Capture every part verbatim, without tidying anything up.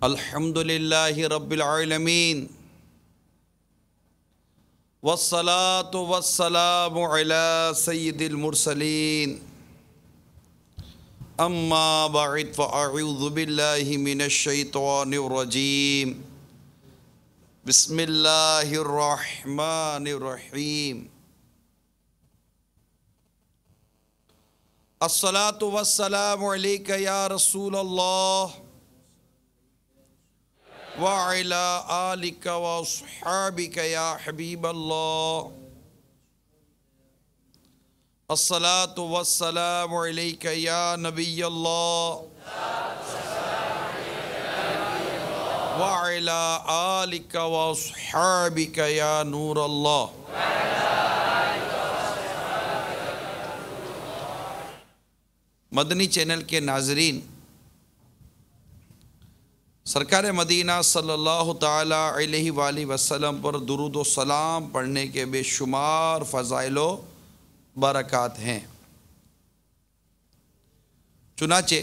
الحمدللہ رب العالمین والصلاة والسلام علی سید المرسلین اما بعد فاعوذ باللہ من الشیطان الرجیم بسم اللہ الرحمن الرحیم الصلاة والسلام علیک یا رسول اللہ وَعَلَىٰ آلِكَ وَأَصْحَابِكَ يَا حَبِيبَ اللَّهِ الصَّلَاةُ وَالسَّلَامُ عَلَيْكَ يَا نَبِيَّ اللَّهِ وَعَلَىٰ آلِكَ وَأَصْحَابِكَ يَا نُورَ اللَّهِ مدنی چینل کے ناظرین، سرکار مدینہ صلی اللہ تعالیٰ علیہ وآلہ وسلم پر درود و سلام پڑھنے کے بے شمار فضائل و برکات ہیں۔ چنانچہ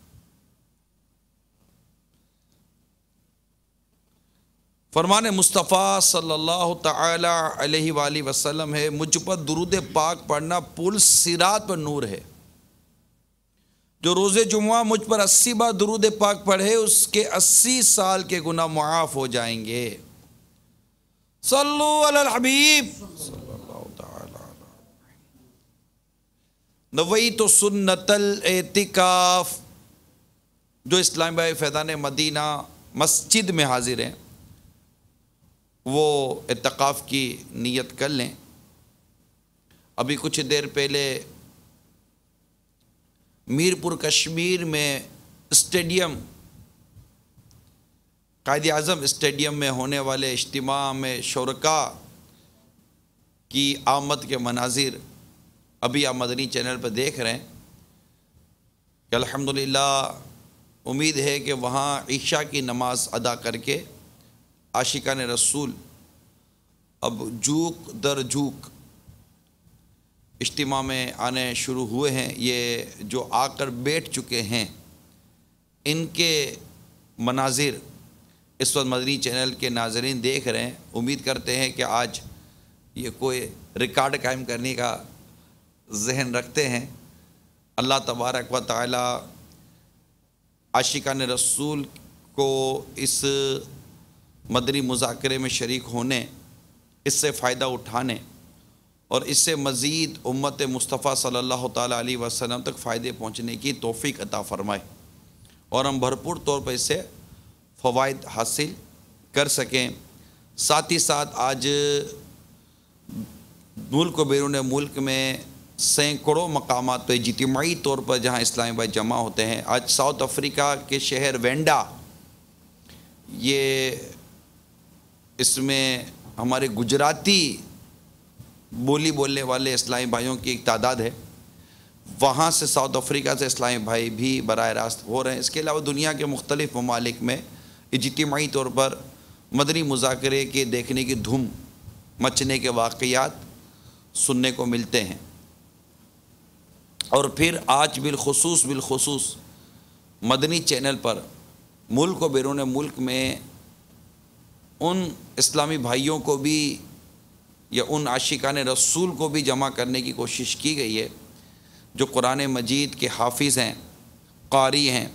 فرمان مصطفیٰ صلی اللہ تعالیٰ علیہ وآلہ وسلم ہے، مجھ پر درود پاک پڑھنا پل صراط پر نور ہے۔ جو روز جمعہ مجھ پر اسی بار درود پاک پڑھے اس کے اسی سال کے گناہ معاف ہو جائیں گے۔ صلو علی الحبیب صلی اللہ تعالی علیہ نویت سنت الاعتکاف۔ جو اسلام بھائی فیضان مدینہ مسجد میں حاضر ہیں وہ اعتکاف کی نیت کر لیں۔ ابھی کچھ دیر پہلے میرپور کشمیر میں اسٹیڈیم قائد اعظم اسٹیڈیم میں ہونے والے اجتماع میں شرکاء کی آمد کے مناظر ابھی آپ مدنی چینل پر دیکھ رہے ہیں کہ الحمدللہ امید ہے کہ وہاں عشاء کی نماز ادا کر کے عاشقان رسول اب جھوک در جھوک اجتماع میں آنے شروع ہوئے ہیں۔ یہ جو آ کر بیٹھ چکے ہیں ان کے مناظر اس وقت مدنی چینل کے ناظرین دیکھ رہے ہیں۔ امید کرتے ہیں کہ آج یہ کوئی ریکارڈ قائم کرنے کا ذہن رکھتے ہیں۔ اللہ تبارک و تعالی عاشقان رسول کو اس مدنی مذاکرے میں شریک ہونے، اس سے فائدہ اٹھانے اور اس سے مزید امت مصطفیٰ صلی اللہ تعالیٰ علیہ وسلم تک فائدے پہنچنے کی توفیق عطا فرمائے اور ہم بھرپور طور پر اس سے فوائد حاصل کر سکیں۔ ساتھ ہی ساتھ آج ملک و بیرون ملک میں سینکڑوں مقامات پہ اجتماعی طور پر جہاں اسلامی بھائی جمع ہوتے ہیں۔ آج ساؤتھ افریقہ کے شہر وینڈا، یہ اس میں ہمارے گجراتی بولی بولنے والے اسلامی بھائیوں کی ایک تعداد ہے، وہاں سے ساؤتھ افریقہ سے اسلامی بھائی بھی براہ راست ہو رہے ہیں۔ اس کے علاوہ دنیا کے مختلف ممالک میں اجتماعی طور پر مدنی مذاکرے کے دیکھنے کی دھوم مچنے کے واقعات سننے کو ملتے ہیں۔ اور پھر آج بالخصوص بالخصوص مدنی چینل پر ملک و بیرون ملک میں ان اسلامی بھائیوں کو بھی یا ان عاشقان رسول کو بھی جمع کرنے کی کوشش کی گئی ہے جو قرآن مجید کے حافظ ہیں، قاری ہیں،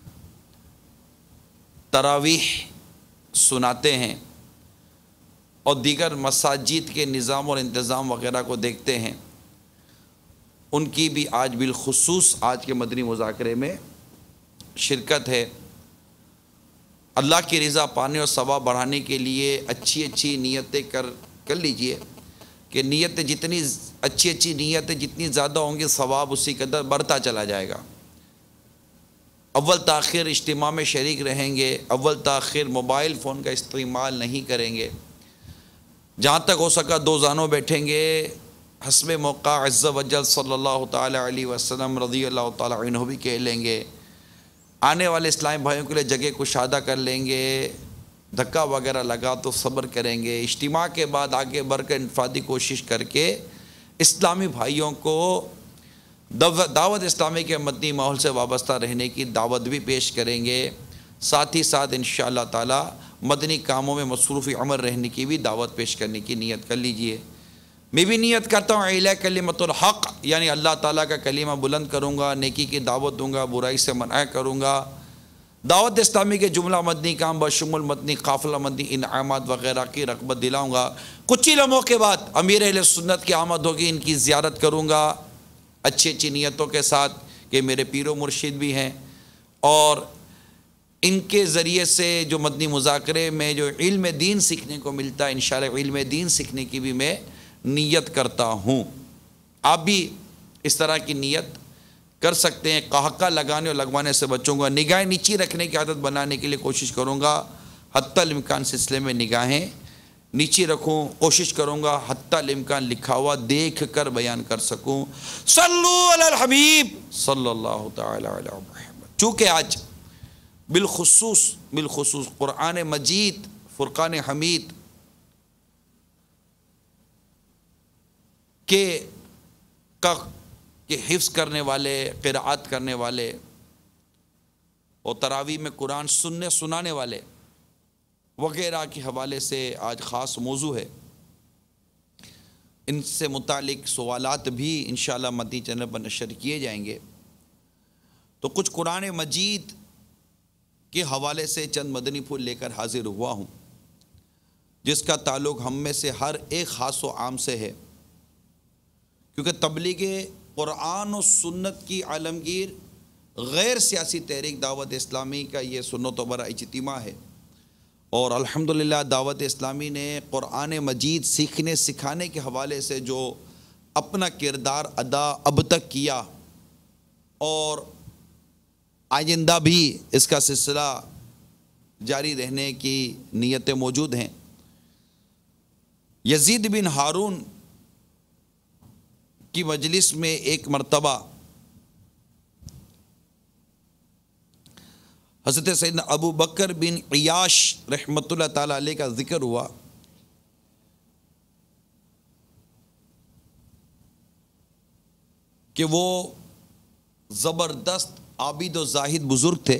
تراویح سناتے ہیں اور دیگر مساجد کے نظام اور انتظام وغیرہ کو دیکھتے ہیں۔ ان کی بھی آج بالخصوص آج کے مدنی مذاکرے میں شرکت ہے۔ اللہ کی رضا پانے اور ثواب بڑھانے کے لیے اچھی اچھی نیتیں کر کر لیجئے کہ نیتیں جتنی اچھی اچھی نیتیں جتنی زیادہ ہوں گی ثواب اسی قدر بڑھتا چلا جائے گا۔ اول تاخیر اجتماع میں شریک رہیں گے، اول تاخیر موبائل فون کا استعمال نہیں کریں گے، جہاں تک ہو سکا دو زانوں بیٹھیں گے، حسب موقع عز و جل صلی اللہ تعالیٰ علیہ وسلم رضی اللہ تعالیٰ عنہ بھی کہہ لیں گے، آنے والے اسلامی بھائیوں کے لیے جگہ کشادہ کر لیں گے، دھکا وغیرہ لگا تو صبر کریں گے۔ اجتماع کے بعد آگے بڑھ کر انفرادی کوشش کر کے اسلامی بھائیوں کو دعوت اسلامی کے مدنی ماحول سے وابستہ رہنے کی دعوت بھی پیش کریں گے۔ ساتھ ہی ساتھ انشاءاللہ تعالی مدنی کاموں میں مصروف عمل رہنے کی بھی دعوت پیش کرنے کی نیت کر لیجئے۔ میں بھی نیت کرتا ہوں اعلاء کلمۃ الحق، یعنی اللہ تعالیٰ کا کلمہ بلند کروں گا، نیکی کی دعوت دوں گا، برائی سے منع کروں گا۔ دعوت اسلامی کے جملہ مدنی کام بشمول مدنی قافلہ مدنی انعامات وغیرہ کی رغبت دلاؤں گا۔ کچھ ہی لمحوں کے بعد امیر اہل سنت کی آمد ہوگی، ان کی زیارت کروں گا اچھی اچھی نیتوں کے ساتھ کہ میرے پیر و مرشد بھی ہیں، اور ان کے ذریعے سے جو مدنی مذاکرے میں جو علم دین سیکھنے کو ملتا ہے، انشاءاللہ علم دین سیکھنے کی بھی میں نیت کرتا ہوں۔ آپ بھی اس طرح کی نیت کر سکتے ہیں۔ قہقہ لگانے اور لگوانے سے بچوں گا، نگاہیں نیچی رکھنے کی عادت بنانے کے لیے کوشش کروں گا، حتی الامکان سلسلے میں نگاہیں نیچی رکھوں، کوشش کروں گا حتی الامکان لکھا ہوا دیکھ کر بیان کر سکوں۔ صلو علی الحبیب صلی اللہ تعالی علی محمد۔ چونکہ آج بالخصوص بالخصوص قرآن مجید فرقان حمید کے کا کہ حفظ کرنے والے، قرأت کرنے والے اور تراویح میں قرآن سننے سنانے والے وغیرہ کے حوالے سے آج خاص موضوع ہے۔ ان سے متعلق سوالات بھی انشاءاللہ مدنی چینل پر نشر کیے جائیں گے۔ تو کچھ قرآن مجید کے حوالے سے چند مدنی پھول لے کر حاضر ہوا ہوں، جس کا تعلق ہم میں سے ہر ایک خاص و عام سے ہے، کیونکہ تبلیغ قرآن و سنت کی عالمگیر غیر سیاسی تحریک دعوت اسلامی کا یہ سنت و برا اجتماع ہے، اور الحمدللہ دعوت اسلامی نے قرآن مجید سیکھنے سکھانے کے حوالے سے جو اپنا کردار ادا اب تک کیا، اور آئندہ بھی اس کا سلسلہ جاری رہنے کی نیتیں موجود ہیں۔ یزید بن ہارون کی مجلس میں ایک مرتبہ حضرت سیدنا ابو بکر بن عیاش رحمۃ اللہ تعالی علیہ کا ذکر ہوا کہ وہ زبردست عابد و زاہد بزرگ تھے۔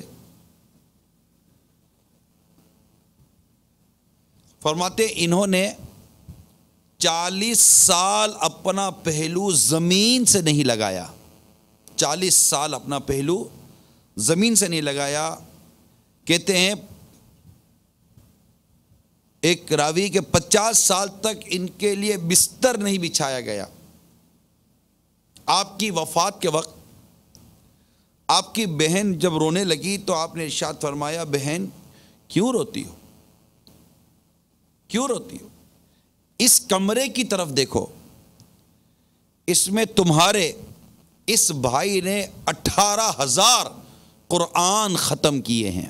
فرماتے انہوں نے چالیس سال اپنا پہلو زمین سے نہیں لگایا، چالیس سال اپنا پہلو زمین سے نہیں لگایا۔ کہتے ہیں ایک راوی کے پچاس سال تک ان کے لیے بستر نہیں بچھایا گیا۔ آپ کی وفات کے وقت آپ کی بہن جب رونے لگی تو آپ نے ارشاد فرمایا، بہن کیوں روتی ہو، کیوں روتی ہو؟ اس کمرے کی طرف دیکھو، اس میں تمہارے اس بھائی نے اٹھارہ ہزار قرآن ختم کیے ہیں۔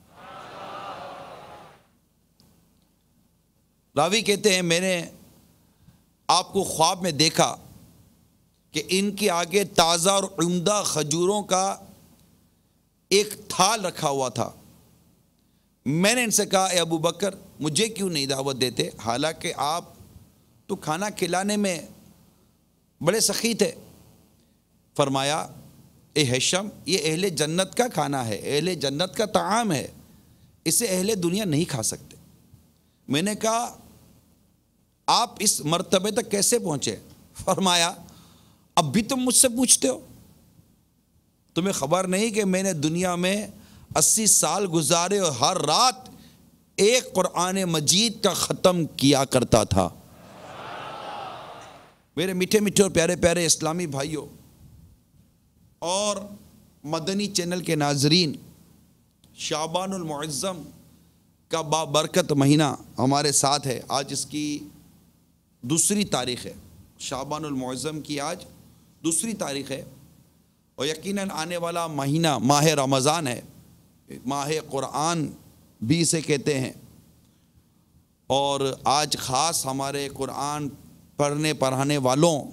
راوی کہتے ہیں میں نے آپ کو خواب میں دیکھا کہ ان کے آگے تازہ اور عمدہ کھجوروں کا ایک تھال رکھا ہوا تھا۔ میں نے ان سے کہا، اے ابو بکر مجھے کیوں نہیں دعوت دیتے، حالانکہ آپ تو کھانا کھلانے میں بڑے سخی تھے۔ فرمایا، اے ہشام یہ اہل جنت کا کھانا ہے، اہل جنت کا طعام ہے، اسے اہل دنیا نہیں کھا سکتے۔ میں نے کہا آپ اس مرتبے تک کیسے پہنچے؟ فرمایا اب بھی تم مجھ سے پوچھتے ہو، تمہیں خبر نہیں کہ میں نے دنیا میں اسی سال گزارے اور ہر رات ایک قرآن مجید کا ختم کیا کرتا تھا۔ میرے میٹھے میٹھے اور پیارے پیارے اسلامی بھائیوں اور مدنی چینل کے ناظرین، شعبان المعظم کا بابرکت مہینہ ہمارے ساتھ ہے۔ آج اس کی دوسری تاریخ ہے، شعبان المعظم کی آج دوسری تاریخ ہے، اور یقیناً آنے والا مہینہ ماہ رمضان ہے، ماہ قرآن بھی اسے کہتے ہیں، اور آج خاص ہمارے قرآن پڑھنے پڑھانے والوں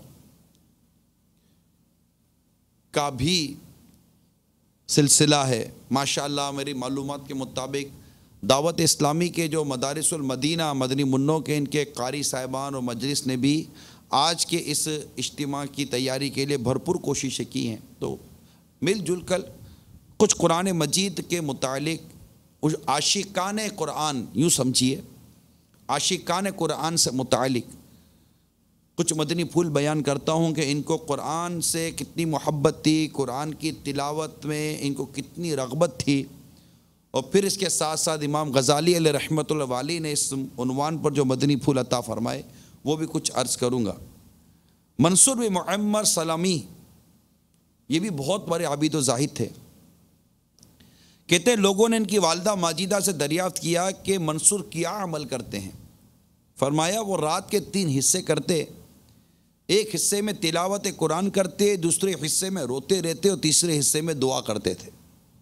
کا بھی سلسلہ ہے۔ ماشاءاللہ میری معلومات کے مطابق دعوت اسلامی کے جو مدارس المدینہ مدنی منوں کے ان کے قاری صاحبان اور مجلس نے بھی آج کے اس اجتماع کی تیاری کے لیے بھرپور کوششیں کی ہیں۔ تو مل جل کر کچھ قرآن مجید کے متعلق عاشقان قرآن یوں سمجھیے، عاشقان قرآن سے متعلق کچھ مدنی پھول بیان کرتا ہوں کہ ان کو قرآن سے کتنی محبت تھی، قرآن کی تلاوت میں ان کو کتنی رغبت تھی، اور پھر اس کے ساتھ ساتھ امام غزالی علیہ رحمۃ اللہ علیہ نے اس عنوان پر جو مدنی پھول عطا فرمائے وہ بھی کچھ عرض کروں گا۔ منصور بن معمر سلامی یہ بھی بہت بڑے عابد و زاہد تھے۔ کہتے ہیں لوگوں نے ان کی والدہ ماجدہ سے دریافت کیا کہ منصور کیا عمل کرتے ہیں؟ فرمایا وہ رات کے تین حصے کرتے، ایک حصے میں تلاوت قرآن کرتے، دوسرے حصے میں روتے رہتے اور تیسرے حصے میں دعا کرتے تھے۔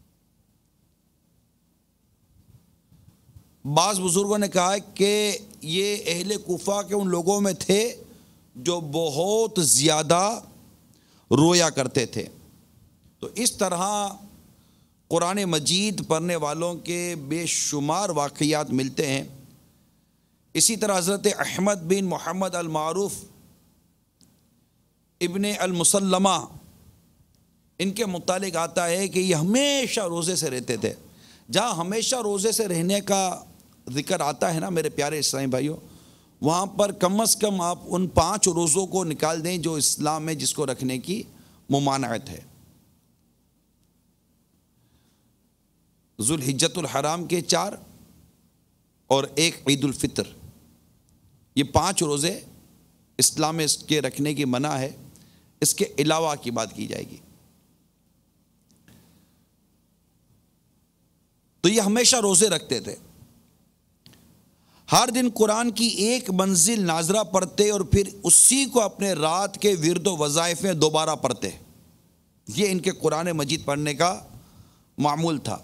بعض بزرگوں نے کہا کہ یہ اہل کوفہ کے ان لوگوں میں تھے جو بہت زیادہ رویا کرتے تھے۔ تو اس طرح قرآن مجید پڑھنے والوں کے بے شمار واقعات ملتے ہیں۔ اسی طرح حضرت احمد بن محمد المعروف ابن المسلمہ ان کے متعلق آتا ہے کہ یہ ہمیشہ روزے سے رہتے تھے۔ جہاں ہمیشہ روزے سے رہنے کا ذکر آتا ہے نا میرے پیارے اسلامی بھائیوں، وہاں پر کم از کم آپ ان پانچ روزوں کو نکال دیں جو اسلام میں جس کو رکھنے کی ممانعت ہے۔ ذوالحجۃ الحرام کے چار اور ایک عید الفطر، یہ پانچ روزے اسلام میں اس کے رکھنے کی منع ہے۔ اس کے علاوہ کی بات کی جائے گی تو یہ ہمیشہ روزے رکھتے تھے۔ ہر دن قرآن کی ایک منزل ناظرہ پڑھتے اور پھر اسی کو اپنے رات کے ورد و وظائف میں دوبارہ پڑھتے۔ یہ ان کے قرآن مجید پڑھنے کا معمول تھا۔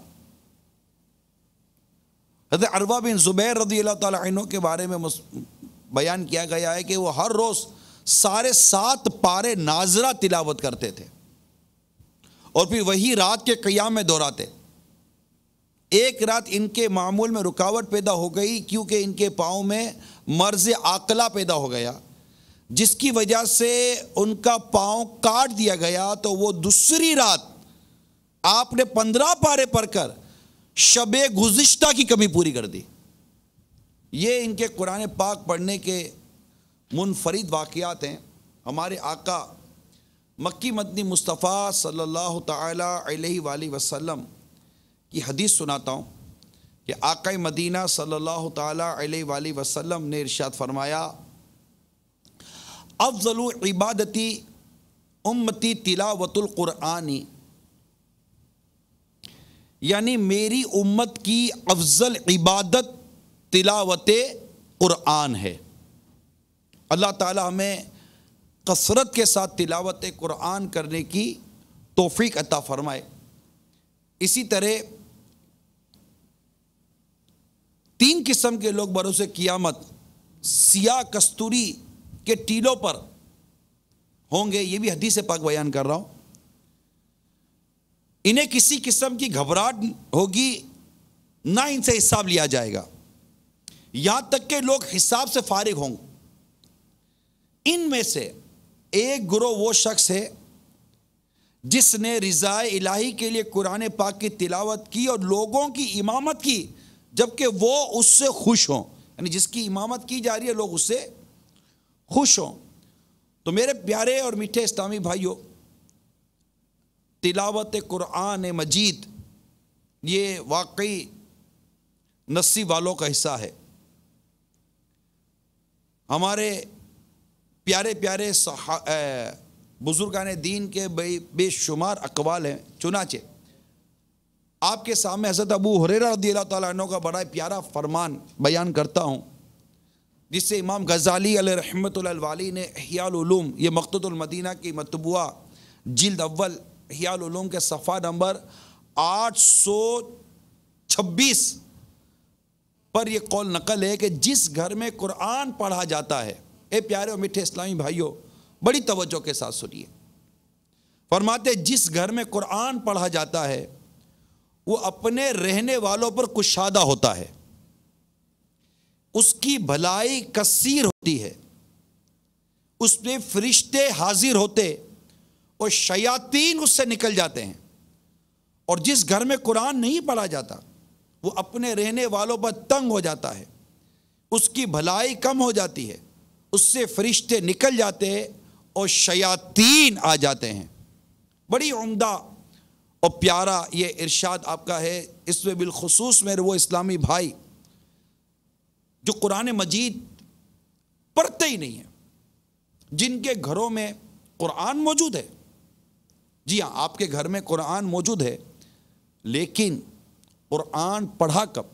حضرت عروہ بن زبیر رضی اللہ تعالی عنہ کے بارے میں بیان کیا گیا ہے کہ وہ ہر روز سارے سات پارے ناظرہ تلاوت کرتے تھے اور پھر وہی رات کے قیام میں دہراتے۔ ایک رات ان کے معمول میں رکاوٹ پیدا ہو گئی کیونکہ ان کے پاؤں میں مرض عاقلہ پیدا ہو گیا، جس کی وجہ سے ان کا پاؤں کاٹ دیا گیا۔ تو وہ دوسری رات آپ نے پندرہ پارے پڑھ کر شب گزشتہ کی کمی پوری کر دی۔ یہ ان کے قرآن پاک پڑھنے کے منفرد واقعات ہیں۔ ہمارے آقا مکی مدنی مصطفیٰ صلی اللہ تعالی علیہ وآلہ وسلم کی حدیث سناتا ہوں کہ آقا مدینہ صلی اللہ تعالی علیہ وآلہ وسلم نے ارشاد فرمایا، افضل عبادتی امتی تلاوت القرآن، یعنی میری امت کی افضل عبادت تلاوت قرآن ہے۔ اللہ تعالی ہمیں کثرت کے ساتھ تلاوت قرآن کرنے کی توفیق عطا فرمائے۔ اسی طرح تین قسم کے لوگ بروز قیامت سیاہ کستوری کے ٹیلوں پر ہوں گے، یہ بھی حدیث پاک بیان کر رہا ہوں۔ انہیں کسی قسم کی گھبراہٹ ہوگی نہ ان سے حساب لیا جائے گا، یہاں تک کہ لوگ حساب سے فارغ ہوں۔ ان میں سے ایک گروہ وہ شخص ہے جس نے رضا الہی کے لیے قرآن پاک کی تلاوت کی اور لوگوں کی امامت کی جبکہ وہ اس سے خوش ہوں، یعنی جس کی امامت کی جا رہی ہے لوگ اس سے خوش ہوں۔ تو میرے پیارے اور میٹھے اسلامی بھائیوں، تلاوت قرآن مجید یہ واقعی نصیب والوں کا حصہ ہے۔ ہمارے پیارے پیارے بزرگان دین کے بے شمار اقوال ہیں، چنانچہ آپ کے سامنے حضرت ابو ہریرہ رضی اللہ تعالیٰ عنہ کا بڑا پیارا فرمان بیان کرتا ہوں، جس سے امام غزالی علیہ رحمۃ اللہ علیہ نے احیاء العلوم، یہ مقتۃ المدینہ کی مطبوعہ جلد اول احیاء العلوم کے صفحہ نمبر آٹھ سو چھبیس پر یہ قول نقل ہے کہ جس گھر میں قرآن پڑھا جاتا ہے، اے پیارے اور میٹھے اسلامی بھائیوں بڑی توجہ کے ساتھ سنیے، فرماتے جس گھر میں قرآن پڑھا جاتا ہے وہ اپنے رہنے والوں پر کشادہ ہوتا ہے، اس کی بھلائی کثیر ہوتی ہے، اس میں فرشتے حاضر ہوتے اور شیاطین اس سے نکل جاتے ہیں۔ اور جس گھر میں قرآن نہیں پڑھا جاتا وہ اپنے رہنے والوں پر تنگ ہو جاتا ہے، اس کی بھلائی کم ہو جاتی ہے، اس سے فرشتے نکل جاتے ہیں اور شیاطین آ جاتے ہیں۔ بڑی عمدہ اور پیارا یہ ارشاد آپ کا ہے۔ اس میں بالخصوص میرے وہ اسلامی بھائی جو قرآن مجید پڑھتے ہی نہیں ہیں، جن کے گھروں میں قرآن موجود ہے، جی ہاں آپ کے گھر میں قرآن موجود ہے، لیکن قرآن پڑھا کب؟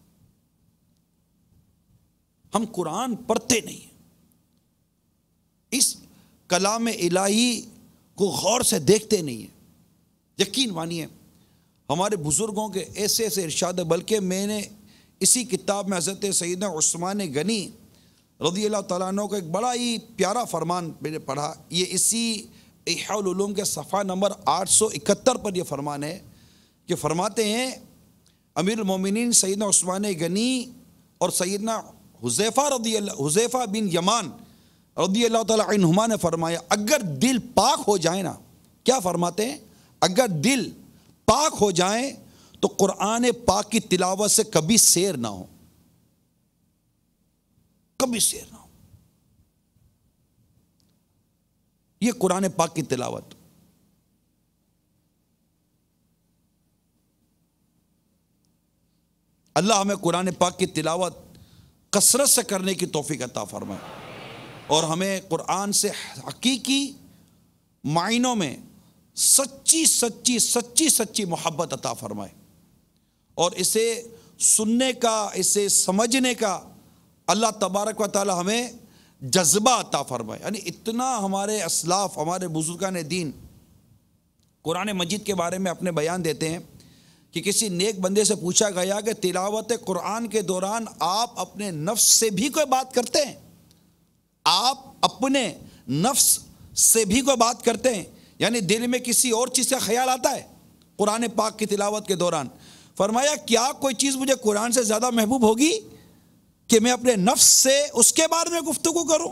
ہم قرآن پڑھتے نہیں ہیں، اس کلام الہی کو غور سے دیکھتے نہیں ہیں۔ یقین مانیے ہمارے بزرگوں کے ایسے ایسے ارشاد ہے، بلکہ میں نے اسی کتاب میں حضرت سیدنا عثمان غنی رضی اللہ تعالیٰ عنہ کا ایک بڑا ہی پیارا فرمان میں نے پڑھا، یہ اسی احیاء العلوم کے صفحہ نمبر آٹھ سو اکہتر پر یہ فرمان ہے کہ فرماتے ہیں امیر المومنین سیدنا عثمان غنی اور سیدنا حذیفہ رضی اللہ حذیفہ بن یمان رضی اللہ تعالیٰ عنہما نے فرمایا اگر دل پاک ہو جائے نا، کیا فرماتے ہیں؟ اگر دل پاک ہو جائیں تو قرآن پاک کی تلاوت سے کبھی سیر نہ ہو، کبھی سیر نہ ہو۔ یہ قرآن پاک کی تلاوت، اللہ ہمیں قرآن پاک کی تلاوت کثرت سے کرنے کی توفیق عطا فرمائے اور ہمیں قرآن سے حقیقی معنوں میں سچی سچی سچی سچی محبت عطا فرمائے اور اسے سننے کا، اسے سمجھنے کا اللہ تبارک و تعالی ہمیں جذبہ عطا فرمائے۔ یعنی اتنا ہمارے اسلاف، ہمارے بزرگان دین قرآن مجید کے بارے میں اپنے بیان دیتے ہیں کہ کسی نیک بندے سے پوچھا گیا کہ تلاوت قرآن کے دوران آپ اپنے نفس سے بھی کوئی بات کرتے ہیں؟ آپ اپنے نفس سے بھی کوئی بات کرتے ہیں؟ یعنی دل میں کسی اور چیز کا خیال آتا ہے قرآن پاک کی تلاوت کے دوران؟ فرمایا کیا کوئی چیز مجھے قرآن سے زیادہ محبوب ہوگی کہ میں اپنے نفس سے اس کے بارے میں گفتگو کروں؟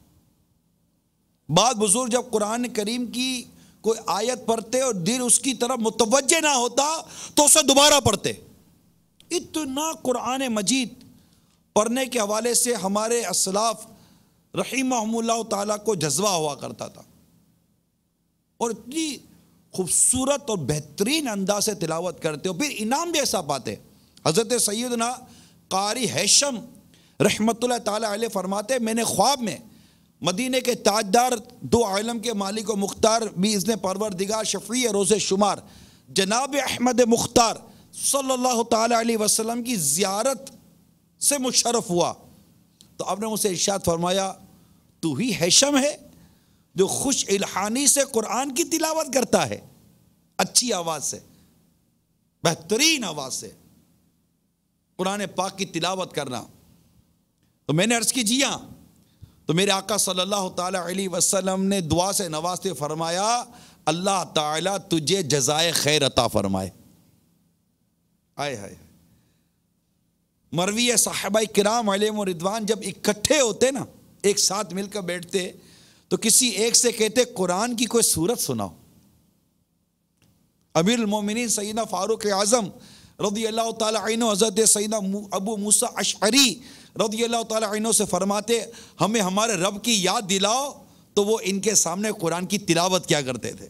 بعض بزرگ جب قرآن کریم کی کوئی آیت پڑھتے اور دل اس کی طرف متوجہ نہ ہوتا تو اسے دوبارہ پڑھتے۔ اتنا قرآن مجید پڑھنے کے حوالے سے ہمارے اسلاف رحمہم اللہ تعالیٰ کو جذبہ ہوا کرتا تھا اور اتنی خوبصورت اور بہترین انداز سے تلاوت کرتے اور پھر انعام بھی ایسا پاتے۔ حضرت سیدنا قاری ہیثم رحمت اللہ تعالیٰ علیہ فرماتے میں نے خواب میں مدینے کے تاجدار، دو عالم کے مالک و مختار بھی اذن پروردگار شفیع روز شمار جناب احمد مختار صلی اللہ تعالیٰ علیہ وسلم کی زیارت سے مشرف ہوا تو آپ نے مجھ سے ارشاد فرمایا تو ہی ہیثم ہے جو خوش الحانی سے قرآن کی تلاوت کرتا ہے، اچھی آواز سے، بہترین آواز سے قرآن پاک کی تلاوت کرنا۔ تو میں نے عرض کی جی ہاں، تو میرے آقا صلی اللہ تعالی علیہ وسلم نے دعا سے نوازتے فرمایا اللہ تعالیٰ تجھے جزائے خیر عطا فرمائے۔ آئے ہائے، مروی صحابہ کرام علیہم رضوان جب اکٹھے ہوتے نا، ایک ساتھ مل کر بیٹھتے تو کسی ایک سے کہتے قرآن کی کوئی سورت سناؤ۔ امیر المومنین سیدنا فاروق اعظم رضی اللہ تعالی عنہ حضرت سیدنا ابو موسیٰ اشعری رضی اللہ تعالی عنہ سے فرماتے ہمیں ہمارے رب کی یاد دلاؤ، تو وہ ان کے سامنے قرآن کی تلاوت کیا کرتے تھے۔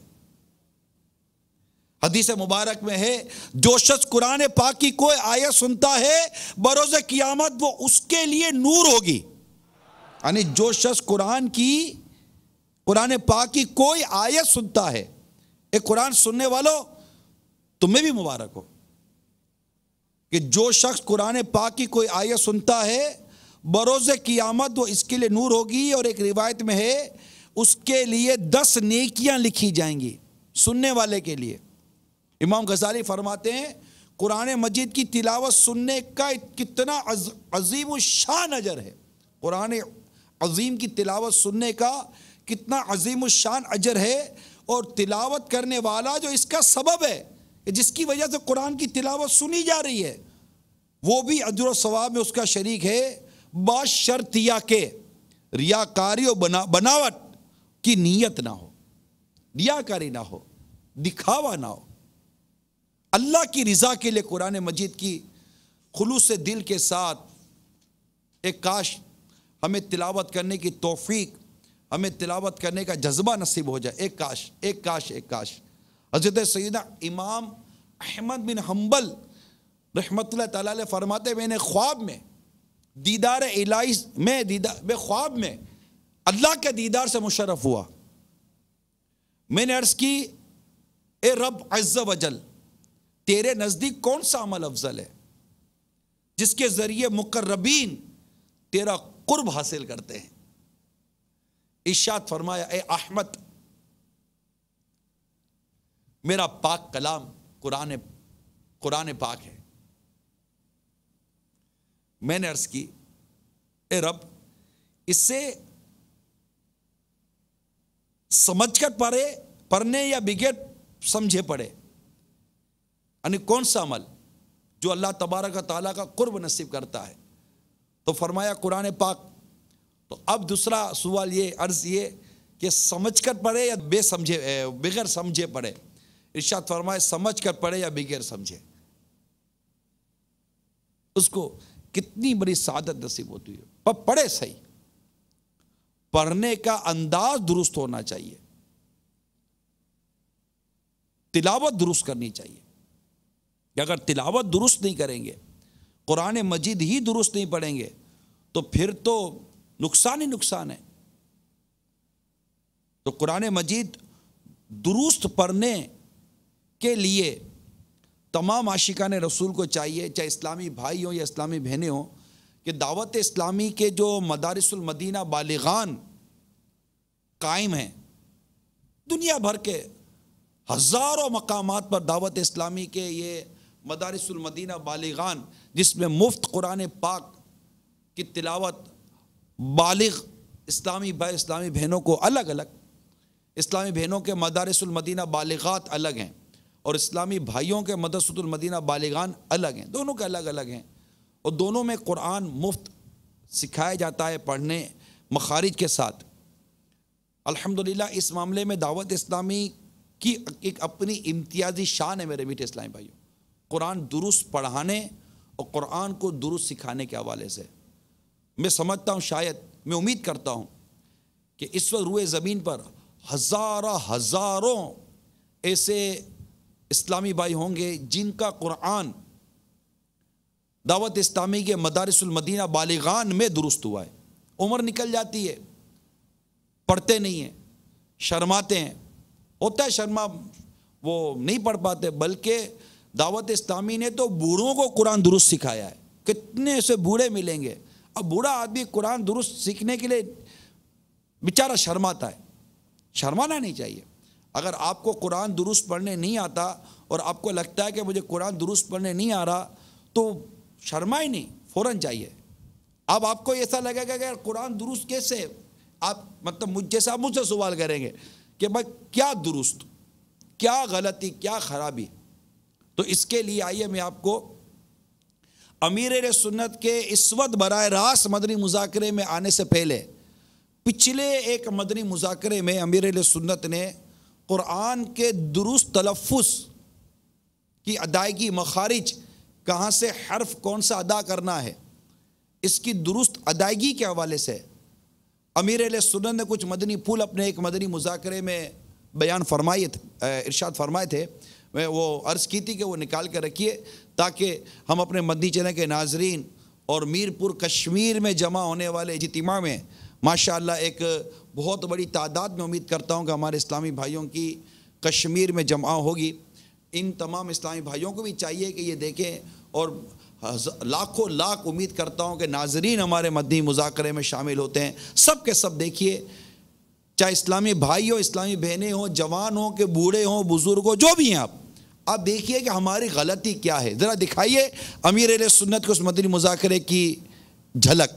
حدیث مبارک میں ہے جو شخص قرآن پاک کی کوئی آیت سنتا ہے بروز قیامت وہ اس کے لیے نور ہوگی۔ یعنی جو شخص قرآن کی قرآن پاک کی کوئی آیت سنتا ہے، ایک قرآن سننے والوں تمہیں بھی مبارک ہو کہ جو شخص قرآن پاک کی کوئی آیت سنتا ہے بروز قیامت وہ اس کے لیے نور ہوگی، اور ایک روایت میں ہے اس کے لیے دس نیکیاں لکھی جائیں گی سننے والے کے لیے۔ امام غزالی فرماتے ہیں قرآن مجید کی تلاوت سننے کا کتنا عظیم الشان اجر ہے، قرآن عظیم کی تلاوت سننے کا کتنا عظیم الشان اجر ہے، اور تلاوت کرنے والا جو اس کا سبب ہے کہ جس کی وجہ سے قرآن کی تلاوت سنی جا رہی ہے وہ بھی اجر و ثواب میں اس کا شریک ہے، بشرط یہ کہ ریاکاری و بناوٹ کی نیت نہ ہو، ریاکاری نہ ہو، دکھاوا نہ ہو، اللہ کی رضا کے لیے قرآن مجید کی خلوص دل کے ساتھ ایک کاش ہمیں تلاوت کرنے کی توفیق، ہمیں تلاوت کرنے کا جذبہ نصیب ہو جائے. ایک کاش ایک کاش ایک کاش حضرت سیدنا امام احمد بن حنبل رحمت اللہ تعالیٰ علیہ فرماتے میں نے خواب میں دیدار الہی میں دیدار میں خواب میں اللہ کے دیدار سے مشرف ہوا. میں نے عرض کی اے رب عز و جل، تیرے نزدیک کون سا عمل افضل ہے جس کے ذریعے مقربین تیرا قرب حاصل کرتے ہیں؟ ارشاد فرمایا اے احمد، میرا پاک کلام قرآن قرآن پاک ہے. میں نے عرض کی اے رب، اس سے سمجھ کر پڑھے پڑھنے یا بغیر سمجھے پڑھے، یعنی کون سا عمل جو اللہ تبارک و تعالیٰ کا قرب نصیب کرتا ہے؟ تو فرمایا قرآن پاک. تو اب دوسرا سوال یہ عرض یہ کہ سمجھ کر پڑھے یا بے سمجھے بغیر سمجھے پڑھے؟ ارشاد فرمائے سمجھ کر پڑھے یا بغیر سمجھے. اس کو کتنی بڑی سعادت نصیب ہوتی ہے. پر پڑھے صحیح، پڑھنے کا انداز درست ہونا چاہیے، تلاوت درست کرنی چاہیے. کہ اگر تلاوت درست نہیں کریں گے، قرآن مجید ہی درست نہیں پڑھیں گے، تو پھر تو نقصان ہی نقصان ہے. تو قرآن مجید درست پڑھنے کے لیے تمام عاشقان رسول کو چاہیے، چاہے اسلامی بھائی ہوں یا اسلامی بہنیں ہوں، کہ دعوت اسلامی کے جو مدارس المدینہ بالغان قائم ہیں، دنیا بھر کے ہزاروں مقامات پر دعوت اسلامی کے یہ مدارس المدینہ بالغان، جس میں مفت قرآن پاک کی تلاوت بالغ اسلامی بھائی اسلامی بہنوں کو الگ الگ، اسلامی بہنوں کے مدارس المدینہ بالغات الگ ہیں اور اسلامی بھائیوں کے مدرسۃ المدینہ بالغان الگ ہیں، دونوں کے الگ الگ ہیں، اور دونوں میں قرآن مفت سکھایا جاتا ہے پڑھنے مخارج کے ساتھ. الحمدللہ اس معاملے میں دعوت اسلامی کی ایک اپنی امتیازی شان ہے میرے میٹھے اسلامی بھائیوں، قرآن درست پڑھانے اور قرآن کو درست سکھانے کے حوالے سے. میں سمجھتا ہوں، شاید میں امید کرتا ہوں کہ اس وقت روئے زمین پر ہزارہ ہزاروں ایسے اسلامی بھائی ہوں گے جن کا قرآن دعوت اسلامی کے مدارس المدینہ بالغان میں درست ہوا ہے. عمر نکل جاتی ہے، پڑھتے نہیں ہیں، شرماتے ہیں، ہوتا ہے شرما، وہ نہیں پڑھ پاتے. بلکہ دعوت اسلامی نے تو بوڑھوں کو قرآن درست سکھایا ہے. کتنے ایسے بوڑھے ملیں گے، اب بوڑھا آدمی قرآن درست سیکھنے کے لیے بیچارہ شرماتا ہے. شرمانا نہیں چاہیے. اگر آپ کو قرآن درست پڑھنے نہیں آتا اور آپ کو لگتا ہے کہ مجھے قرآن درست پڑھنے نہیں آ رہا، تو شرمائے نہیں، فوراً چاہیے. اب آپ کو ایسا لگے گا کہ قرآن درست کیسے، آپ مطلب مجھ جیسا آپ مجھ سے سوال کریں گے کہ بھائی کیا درست، کیا غلطی، کیا خرابی. تو اس کے لیے آئیے میں آپ کو امیر اہل سنت کے اس وقت براہ راست مدنی مذاکرے میں آنے سے پہلے پچھلے ایک مدنی مذاکرے میں امیر اہل سنت نے قرآن کے درست تلفظ کی ادائیگی، مخارج، کہاں سے حرف کون سا ادا کرنا ہے، اس کی درست ادائیگی کے حوالے سے امیر اہل سنت نے کچھ مدنی پھول اپنے ایک مدنی مذاکرے میں بیان فرمائے ارشاد فرمائے تھے. میں وہ عرض کی تھی کہ وہ نکال کے رکھیے تاکہ ہم اپنے مدنی چینل کے ناظرین اور میر پور کشمیر میں جمع ہونے والے اجتماع میں ماشاءاللہ ایک بہت بڑی تعداد میں امید کرتا ہوں کہ ہمارے اسلامی بھائیوں کی کشمیر میں جمع ہوگی. ان تمام اسلامی بھائیوں کو بھی چاہیے کہ یہ دیکھیں، اور لاکھوں لاکھ امید کرتا ہوں کہ ناظرین ہمارے مدنی مذاکرے میں شامل ہوتے ہیں. سب کے سب دیکھیے، چاہے اسلامی بھائی ہو، اسلامی بہنیں ہوں، جوان ہوں کہ بوڑھے ہوں، بزرگ ہو، جو بھی ہیں، آپ آپ دیکھیے کہ ہماری غلطی کیا ہے. ذرا دکھائیے امیر اہل سنت کو اس مدنی مذاکرے کی جھلک.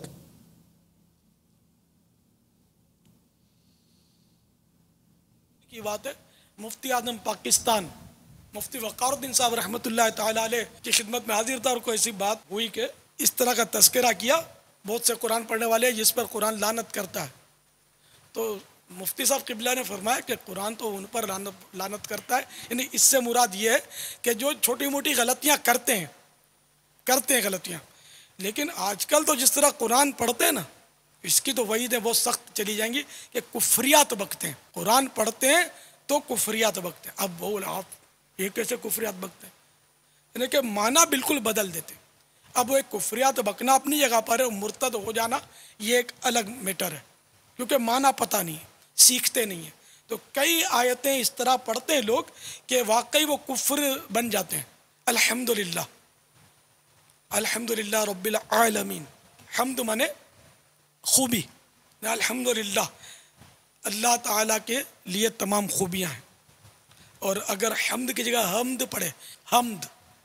کی بات ہے مفتی اعظم پاکستان مفتی وقار الدین صاحب رحمۃ اللہ تعالی علیہ کی خدمت میں حاضر تھا، اور کوئی ایسی بات ہوئی کہ اس طرح کا تذکرہ کیا بہت سے قرآن پڑھنے والے جس پر قرآن لعنت کرتا ہے. تو مفتی صاحب قبلہ نے فرمایا کہ قرآن تو ان پر لعنت لعنت کرتا ہے، یعنی اس سے مراد یہ ہے کہ جو چھوٹی موٹی غلطیاں کرتے ہیں کرتے ہیں غلطیاں. لیکن آج کل تو جس طرح قرآن پڑھتے ہیں نا، اس کی تو وعیدیں بہت سخت چلی جائیں گی کہ کفریات بکتے ہیں. قرآن پڑھتے ہیں تو کفریات بکتے ہیں. اب بول آپ یہ کیسے کفریات بکتے ہیں؟ یعنی کہ معنی بالکل بدل دیتے ہیں. اب وہ ایک کفریات بکنا اپنی جگہ پر ہے، مرتد ہو جانا یہ ایک الگ میٹر ہے، کیونکہ معنی پتہ نہیں ہے، سیکھتے نہیں ہیں. تو کئی آیتیں اس طرح پڑھتے ہیں لوگ کہ واقعی وہ کفر بن جاتے ہیں. الحمدللہ الحمدللہ رب العالمین. حمد مانے خوبی، الحمدللہ اللہ تعالیٰ کے لیے تمام خوبیاں ہیں. اور اگر حمد کی جگہ حمد پڑھے، حمد،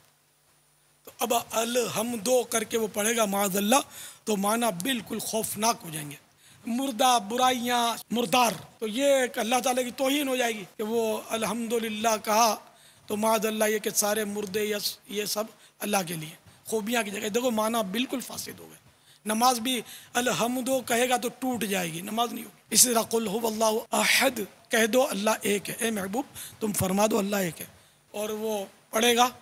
تو اب الحمدو کر کے وہ پڑھے گا معاذ اللہ، تو معنی بالکل خوفناک ہو جائیں گے. مردہ، برائیاں، مردار، تو یہ ایک اللہ تعالیٰ کی توہین ہو جائے گی کہ وہ الحمدللہ کہا تو معاذ اللہ یہ کہ سارے مردے یہ سب اللہ کے لیے خوبیاں کی جگہ. دیکھو معنی بالکل فاسد ہو گئے. نماز بھی الحمدو کہے گا تو ٹوٹ جائے گی، نماز نہیں ہوگی. اسی طرح قل هو اللہ احد کہہ دو اللہ ایک ہے. اے محبوب تم فرما دو اللہ ایک ہے. اور وہ پڑھے گا،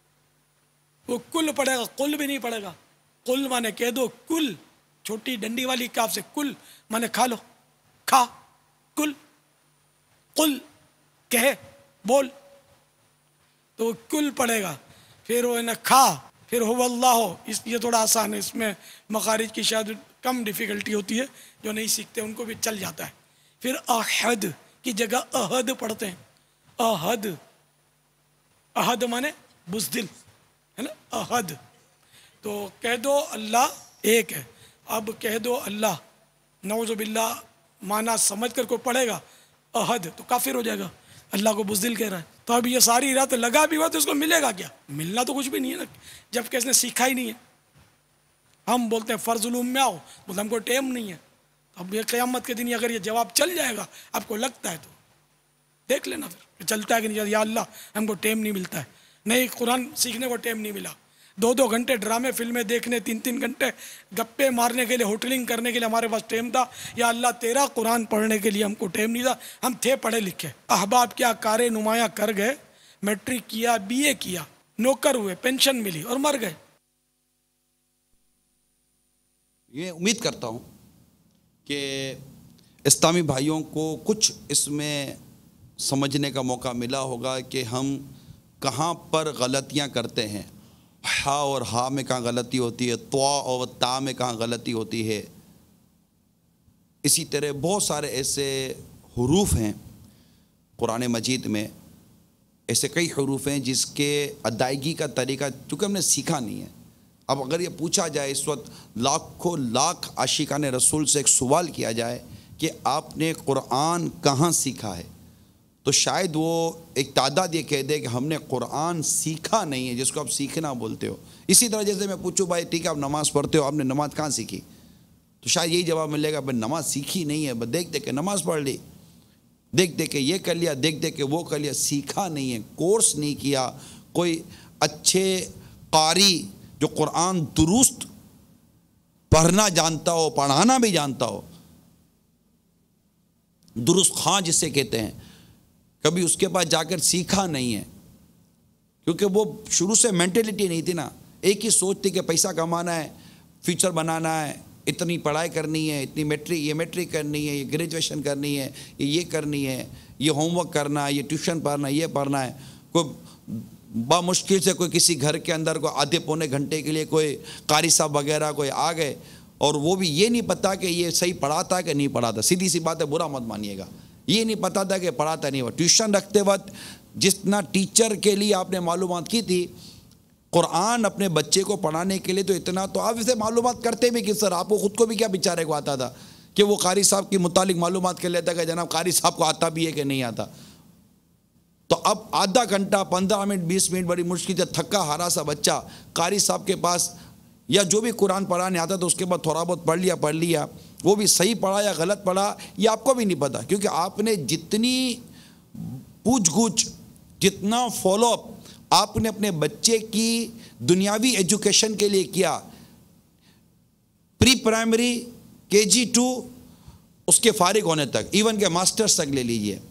وہ کل پڑھے گا، قل بھی نہیں پڑھے گا. قل مانے کہہ دو، کل چھوٹی ڈنڈی والی کاف سے کل مانے کھا لو، کھا، کل، قل کہے، بول، تو وہ کل پڑھے گا. پھر وہ انہیں کھا، پھر ہو اللہ ہو. اس یہ تھوڑا آسان ہے، اس میں مخارج کی شاید کم ڈیفیکلٹی ہوتی ہے، جو نہیں سیکھتے ان کو بھی چل جاتا ہے. پھر احد کی جگہ احد پڑھتے ہیں. احد، احد مانے بزدل ہے نا، احد. تو کہہ دو اللہ ایک ہے. اب کہہ دو اللہ، نعوذ باللہ معنی سمجھ کر کوئی پڑھے گا احد تو کافر ہو جائے گا، اللہ کو بزدل کہہ رہا ہے. تو اب یہ ساری رات لگا بھی ہوا تو اس کو ملے گا کیا؟ ملنا تو کچھ بھی نہیں ہے نا، جب کہ اس نے سیکھا ہی نہیں ہے. ہم بولتے ہیں فرض علوم میں آؤ، بولتے ہم کو ٹائم نہیں ہے. اب یہ قیامت کے دن اگر یہ جواب چل جائے گا آپ کو لگتا ہے تو دیکھ لینا پھر کہ چلتا ہے کہ نہیں. یا اللہ ہم کو ٹائم نہیں ملتا ہے، نہیں قرآن سیکھنے کو ٹائم نہیں ملا، دو دو گھنٹے ڈرامے فلمیں دیکھنے، تین تین گھنٹے گپے مارنے کے لیے، ہوٹلنگ کرنے کے لیے ہمارے پاس ٹائم تھا. یا اللہ تیرا قرآن پڑھنے کے لیے ہم کو ٹائم نہیں تھا، ہم تھے پڑھے لکھے. احباب کیا کارے نمایاں کر گئے، میٹرک کیا، بی اے کیا، نوکر ہوئے، پینشن ملی اور مر گئے. یہ امید کرتا ہوں کہ اسلامی بھائیوں کو کچھ اس میں سمجھنے کا موقع ملا ہوگا کہ ہم کہاں پر غلطیاں کرتے ہیں. ہا اور ہا میں کہاں غلطی ہوتی ہے، طوا اور تا میں کہاں غلطی ہوتی ہے. اسی طرح بہت سارے ایسے حروف ہیں قرآن مجید میں، ایسے کئی حروف ہیں جس کے ادائیگی کا طریقہ چونکہ ہم نے سیکھا نہیں ہے. اب اگر یہ پوچھا جائے اس وقت لاکھوں لاکھ عاشقان رسول سے ایک سوال کیا جائے کہ آپ نے قرآن کہاں سیکھا ہے، تو شاید وہ ایک تعداد یہ کہہ دے کہ ہم نے قرآن سیکھا نہیں ہے، جس کو آپ سیکھنا بولتے ہو. اسی طرح جیسے میں پوچھوں بھائی ٹھیک ہے آپ نماز پڑھتے ہو، آپ نے نماز کہاں سیکھی، تو شاید یہی جواب ملے گا بھائی نماز سیکھی نہیں ہے، بس دیکھ دیکھ کے نماز پڑھ لی، دیکھ دیکھ کے یہ کر لیا، دیکھ دیکھ کے وہ کر لیا. سیکھا نہیں ہے، کورس نہیں کیا. کوئی اچھے قاری جو قرآن درست پڑھنا جانتا ہو، پڑھانا بھی جانتا ہو، درست خواں جسے کہتے ہیں، کبھی اس کے پاس جا کر سیکھا نہیں ہے، کیونکہ وہ شروع سے مینٹلٹی نہیں تھی نا. ایک ہی سوچ تھی کہ پیسہ کمانا ہے، فیوچر بنانا ہے، اتنی پڑھائی کرنی ہے، اتنی میٹرک یہ میٹرک کرنی ہے، یہ گریجویشن کرنی ہے، یہ یہ کرنی ہے، یہ ہوم ورک کرنا ہے، یہ ٹیوشن پڑھنا ہے، یہ پڑھنا ہے. کوئی بامشکل سے کوئی کسی گھر کے اندر کوئی آدھے پونے گھنٹے کے لیے کوئی قاری صاحب وغیرہ کوئی آ گئے اور وہ بھی یہ نہیں پتا کہ یہ صحیح پڑھاتا کہ نہیں پڑھاتا. سیدھی سی بات ہے، برا مت مانیے گا، یہ نہیں پتا تھا کہ پڑھاتا نہیں ہوا. ٹیوشن رکھتے وقت جتنا ٹیچر کے لیے آپ نے معلومات کی تھی، قرآن اپنے بچے کو پڑھانے کے لیے تو اتنا تو آپ اسے معلومات کرتے بھی کس طرح. آپ کو خود کو بھی کیا بیچارے کو آتا تھا کہ وہ قاری صاحب کے متعلق معلومات کر لیتا کہ جناب قاری صاحب کو آتا بھی ہے کہ نہیں آتا. تو اب آدھا گھنٹہ، پندرہ منٹ، بیس منٹ بڑی مشکل سے تھکا ہارا سا بچہ قاری صاحب کے پاس یا جو بھی قرآن پڑھانے آتا تو اس کے بعد تھوڑا بہت پڑھ لیا پڑھ لیا وہ بھی صحیح پڑھا یا غلط پڑھا یہ آپ کو بھی نہیں پتا، کیونکہ آپ نے جتنی پوچھ گچھ، جتنا فالو اپ آپ نے اپنے بچے کی دنیاوی ایجوکیشن کے لیے کیا، پری پرائمری، کے جی ٹو، اس کے فارغ ہونے تک، ایون کہ ماسٹرز تک لے لیجئے،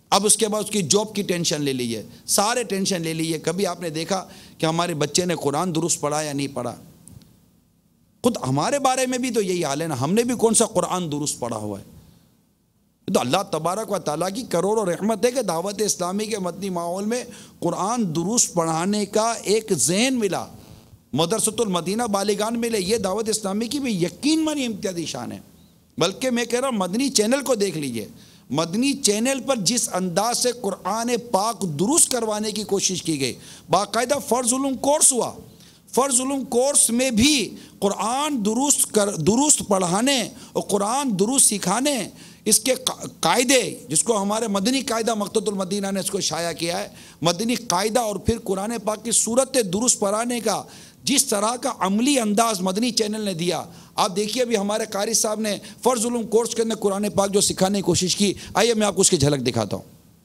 اب اس کے بعد اس کی جاب کی ٹینشن لے لیجیے، سارے ٹینشن لے لیجیے. کبھی آپ نے دیکھا کہ ہمارے بچے نے قرآن درست پڑھا یا نہیں پڑھا؟ خود ہمارے بارے میں بھی تو یہی حال ہے نا، ہم نے بھی کون سا قرآن درست پڑھا ہوا ہے؟ تو اللہ تبارک و تعالیٰ کی کروڑوں رحمت ہے کہ دعوت اسلامی کے مدنی ماحول میں قرآن درست پڑھانے کا ایک ذہن ملا، مدرسۃ المدینہ بالغان ملے. یہ دعوت اسلامی کی بھی یقین مانی امتیازی شان ہے. بلکہ میں کہہ رہا ہوں مدنی چینل کو دیکھ لیجئے، مدنی چینل پر جس انداز سے قرآن پاک درست کروانے کی کوشش کی گئی، باقاعدہ فرض علوم کورس ہوا، فرض علوم کورس میں بھی قرآن درست کر درست پڑھانے اور قرآن درست سکھانے، اس کے قاعدے، جس کو ہمارے مدنی قاعدہ مکتبۃ المدینہ نے اس کو شائع کیا ہے، مدنی قاعدہ، اور پھر قرآن پاک کی صورت درست پڑھانے کا جس طرح کا عملی انداز مدنی چینل نے دیا. آپ دیکھیے ابھی ہمارے قاری صاحب نے فرض علوم کورس کے اندر قرآن پاک جو سکھانے کی کوشش کی، آئیے میں آپ کو اس کی جھلک دکھاتا ہوں.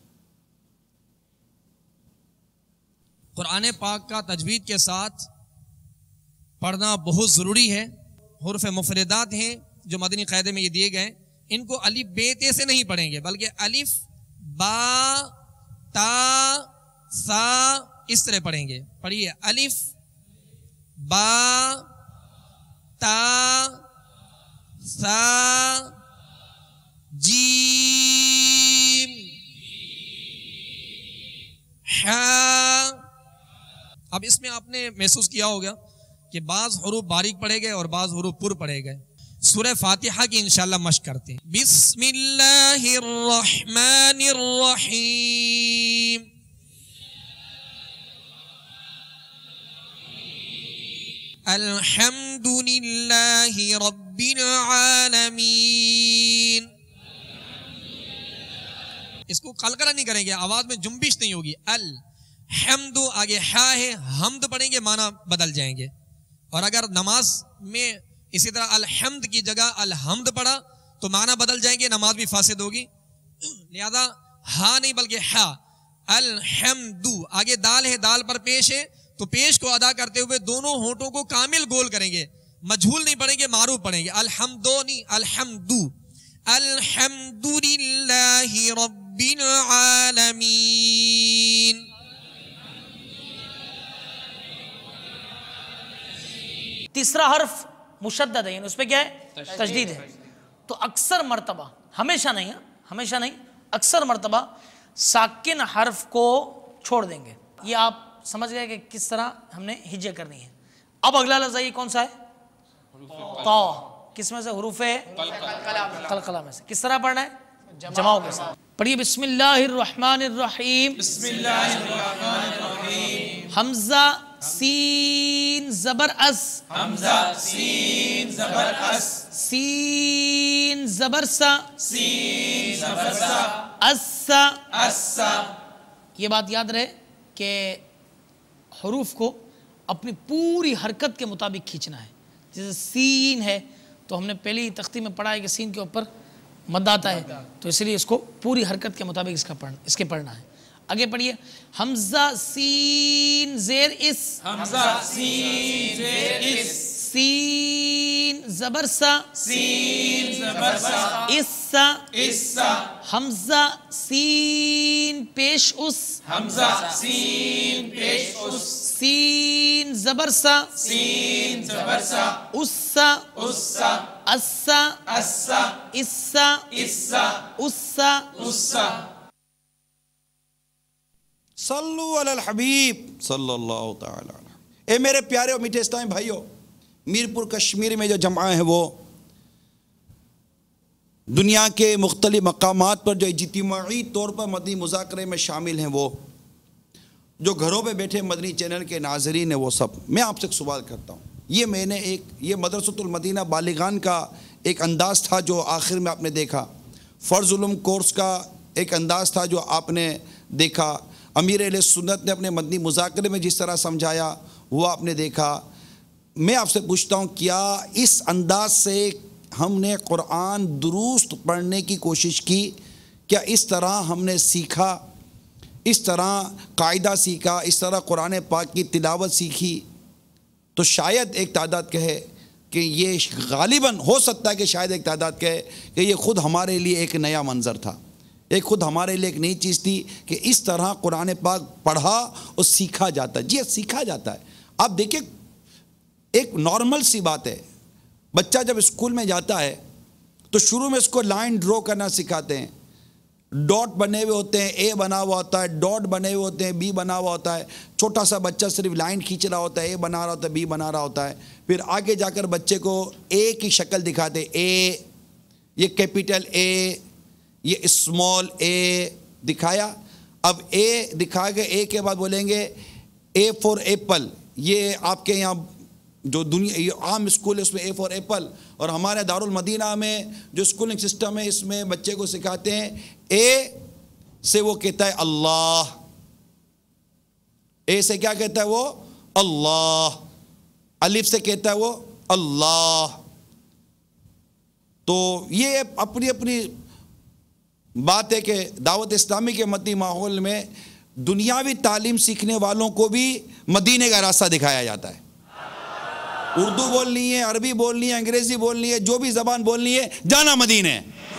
قرآن پاک کا تجوید کے ساتھ پڑھنا بہت ضروری ہے. حروف مفردات ہیں جو مدنی قاعدے میں یہ دیے گئے، ان کو الف بے تے سے نہیں پڑھیں گے، بلکہ الف با تا سا اس طرح پڑھیں گے. پڑھیے، الف با تا سا جیم ہا. اب اس میں آپ نے محسوس کیا ہوگا کہ بعض حروف باریک پڑھے گئے اور بعض حروف پر پڑھے گئے. سورہ فاتحہ کی انشاءاللہ مشق کرتے ہیں. بسم اللہ الرحمن الرحیم. الحمد للہ رب العالمین. اس کو قلقلہ نہیں کریں گے، آواز میں جنبش نہیں ہوگی. الحمد آگے ہا ہے، حمد پڑھیں گے معنی بدل جائیں گے. اور اگر نماز میں اسی طرح الحمد کی جگہ الحمد پڑھا تو معنی بدل جائیں گے، نماز بھی فاسد ہوگی. لہذا ہا نہیں بلکہ ہا. الحمد آگے دال ہے، دال پر پیش ہے تو پیش کو ادا کرتے ہوئے دونوں ہونٹوں کو کامل گول کریں گے، مجھول نہیں پڑھیں گے، معروف پڑھیں گے. الحمدو نہیں، الحمد. الحمد للہ رب العالمین. تیسرا حرف مشدد ہے، یعنی اس پہ کیا ہے؟ تشدید ہے. تو اکثر مرتبہ، ہمیشہ نہیں ہمیشہ نہیں اکثر مرتبہ ساکن حرف کو چھوڑ دیں گے. یہ آپ سمجھ گئے کہ کس طرح ہم نے ہجے کرنی ہے. اب اگلا لفظ یہ کون سا ہے؟ طا. کس میں سے؟ حروف قلقلہ میں سے. کس طرح پڑھنا ہے؟ جماؤں کے ساتھ. پڑھیے، بسم اللہ الرحمن الرحیم. بسم اللہ الرحمن الرحیم. حمزہ سین زبر اس. حمزہ سین زبر اس. سین زبر سا. سین زبر سا. اسا. اسا. یہ بات یاد رہے کہ حروف کو اپنی پوری حرکت کے مطابق کھینچنا ہے. جیسے سین ہے تو ہم نے پہلی تختی میں پڑھا ہے کہ سین کے اوپر مد آتا ہے، تو اس لیے اس کو پوری حرکت کے مطابق اس کا پڑھنا اس کے پڑھنا ہے. آگے پڑھیے، حمزہ سین زیر اس. حمزہ سین زیر اس. سین زبر سا. سین زبر سا. اسا. اسا. حمزہ سین پیش اس. حمزہ سین پیش اس. سین زبر سا. سین زبر سا. اسا. اسا. اسا. اسا. اسا. اسا. اسا. اسا. صلو علی الحبیب صلی اللہ تعالی علیہ. اے میرے پیارے اور میٹھے اسلامی بھائیوں، میرپور کشمیر میں جو جمع ہیں وہ دنیا کے مختلف مقامات پر جو اجتماعی طور پر مدنی مذاکرے میں شامل ہیں، وہ جو گھروں پہ بیٹھے مدنی چینل کے ناظرین ہیں، وہ سب. میں آپ سے ایک سوال کرتا ہوں. یہ میں نے ایک یہ مدرسۃ المدینہ بالغان کا ایک انداز تھا جو آخر میں آپ نے دیکھا. فرض علوم کورس کا ایک انداز تھا جو آپ نے دیکھا. امیر اہل سنت نے اپنے مدنی مذاکرے میں جس طرح سمجھایا وہ آپ نے دیکھا. میں آپ سے پوچھتا ہوں، کیا اس انداز سے ہم نے قرآن درست پڑھنے کی کوشش کی؟ کیا اس طرح ہم نے سیکھا، اس طرح قاعدہ سیکھا، اس طرح قرآن پاک کی تلاوت سیکھی؟ تو شاید ایک تعداد کہے کہ یہ غالباً ہو سکتا ہے کہ شاید ایک تعداد کہے کہ یہ خود ہمارے لیے ایک نیا منظر تھا، ایک خود ہمارے لیے ایک نئی چیز تھی کہ اس طرح قرآن پاک پڑھا اور سیکھا جاتا ہے. جی سیکھا جاتا ہے. آپ دیکھیں ایک نارمل سی بات ہے, بچہ جب اسکول میں جاتا ہے تو شروع میں اس کو لائن ڈرا کرنا سکھاتے ہیں. ڈاٹ بنے ہوئے ہوتے ہیں, اے بنا ہوا ہوتا ہے, ڈاٹ بنے ہوئے ہوتے ہیں, بی بنا ہوا ہوتا ہے. چھوٹا سا بچہ صرف لائن کھینچ رہا ہوتا ہے, اے بنا رہا ہوتا ہے, بی بنا رہا ہوتا ہے. پھر آگے جا کر بچے کو اے کی شکل دکھاتے, اے یہ کیپیٹل اے, یہ اسمال اے دکھایا. اب اے دکھا کے اے کے بعد بولیں گے اے فور ایپل. یہ آپ کے یہاں جو دنیا یہ عام اسکول ہے اس میں اے فور ایپل, اور ہمارے دارالمدینہ میں جو اسکولنگ سسٹم ہے اس میں بچے کو سکھاتے ہیں اے سے وہ کہتا ہے اللہ, اے سے کیا کہتا ہے وہ اللہ, الف سے کہتا ہے وہ اللہ. تو یہ اپنی اپنی بات ہے کہ دعوت اسلامی کے مدنی ماحول میں دنیاوی تعلیم سیکھنے والوں کو بھی مدینے کا راستہ دکھایا جاتا ہے. اردو بولنی ہے, عربی بولنی ہے, انگریزی بولنی ہے, جو بھی زبان بولنی ہے, جانا مدینے.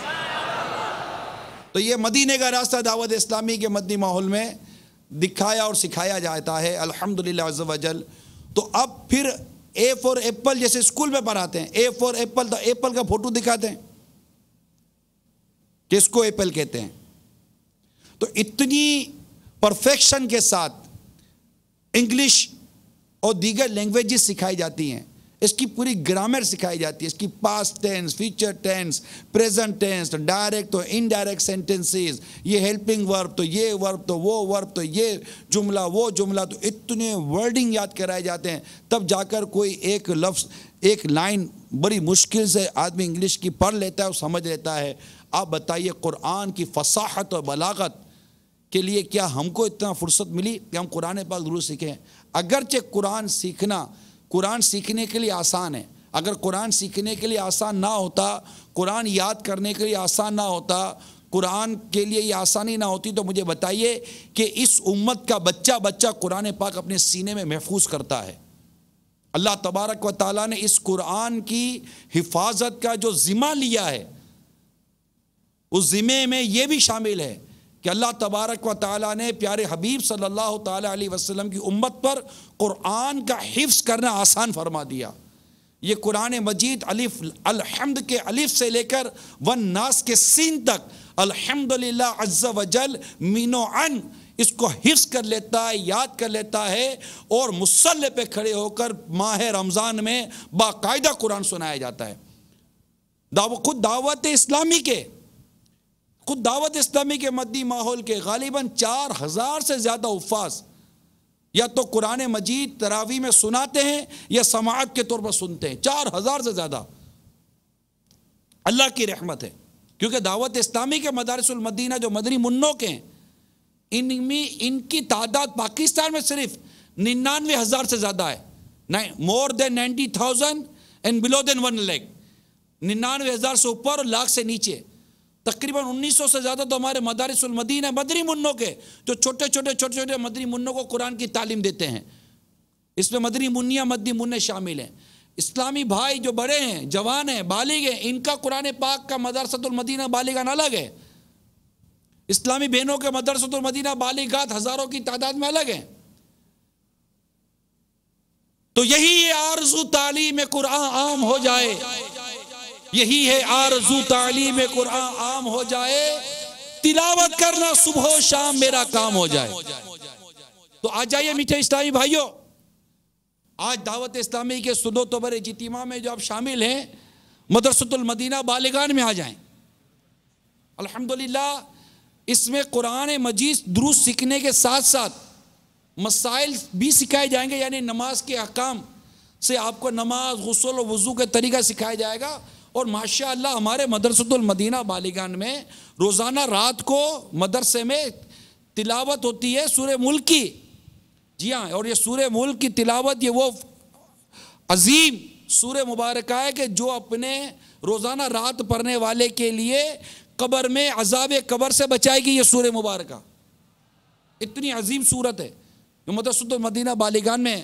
تو یہ مدینے کا راستہ دعوت اسلامی کے مدنی ماحول میں دکھایا اور سکھایا جاتا ہے الحمدللہ عز و جل. تو اب پھر اے فور ایپل جیسے اسکول میں پڑھاتے ہیں, اے فور ایپل تو ایپل کا فوٹو دکھاتے ہیں کہ اس کو ایپل کہتے ہیں. تو اتنی پرفیکشن کے ساتھ انگلش اور دیگر لینگویجز سکھائی جاتی ہیں, اس کی پوری گرامر سکھائی جاتی ہے, اس کی past tense, future tense, present tense, direct اور انڈائریکٹ سینٹنسز, یہ ہیلپنگ ورب تو یہ ورب تو وہ ورب تو یہ جملہ وہ جملہ, تو اتنے ورڈنگ یاد کرائے جاتے ہیں. تب جا کر کوئی ایک لفظ ایک لائن بڑی مشکل سے آدمی انگلش کی پڑھ لیتا ہے اور سمجھ لیتا ہے. آپ بتائیے قرآن کی فصاحت اور بلاغت کے لیے کیا ہم کو اتنا فرصت ملی کہ ہم قرآن پاک ضرور سیکھیں؟ اگرچہ قرآن سیکھنا قرآن سیکھنے کے لیے آسان ہے, اگر قرآن سیکھنے کے لیے آسان نہ ہوتا, قرآن یاد کرنے کے لیے آسان نہ ہوتا, قرآن کے لیے یہ آسانی نہ ہوتی, تو مجھے بتائیے کہ اس امت کا بچہ بچہ قرآن پاک اپنے سینے میں محفوظ کرتا ہے. اللہ تبارک و تعالیٰ نے اس قرآن کی حفاظت کا جو ذمہ لیا ہے, اس ذمے میں یہ بھی شامل ہے کہ اللہ تبارک و تعالیٰ نے پیارے حبیب صلی اللہ تعالیٰ علیہ وسلم کی امت پر قرآن کا حفظ کرنا آسان فرما دیا. یہ قرآن مجید الف الحمد کے الف سے لے کر والناس کے سین تک الحمدللہ عز و جل مین و عن اس کو حفظ کر لیتا ہے, یاد کر لیتا ہے, اور مصلی پہ کھڑے ہو کر ماہ رمضان میں باقاعدہ قرآن سنایا جاتا ہے. خود دعوت اسلامی کے خود دعوت اسلامی کے مدنی ماحول کے غالباً چار ہزار سے زیادہ حفاظ یا تو قرآن مجید تراویح میں سناتے ہیں یا سماعت کے طور پر سنتے ہیں. چار ہزار سے زیادہ اللہ کی رحمت ہے, کیونکہ دعوت اسلامی کے مدارس المدینہ جو مدنی منوں کے ہیں, ان میں ان کی تعداد پاکستان میں صرف ننانوے ہزار سے زیادہ ہے, more than ninety thousand and below than one lakh. ننانوے ہزار سے اوپر اور لاکھ سے نیچے. تقریباً انیس سو سے زیادہ تو ہمارے مدارس المدینہ مدنی منوں کے جو چھوٹے چھوٹے چھوٹے چھوٹے مدنی منوں کو قرآن کی تعلیم دیتے ہیں. اس میں مدنی منیاں مدنی منع شامل ہیں. اسلامی بھائی جو بڑے ہیں, جوان ہیں, بالغ ہیں, ان کا قرآن پاک کا مدرسۃ المدینہ بالغان الگ ہے. اسلامی بہنوں کے مدرسۃ المدینہ بالغات ہزاروں کی تعداد میں الگ ہیں. تو یہی آرزو تعلیم قرآن عام ہو جائے, یہی ہے آرزو تعلیم قرآن عام ہو جائے, تلاوت کرنا صبح و شام میرا کام ہو جائے. تو آ جائیے میٹھے اسلامی بھائیوں, آج دعوت اسلامی کے سنو تو بر اجتماع میں جو آپ شامل ہیں مدرسۃ المدینہ بالغان میں آ جائیں. الحمدللہ اس میں قرآن مجید دروس سیکھنے کے ساتھ ساتھ مسائل بھی سکھائے جائیں گے, یعنی نماز کے احکام سے آپ کو نماز, غسل و وضو کے طریقہ سکھایا جائے گا. اور ماشاءاللہ ہمارے مدرسۃ المدینہ بالغان میں روزانہ رات کو مدرسے میں تلاوت ہوتی ہے سورہ ملک کی. جی ہاں, اور یہ سورہ ملک کی تلاوت یہ وہ عظیم سورہ مبارکہ ہے کہ جو اپنے روزانہ رات پڑھنے والے کے لیے قبر میں عذاب قبر سے بچائے گی. یہ سورہ مبارکہ اتنی عظیم سورت ہے جو مدرسۃ المدینہ بالغان میں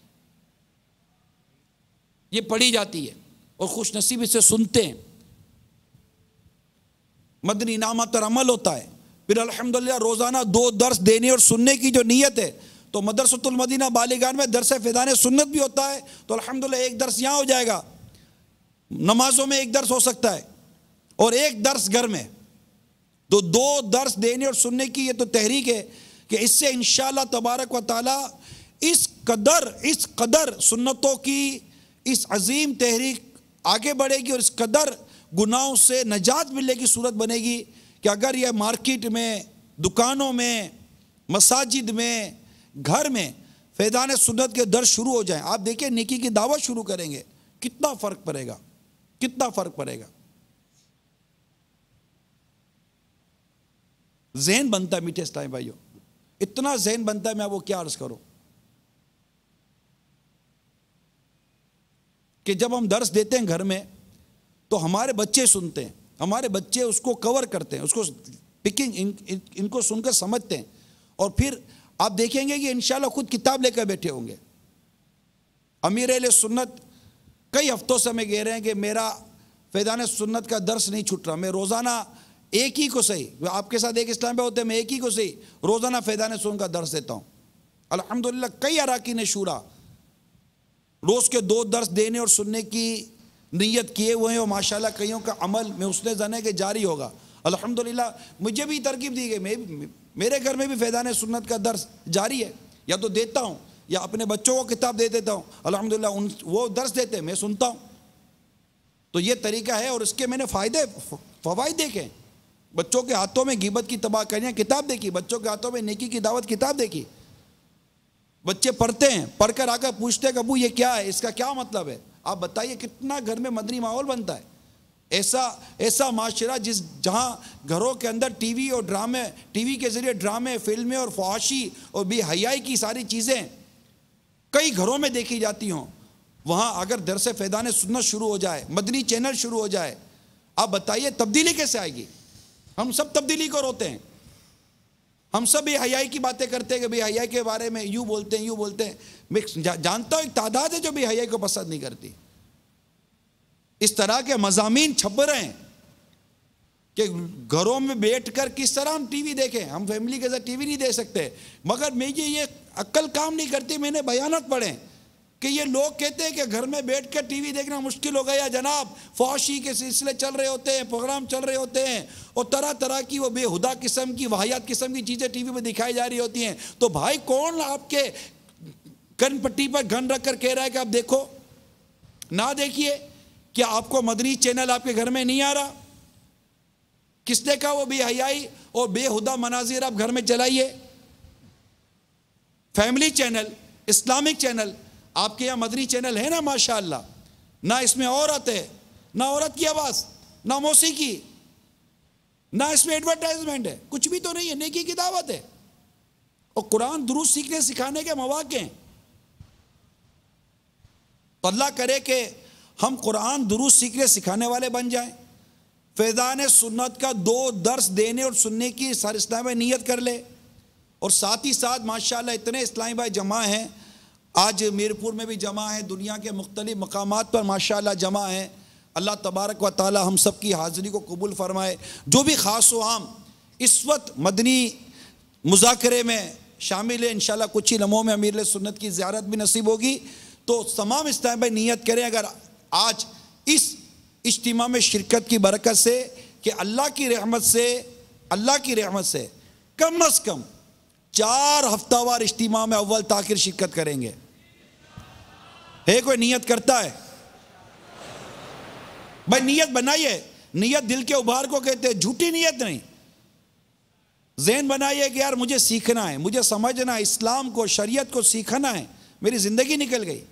یہ پڑھی جاتی ہے اور خوش نصیبی سے سنتے ہیں. مدنی انعامات پر عمل ہوتا ہے, پھر الحمدللہ روزانہ دو درس دینے اور سننے کی جو نیت ہے، تو مدرسۃ المدینہ بالیگان میں درس فیضان سنت بھی ہوتا ہے، تو الحمدللہ ایک درس یہاں ہو جائے گا، نمازوں میں ایک درس ہو سکتا ہے، اور ایک درس گھر میں، تو دو درس دینے اور سننے کی یہ تو تحریک ہے کہ اس سے انشاءاللہ تبارک و تعالی اس قدر اس قدر سنتوں کی اس عظیم تحریک آگے بڑھے گی، اور اس قدر گناہوں سے نجات ملنے کی صورت بنے گی کہ اگر یہ مارکیٹ میں، دکانوں میں، مساجد میں، گھر میں فیضان سنت کے درس شروع ہو جائیں، آپ دیکھیں نیکی کی دعوت شروع کریں گے، کتنا فرق پڑے گا، کتنا فرق پڑے گا، ذہن بنتا ہے میٹھے اسلامی بھائیوں، اتنا ذہن بنتا ہے، میں وہ کیا عرض کروں کہ جب ہم درس دیتے ہیں گھر میں تو ہمارے بچے سنتے ہیں، ہمارے بچے اس کو کور کرتے ہیں، اس کو پکنگ ان کو سن کر سمجھتے ہیں، اور پھر آپ دیکھیں گے کہ انشاءاللہ خود کتاب لے کر بیٹھے ہوں گے۔ امیر اہل سنت کئی ہفتوں سے ہمیں کہہ رہے ہیں کہ میرا فیضان سنت کا درس نہیں چھٹ رہا، میں روزانہ ایک ہی کو صحیح، آپ کے ساتھ ایک اسلام پہ ہوتے ہیں، میں ایک ہی کو صحیح روزانہ فیضان سنت کا درس دیتا ہوں۔ الحمدللہ کئی اراکین شورا روز کے دو درس دینے اور سننے کی نیت کیے ہوئے ہیں، اور ماشاءاللہ کئیوں کا عمل میں حسن ظن ہے کہ جاری ہوگا۔ الحمدللہ مجھے بھی ترغیب دی گئی، میں میرے گھر میں بھی فیضان سنت کا درس جاری ہے، یا تو دیتا ہوں یا اپنے بچوں کو کتاب دے دیتا ہوں، الحمدللہ ان وہ درس دیتے ہیں، میں سنتا ہوں۔ تو یہ طریقہ ہے، اور اس کے میں نے فائدے فوائد دیکھے، بچوں کے ہاتھوں میں غیبت کی تباہ کریاں کتاب دیکھی، بچوں کے ہاتھوں میں نیکی کی دعوت کتاب دیکھی، بچے پڑھتے ہیں، پڑھ کر آ کر پوچھتے ہیں کہ ابو یہ کیا ہے، اس کا کیا مطلب ہے، آپ بتائیے کتنا گھر میں مدنی ماحول بنتا ہے۔ ایسا ایسا معاشرہ جس جہاں گھروں کے اندر ٹی وی اور ڈرامے، ٹی وی کے ذریعے ڈرامے، فلمیں اور فحاشی اور بے حیائی کی ساری چیزیں کئی گھروں میں دیکھی جاتی ہوں، وہاں اگر درس فیضان سنت شروع ہو جائے، مدنی چینل شروع ہو جائے، آپ بتائیے تبدیلی کیسے آئے گی؟ ہم سب تبدیلی کو روتے ہیں، ہم سب بے حیائی کی باتیں کرتے ہیں کہ بے حیائی کے بارے میں یوں بولتے ہیں یوں بولتے ہیں، میں جانتا ہوں ایک تعداد ہے جو بے حیائی کو پسند نہیں کرتی۔ اس طرح کے مضامین چھپ رہے ہیں کہ گھروں میں بیٹھ کر کس طرح ہم ٹی وی دیکھیں، ہم فیملی کے ساتھ ٹی وی نہیں دیکھ سکتے، مگر مجھے یہ عقل کام نہیں کرتی، میں نے بیانات پڑھے کہ یہ لوگ کہتے ہیں کہ گھر میں بیٹھ کر ٹی وی دیکھنا مشکل ہو گیا جناب، فحاشی کے سلسلے چل رہے ہوتے ہیں، پروگرام چل رہے ہوتے ہیں، اور طرح طرح کی وہ بے ہدا قسم کی واہیات قسم کی چیزیں ٹی وی میں دکھائی جا رہی ہوتی ہیں۔ تو بھائی کون آپ کے کن پٹی پر گن رکھ کر کہہ رہا ہے کہ آپ دیکھو؟ نہ دیکھیے، کیا آپ کو مدنی چینل آپ کے گھر میں نہیں آ رہا؟ کس نے کہا وہ بے حیائی اور بے ہدا مناظر آپ گھر میں چلائیے؟ فیملی چینل، اسلامک چینل، آپ کے یہاں مدنی چینل ہے نا ماشاءاللہ، نہ اس میں عورت ہے، نہ عورت کی آواز، نہ موسیقی، نہ اس میں ایڈورٹائزمنٹ ہے، کچھ بھی تو نہیں ہے، نیکی کی دعوت ہے، اور قرآن درست سیکھنے سکھانے کے مواقع ہیں۔ تو اللہ کرے کہ ہم قرآن درست سیکھنے سکھانے والے بن جائیں، فیضان سنت کا دو درس دینے اور سننے کی سر اسلام میں نیت کر لے، اور ساتھ ہی ساتھ ماشاءاللہ اتنے اسلامی بھائی جمع ہیں، آج میرپور میں بھی جمع ہیں، دنیا کے مختلف مقامات پر ماشاءاللہ جمع ہیں۔ اللہ تبارک و تعالی ہم سب کی حاضری کو قبول فرمائے۔ جو بھی خاص و عام اس وقت مدنی مذاکرے میں شامل ہے، انشاءاللہ کچھ ہی لمحوں میں امیر سنت کی زیارت بھی نصیب ہوگی، تو تمام اسلامی بھائی نیت کریں اگر آج اس اجتماع میں شرکت کی برکت سے کہ اللہ کی رحمت سے اللہ کی رحمت سے کم از کم چار ہفتہ وار اجتماع میں اول تاخیر شرکت کریں گے۔ ہے کوئی نیت کرتا ہے؟ بھائی نیت بنائیے، نیت دل کے ابھار کو کہتے ہیں، جھوٹی نیت نہیں، ذہن بنائیے کہ یار مجھے سیکھنا ہے، مجھے سمجھنا ہے، اسلام کو شریعت کو سیکھنا ہے، میری زندگی نکل گئی،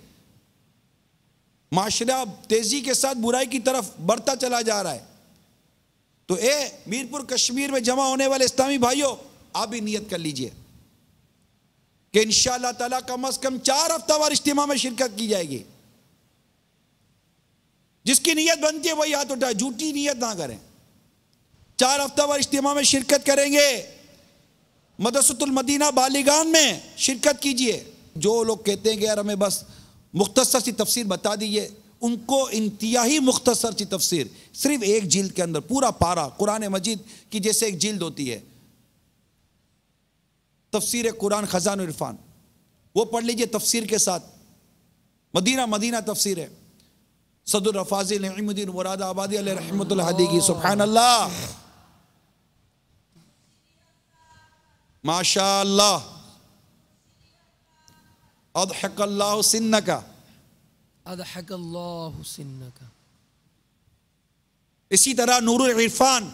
معاشرہ تیزی کے ساتھ برائی کی طرف بڑھتا چلا جا رہا ہے، تو اے میرپور کشمیر میں جمع ہونے والے اسلامی بھائیوں آپ بھی نیت کر لیجئے کہ انشاءاللہ تعالیٰ کم از کم چار ہفتہ وار اجتماع میں شرکت کی جائے گی۔ جس کی نیت بنتی ہے وہی ہاتھ اٹھائے، جھوٹی نیت نہ کریں۔ چار ہفتہ وار اجتماع میں شرکت کریں گے، مدرسۃ المدینہ بالیگان میں شرکت کیجئے۔ جو لوگ کہتے ہیں کہ یار ہمیں بس مختصر سی تفسیر بتا دیجئے، ان کو انتہائی مختصر سی تفسیر صرف ایک جلد کے اندر پورا پارا قرآن مجید کی جیسے ایک جلد ہوتی ہے، تفسیر قرآن خزان عرفان، وہ پڑھ لیجئے تفسیر کے ساتھ، مدینہ مدینہ تفسیر ہے، صدر رفاضی نعیم الدین مراد آبادی علیہ رحمۃ الحدی کی، سبحان اللہ، ماشاء اللہ، اضحک اللہ سنکا، اضحک اللہ سنکا۔ اسی طرح نور العرفان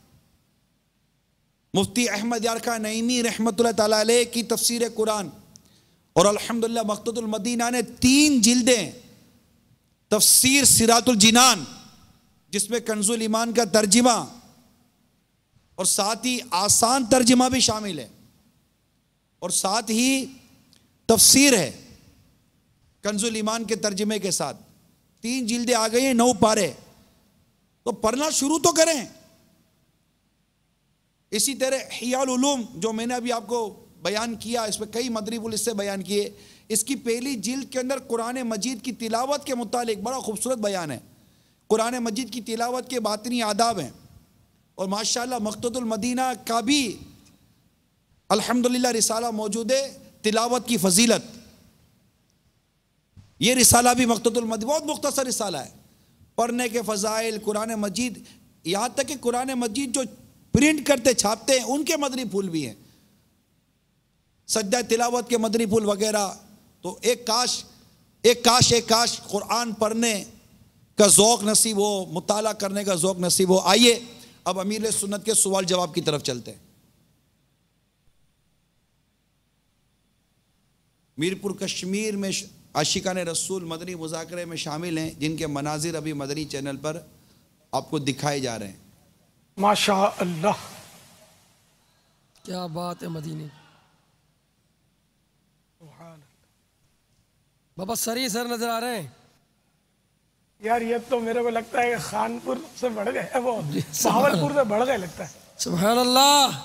مفتی احمد یارکا نعیمی رحمۃ اللہ تعالی علیہ کی تفسیر قرآن، اور الحمدللہ مقتدی المدینہ نے تین جلدیں تفسیر صراط الجنان جس میں کنز الایمان کا ترجمہ اور ساتھ ہی آسان ترجمہ بھی شامل ہے، اور ساتھ ہی تفسیر ہے کنز الایمان کے ترجمے کے ساتھ، تین جلدیں آ گئی ہیں، نو پارے، تو پڑھنا شروع تو کریں۔ اسی طرح احیاء العلوم جو میں نے ابھی آپ کو بیان کیا، اس میں کئی مدری پل اس سے بیان کیے، اس کی پہلی جلد کے اندر قرآن مجید کی تلاوت کے متعلق بڑا خوبصورت بیان ہے، قرآن مجید کی تلاوت کے باطنی آداب ہیں، اور ماشاءاللہ مقتدی المدینہ کا بھی الحمدللہ رسالہ موجود ہے، تلاوت کی فضیلت، یہ رسالہ بھی مقتدی المدینہ بہت مختصر رسالہ ہے، پڑھنے کے فضائل، قرآن مجید، یہاں تک کہ قرآن مجید جو پرنٹ کرتے چھاپتے ہیں ان کے مدنی پھول بھی ہیں، سجدہ تلاوت کے مدنی پھول وغیرہ، تو ایک کاش ایک کاش ایک کاش قرآن پڑھنے کا ذوق نصیب ہو، مطالعہ کرنے کا ذوق نصیب ہو۔ آئیے اب امیر سنت کے سوال جواب کی طرف چلتے ہیں۔ میرپور کشمیر میں عاشقان رسول مدنی مذاکرے میں شامل ہیں، جن کے مناظر ابھی مدنی چینل پر آپ کو دکھائے جا رہے ہیں۔ ماشاء اللہ، کیا بات ہے مدینے، بابا سر ہی سر نظر آ رہے ہیں یار یہ تو میرے کو لگتا ہے کہ خانپور سے بڑھ گئے، وہ بہاولپور سے بڑھ گئے لگتا ہے۔ سبحان اللہ۔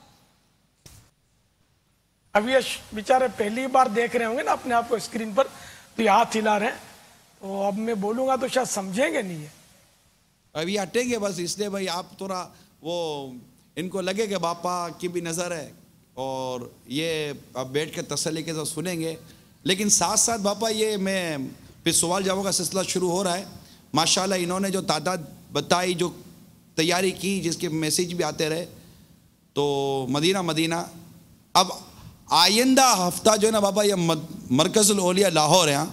اب یہ بیچارے پہلی بار دیکھ رہے ہوں گے نا اپنے آپ کو اسکرین پر، تو یہ ہاتھ ہلا رہے ہیں، تو اب میں بولوں گا تو شاید سمجھیں گے نہیں ہے، ابھی ہٹیں گے بس، اس لیے بھائی آپ تھوڑا وہ ان کو لگے کہ باپا کی بھی نظر ہے، اور یہ اب بیٹھ کے تسلی کے ساتھ سنیں گے، لیکن ساتھ ساتھ باپا یہ میں پھر سوال جواب کا سلسلہ شروع ہو رہا ہے۔ ماشاءاللہ انہوں نے جو تعداد بتائی، جو تیاری کی، جس کے میسیج بھی آتے رہے، تو مدینہ مدینہ اب آئندہ ہفتہ جو ہے نا باپا یہ مرکز الاولیاء لاہور ہے، ہاں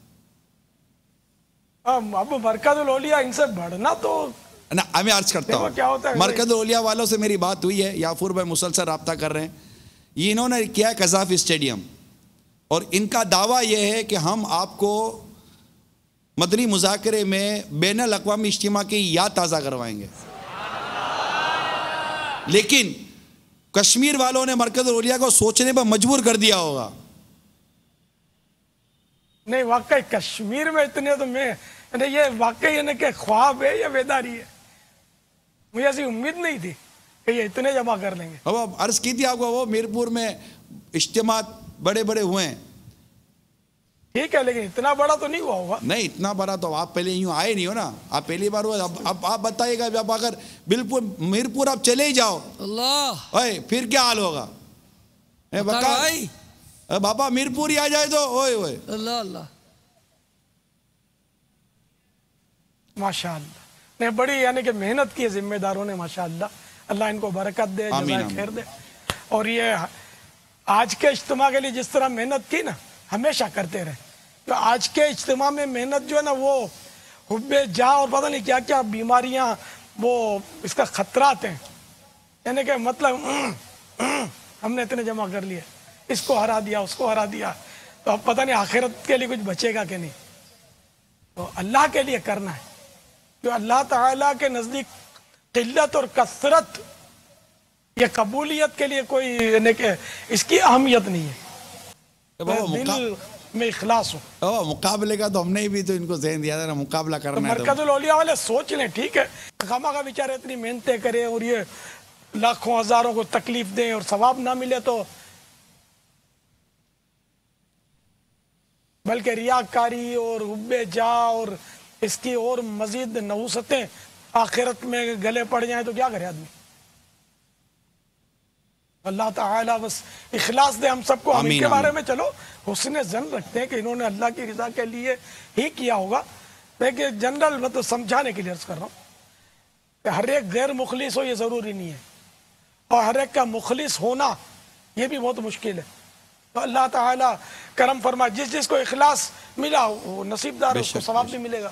اب مرکز الاولیاء ان سے بڑھنا تو نا، میں عرض کرتا دیکھو کیا ہوتا ہوں، ہے مرکز الاولیاء والوں سے میری بات ہوئی ہے، یافور بھائی مسلسل رابطہ کر رہے ہیں، یہ انہوں نے کیا ہے قذافی اسٹیڈیم، اور ان کا دعویٰ یہ ہے کہ ہم آپ کو مدنی مذاکرے میں بین الاقوامی اجتماع کی یاد تازہ کروائیں گے، لیکن کشمیر والوں نے مرکز الاولیاء کو سوچنے پر مجبور کر دیا ہوگا۔ نہیں واقعی کشمیر میں اتنے تو میں یہ واقعی یعنی کہ خواب ہے یا بیداری ہے، مجھے ایسی امید نہیں تھی کہ یہ اتنے جمع کر لیں گے۔ اب عرض کی تھی آپ کو، وہ میرپور میں اجتماع بڑے بڑے ہوئے ہیں، ٹھیک ہے، لیکن اتنا بڑا تو نہیں ہوا ہوگا۔ نہیں اتنا بڑا تو آپ پہلے یوں آئے نہیں ہو نا، آپ پہلی بار ہوا، اب اب آپ بتائیے گا، اب اگر بالکل میرپور آپ چلے ہی جاؤ اللہ اوئے پھر کیا حال ہوگا؟ اے بتا بکا- بھائی، اے بابا میرپور ہی آ جائے تو اوئے اوئے اللہ اللہ، ماشاء اللہ، نے بڑی یعنی کہ محنت کی ہے ذمہ داروں نے، ماشاء اللہ، اللہ ان کو برکت دے، آمین، جزائے آمین۔ خیر دے، اور یہ آج کے اجتماع کے لیے جس طرح محنت کی نا ہمیشہ کرتے رہے، تو آج کے اجتماع میں محنت جو ہے نا وہ حب جا اور پتہ نہیں کیا کیا بیماریاں، وہ اس کا خطرات ہیں، یعنی کہ مطلب ہم نے اتنے جمع کر لیے، اس کو ہرا دیا، اس کو ہرا دیا، تو اب پتہ نہیں آخرت کے لیے کچھ بچے گا کہ نہیں، تو اللہ کے لیے کرنا ہے، جو اللہ تعالیٰ کے نزدیک قلت اور کثرت یہ قبولیت کے لیے کوئی یعنی کہ اس کی اہمیت نہیں ہے، اے بابا دل مقا- میں اخلاص ہو۔ بابا مقابلے کا تو ہم نے بھی تو ان کو ذہن دیا تھا نا، مقابلہ تو کرنا ہے تو مرکز الاولیاء والے سوچ لیں، ٹھیک ہے، خامہ کا بیچارے اتنی محنتیں کرے اور یہ لاکھوں ہزاروں کو تکلیف دیں اور ثواب نہ ملے، تو بلکہ ریاکاری اور حب جا اور اس کی اور مزید نحوستیں آخرت میں گلے پڑ جائیں تو کیا کرے آدمی؟ اللہ تعالیٰ بس اخلاص دے ہم سب کو. ہم ان آمین، کے بارے آمین. میں چلو حسن زن رکھتے ہیں کہ انہوں نے اللہ کی رضا کے لیے ہی کیا ہوگا. لیکن جنرل مطلب سمجھانے کے لیے عرض کر رہا ہوں کہ ہر ایک غیر مخلص ہو یہ ضروری نہیں ہے، اور ہر ایک کا مخلص ہونا یہ بھی بہت مشکل ہے. تو اللہ تعالیٰ کرم فرما، جس جس کو اخلاص ملا وہ نصیب دار، اس کو ثواب بھی ملے گا.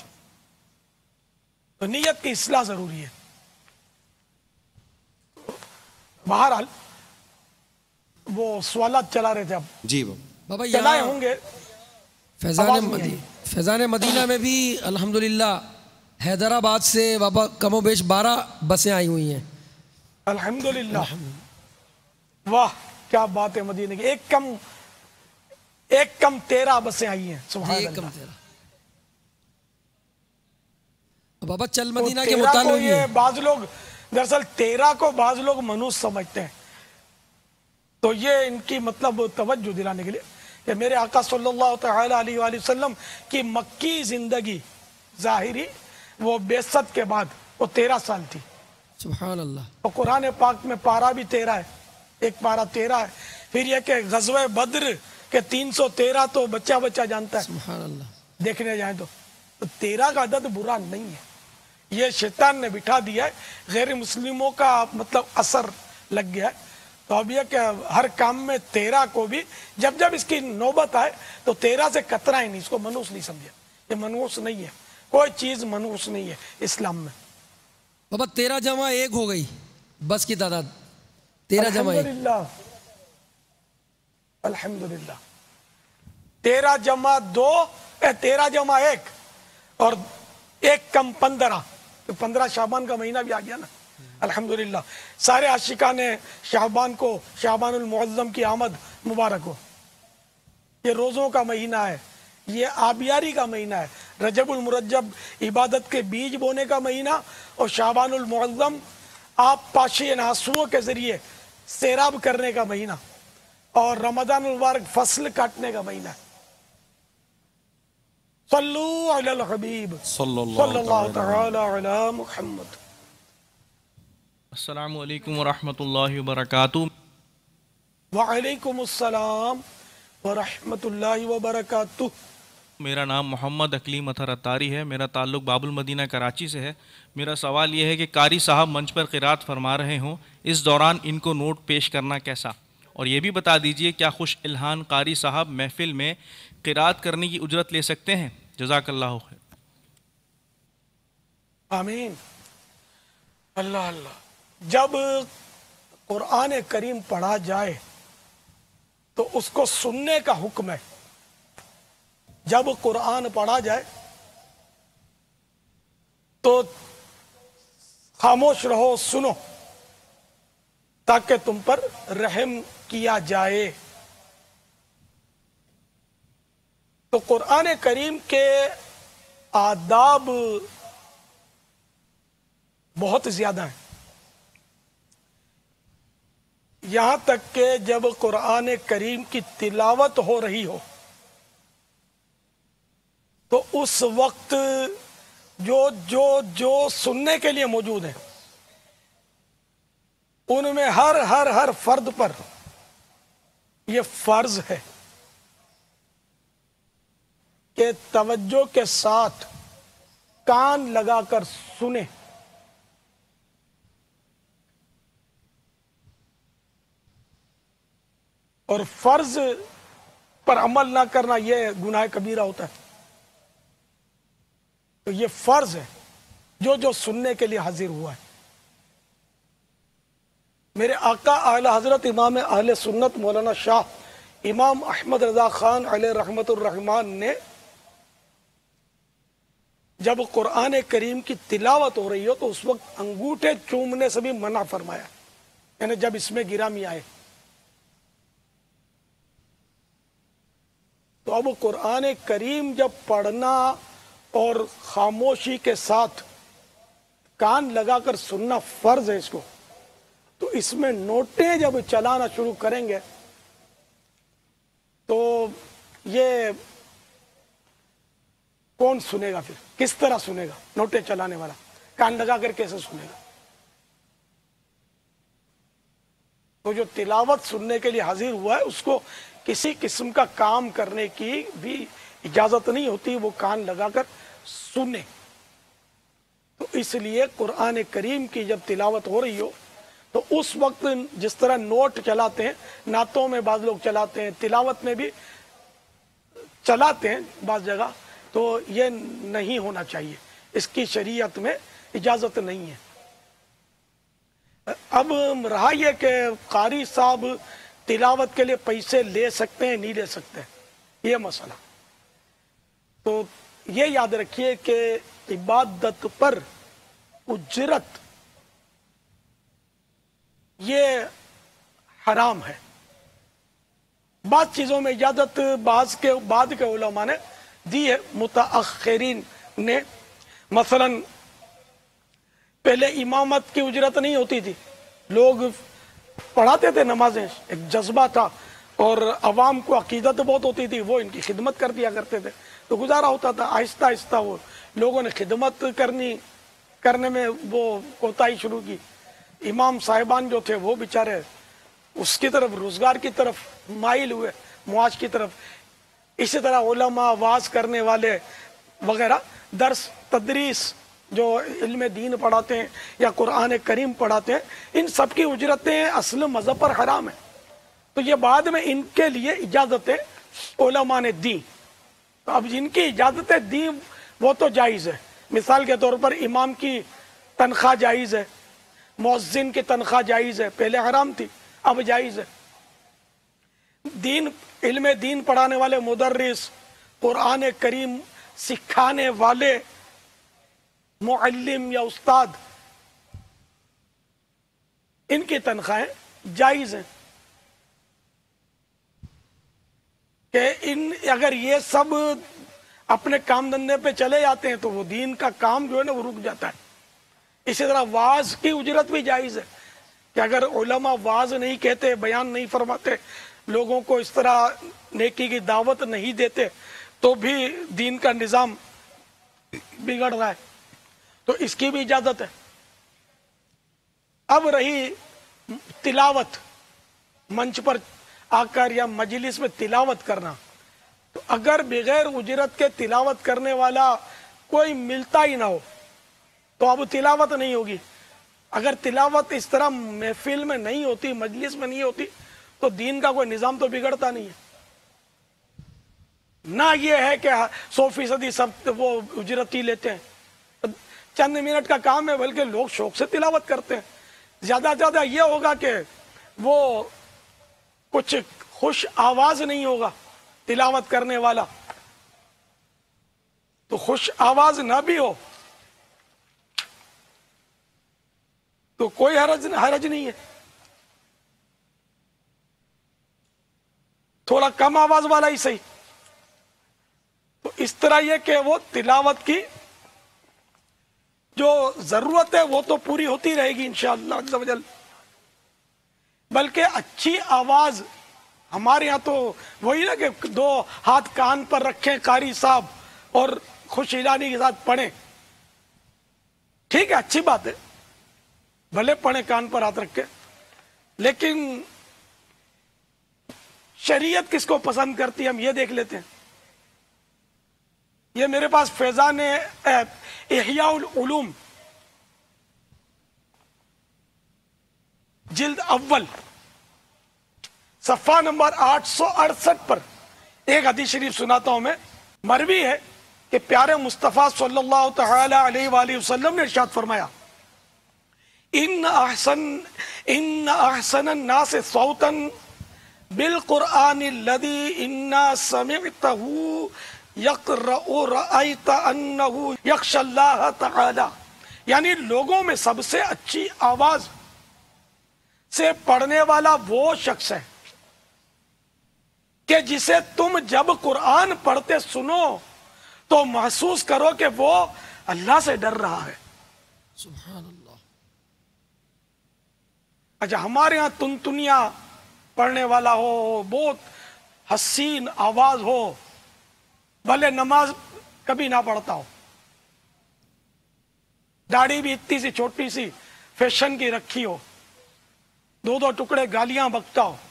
تو نیت کی اصلاح ضروری ہے. بہرحال وہ سوالات چلا رہے تھے، اب جی بابا. بابا چلائے یہاں ہوں گے. فیضان آواز نہیں مدینہ فیضان مدینہ میں بھی الحمدللہ حیدرآباد سے بابا کم و بیش بارہ بسیں آئی ہوئی ہیں. الحمدللہ. واہ کیا بات ہے. مدینہ کی ایک کم ایک کم تیرہ بسیں آئی ہیں. سبحان ایک اللہ. کم تیرہ. بابا چل تو مدینہ کے تیرہ کو متعلق بھی یہ ہے. بعض لوگ دراصل تیرہ کو بعض لوگ منوس سمجھتے ہیں. تو یہ ان کی مطلب توجہ دلانے کے لیے کہ میرے آقا صلی اللہ تعالی علیہ وآلہ وسلم کی مکی زندگی ظاہری وہ بعثت کے بعد وہ تیرہ سال تھی. سبحان اللہ. اور قرآن پاک میں پارہ بھی تیرہ ہے، ایک پارہ تیرہ ہے. پھر یہ کہ غزوہ بدر کے تین سو تیرہ تو بچہ بچہ جانتا ہے سبحان اللہ. دیکھنے جائیں تو. تو تیرہ کا عدد برا نہیں ہے، یہ شیطان نے بٹھا دیا ہے، غیر مسلموں کا مطلب اثر لگ گیا ہے. تو اب یہ کہ ہر کام میں تیرہ کو بھی جب جب اس کی نوبت آئے تو تیرہ سے کترا ہی نہیں، اس کو منوس نہیں سمجھے. یہ منوس نہیں ہے، کوئی چیز منوس نہیں ہے اسلام میں. بابا تیرہ جمع ایک ہو گئی بس کی تعداد. تیرہ جمع ایک. الحمدللہ الحمدللہ. تیرہ جمع دو اے تیرہ جمع ایک اور ایک کم پندرہ، تو پندرہ شعبان کا مہینہ بھی آ گیا نا. الحمدللہ. سارے عاشقان شعبان کو شعبان المعظم کی آمد مبارک ہو. یہ روزوں کا مہینہ ہے، یہ آبیاری کا مہینہ ہے. رجب المرجب عبادت کے بیج بونے کا مہینہ، اور شعبان المعظم آپ پاشی ناسوؤں کے ذریعے سیراب کرنے کا مہینہ، اور رمضان المبارک فصل کاٹنے کا مہینہ. صلو علی الحبیب صلی صلی اللہ تعالی علی محمد. السلام علیکم ورحمۃ اللہ وبرکاتہ. وعلیکم السلام ورحمۃ اللہ وبرکاتہ. میرا نام محمد اقلیم اطہر اتاری ہے. میرا تعلق باب المدینہ کراچی سے ہے. میرا سوال یہ ہے کہ قاری صاحب منچ پر قرات فرما رہے ہوں، اس دوران ان کو نوٹ پیش کرنا کیسا؟ اور یہ بھی بتا دیجئے کیا خوش الہان قاری صاحب محفل میں قرات کرنے کی اجرت لے سکتے ہیں؟ جزاک اللہ خیر. آمین. اللہ اللہ. جب قرآن کریم پڑھا جائے تو اس کو سننے کا حکم ہے. جب قرآن پڑھا جائے تو خاموش رہو، سنو، تاکہ تم پر رحم کیا جائے. تو قرآن کریم کے آداب بہت زیادہ ہیں. یہاں تک کہ جب قرآن کریم کی تلاوت ہو رہی ہو تو اس وقت جو جو جو سننے کے لیے موجود ہیں ان میں ہر ہر ہر فرد پر یہ فرض ہے کہ توجہ کے ساتھ کان لگا کر سنے. اور فرض پر عمل نہ کرنا یہ گناہ کبیرہ ہوتا ہے. تو یہ فرض ہے جو جو سننے کے لیے حاضر ہوا ہے. میرے آقا اعلی حضرت امام اہل سنت مولانا شاہ امام احمد رضا خان علیہ رحمت الرحمان نے جب قرآن کریم کی تلاوت ہو رہی ہو تو اس وقت انگوٹھے چومنے سے بھی منع فرمایا، یعنی جب اس میں گرامی آئے. تو اب قرآن کریم جب پڑھنا اور خاموشی کے ساتھ کان لگا کر سننا فرض ہے اس کو، تو اس میں نوٹیں جب چلانا شروع کریں گے تو یہ کون سنے گا؟ پھر کس طرح سنے گا؟ نوٹیں چلانے والا کان لگا کر کیسے سنے گا؟ تو تو جو تلاوت سننے کے لیے حاضر ہوا ہے اس کو کسی قسم کا کام کرنے کی بھی اجازت نہیں ہوتی، وہ کان لگا کر سنے۔ تو اس لیے قرآن کریم کی جب تلاوت ہو رہی ہو تو اس وقت جس طرح نوٹ چلاتے ہیں، نعتوں میں بعض لوگ چلاتے ہیں، تلاوت میں بھی چلاتے ہیں بعض جگہ، تو یہ نہیں ہونا چاہیے، اس کی شریعت میں اجازت نہیں ہے۔ اب رہا یہ کہ قاری صاحب تلاوت کے لیے پیسے لے سکتے ہیں نہیں لے سکتے، یہ مسئلہ تو یہ یاد رکھیے کہ عبادت پر اجرت یہ حرام ہے۔ بعض چیزوں میں اجازت بعض کے بعد کے علماء نے دی ہے، متاخرین نے، مثلا پہلے امامت کی اجرت نہیں ہوتی تھی، لوگ پڑھاتے تھے نمازیں، ایک جذبہ تھا اور عوام کو عقیدت بہت ہوتی تھی، وہ ان کی خدمت کر دیا کرتے تھے تو گزارا ہوتا تھا۔ آہستہ آہستہ وہ لوگوں نے خدمت کرنی کرنے میں وہ کوتاہی شروع کی، امام صاحبان جو تھے وہ بیچارے اس کی طرف روزگار کی طرف مائل ہوئے، معاش کی طرف۔ اسی طرح علماء، واعظ کرنے والے وغیرہ، درس تدریس جو علم دین پڑھاتے ہیں یا قرآن کریم پڑھاتے ہیں، ان سب کی اجرتیں اصل مذہب پر حرام ہیں، تو یہ بعد میں ان کے لیے اجازتیں علماء نے دی۔ اب جن کی اجازتیں دی وہ تو جائز ہے، مثال کے طور پر امام کی تنخواہ جائز ہے، مؤذن کی تنخواہ جائز ہے، پہلے حرام تھی اب جائز ہے۔ دین علم دین پڑھانے والے مدرس، قرآن کریم سکھانے والے معلم یا استاد، ان کی تنخواہیں جائز ہیں کہ ان اگر یہ سب اپنے کام دھندے پہ چلے جاتے ہیں تو وہ دین کا کام جو ہے نا وہ رک جاتا ہے۔ اسی طرح واعظ کی اجرت بھی جائز ہے کہ اگر علماء واعظ نہیں کہتے، بیان نہیں فرماتے، لوگوں کو اس طرح نیکی کی دعوت نہیں دیتے تو بھی دین کا نظام بگڑ رہا ہے، تو اس کی بھی اجازت ہے۔ اب رہی تلاوت، منچ پر آ کر یا مجلس میں تلاوت کرنا، تو اگر بغیر اجرت کے تلاوت کرنے والا کوئی ملتا ہی نہ ہو تو اب تلاوت نہیں ہوگی۔ اگر تلاوت اس طرح محفل میں نہیں ہوتی، مجلس میں نہیں ہوتی، تو دین کا کوئی نظام تو بگڑتا نہیں ہے۔ نہ یہ ہے کہ سو فیصدی سب وہ اجرت ہی لیتے ہیں، چند منٹ کا کام ہے، بلکہ لوگ شوق سے تلاوت کرتے ہیں۔ زیادہ سے زیادہ یہ ہوگا کہ وہ کچھ خوش آواز نہیں ہوگا تلاوت کرنے والا، تو خوش آواز نہ بھی ہو تو کوئی حرج حرج نہیں ہے، تھوڑا کم آواز والا ہی صحیح۔ تو اس طرح یہ کہ وہ تلاوت کی جو ضرورت ہے وہ تو پوری ہوتی رہے گی انشاءاللہ عز و جل، بلکہ اچھی آواز ہمارے یہاں تو وہی نا کہ دو ہاتھ کان پر رکھیں قاری صاحب اور خوش اعلانی کے ساتھ پڑھیں، ٹھیک ہے، اچھی بات ہے، بھلے پڑھیں کان پر ہاتھ رکھ کے، لیکن شریعت کس کو پسند کرتی ہے ہم یہ دیکھ لیتے ہیں۔ یہ میرے پاس فیضان احیاء العلوم جلد اول صفحہ نمبر آٹھ سو اڑسٹھ پر ایک حدیث شریف سناتا ہوں میں۔ مروی ہے کہ پیارے مصطفیٰ صلی اللہ تعالی علیہ وآلہ وسلم نے ارشاد فرمایا، ان احسن ان احسن الناس صوتا بالقرآن الذي انا سمعته یقرأ رأیت انہ یخشی اللہ تعالی، یعنی لوگوں میں سب سے اچھی آواز سے پڑھنے والا وہ شخص ہے کہ جسے تم جب قرآن پڑھتے سنو تو محسوس کرو کہ وہ اللہ سے ڈر رہا ہے۔ سبحان اللہ۔ اچھا، ہمارے ہاں تنتنیا پڑھنے والا ہو، بہت حسین آواز ہو، بھلے نماز کبھی نہ پڑھتا ہو، داڑھی بھی اتنی سی چھوٹی سی فیشن کی رکھی ہو، دو دو ٹکڑے گالیاں بکتا ہو،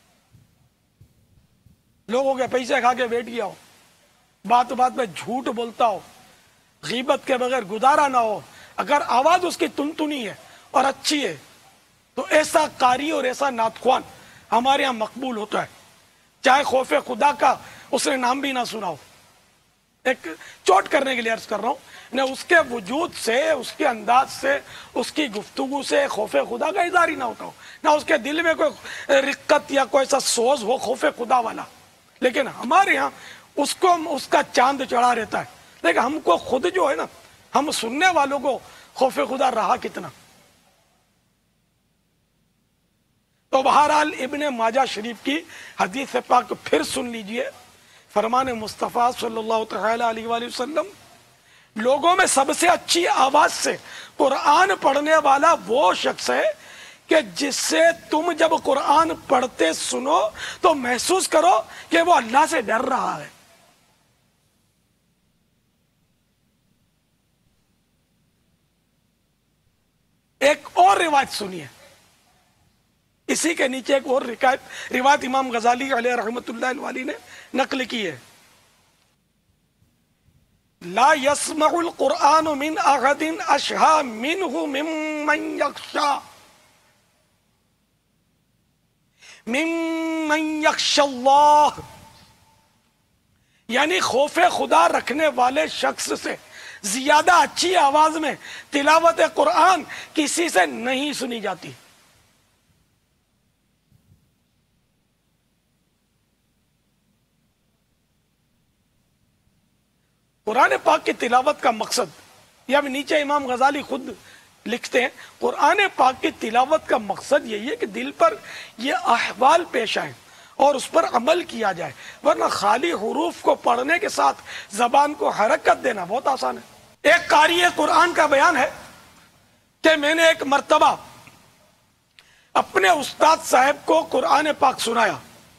لوگوں کے پیسے کھا کے بیٹھ گیا ہو، بات بات میں جھوٹ بولتا ہو، غیبت کے بغیر گزارا نہ ہو، اگر آواز اس کی تنتنی ہے اور اچھی ہے تو ایسا قاری اور ایسا نعت خوان ہمارے ہاں مقبول ہوتا ہے، چاہے خوف خدا کا اس نے نام بھی نہ سنا ہو۔ ایک چوٹ کرنے کے لیے عرض کر رہا ہوں، نہ اس کے وجود سے، اس کے انداز سے، اس کی گفتگو سے خوف خدا کا اظہار ہی نہ ہوتا ہو، نہ اس کے دل میں کوئی رقت یا کوئی ایسا سوز ہو خوف خدا والا، لیکن ہمارے ہاں اس کو اس کا چاند چڑھا رہتا ہے۔ لیکن ہم کو خود جو ہے نا، ہم سننے والوں کو خوف خدا رہا کتنا۔ تو بہرحال ابن ماجہ شریف کی حدیث پاک پھر سن لیجئے، فرمان مصطفیٰ صلی اللہ تعالی علیہ وآلہ وسلم، لوگوں میں سب سے اچھی آواز سے قرآن پڑھنے والا وہ شخص ہے کہ جس سے تم جب قرآن پڑھتے سنو تو محسوس کرو کہ وہ اللہ سے ڈر رہا ہے۔ ایک اور روایت سنیے، اسی کے نیچے ایک اور روایت روایت امام غزالی علیہ رحمت اللہ الوالی نے نقل کی ہے، لا يسمع القرآن من احد اشہى منہ ممن یخشى ممن یخشى اللہ، یعنی خوف خدا رکھنے والے شخص سے زیادہ اچھی آواز میں تلاوت قرآن کسی سے نہیں سنی جاتی۔ قرآن پاک کی تلاوت کا مقصد، یا نیچے امام غزالی خود لکھتے ہیں، قرآن پاک کی تلاوت کا مقصد یہی ہے کہ دل پر یہ احوال پیش آئیں اور اس پر عمل کیا جائے، ورنہ خالی حروف کو پڑھنے کے ساتھ زبان کو حرکت دینا بہت آسان ہے۔ ایک قاری قرآن کا بیان ہے کہ میں نے ایک مرتبہ اپنے استاد صاحب کو قرآن پاک سنایا،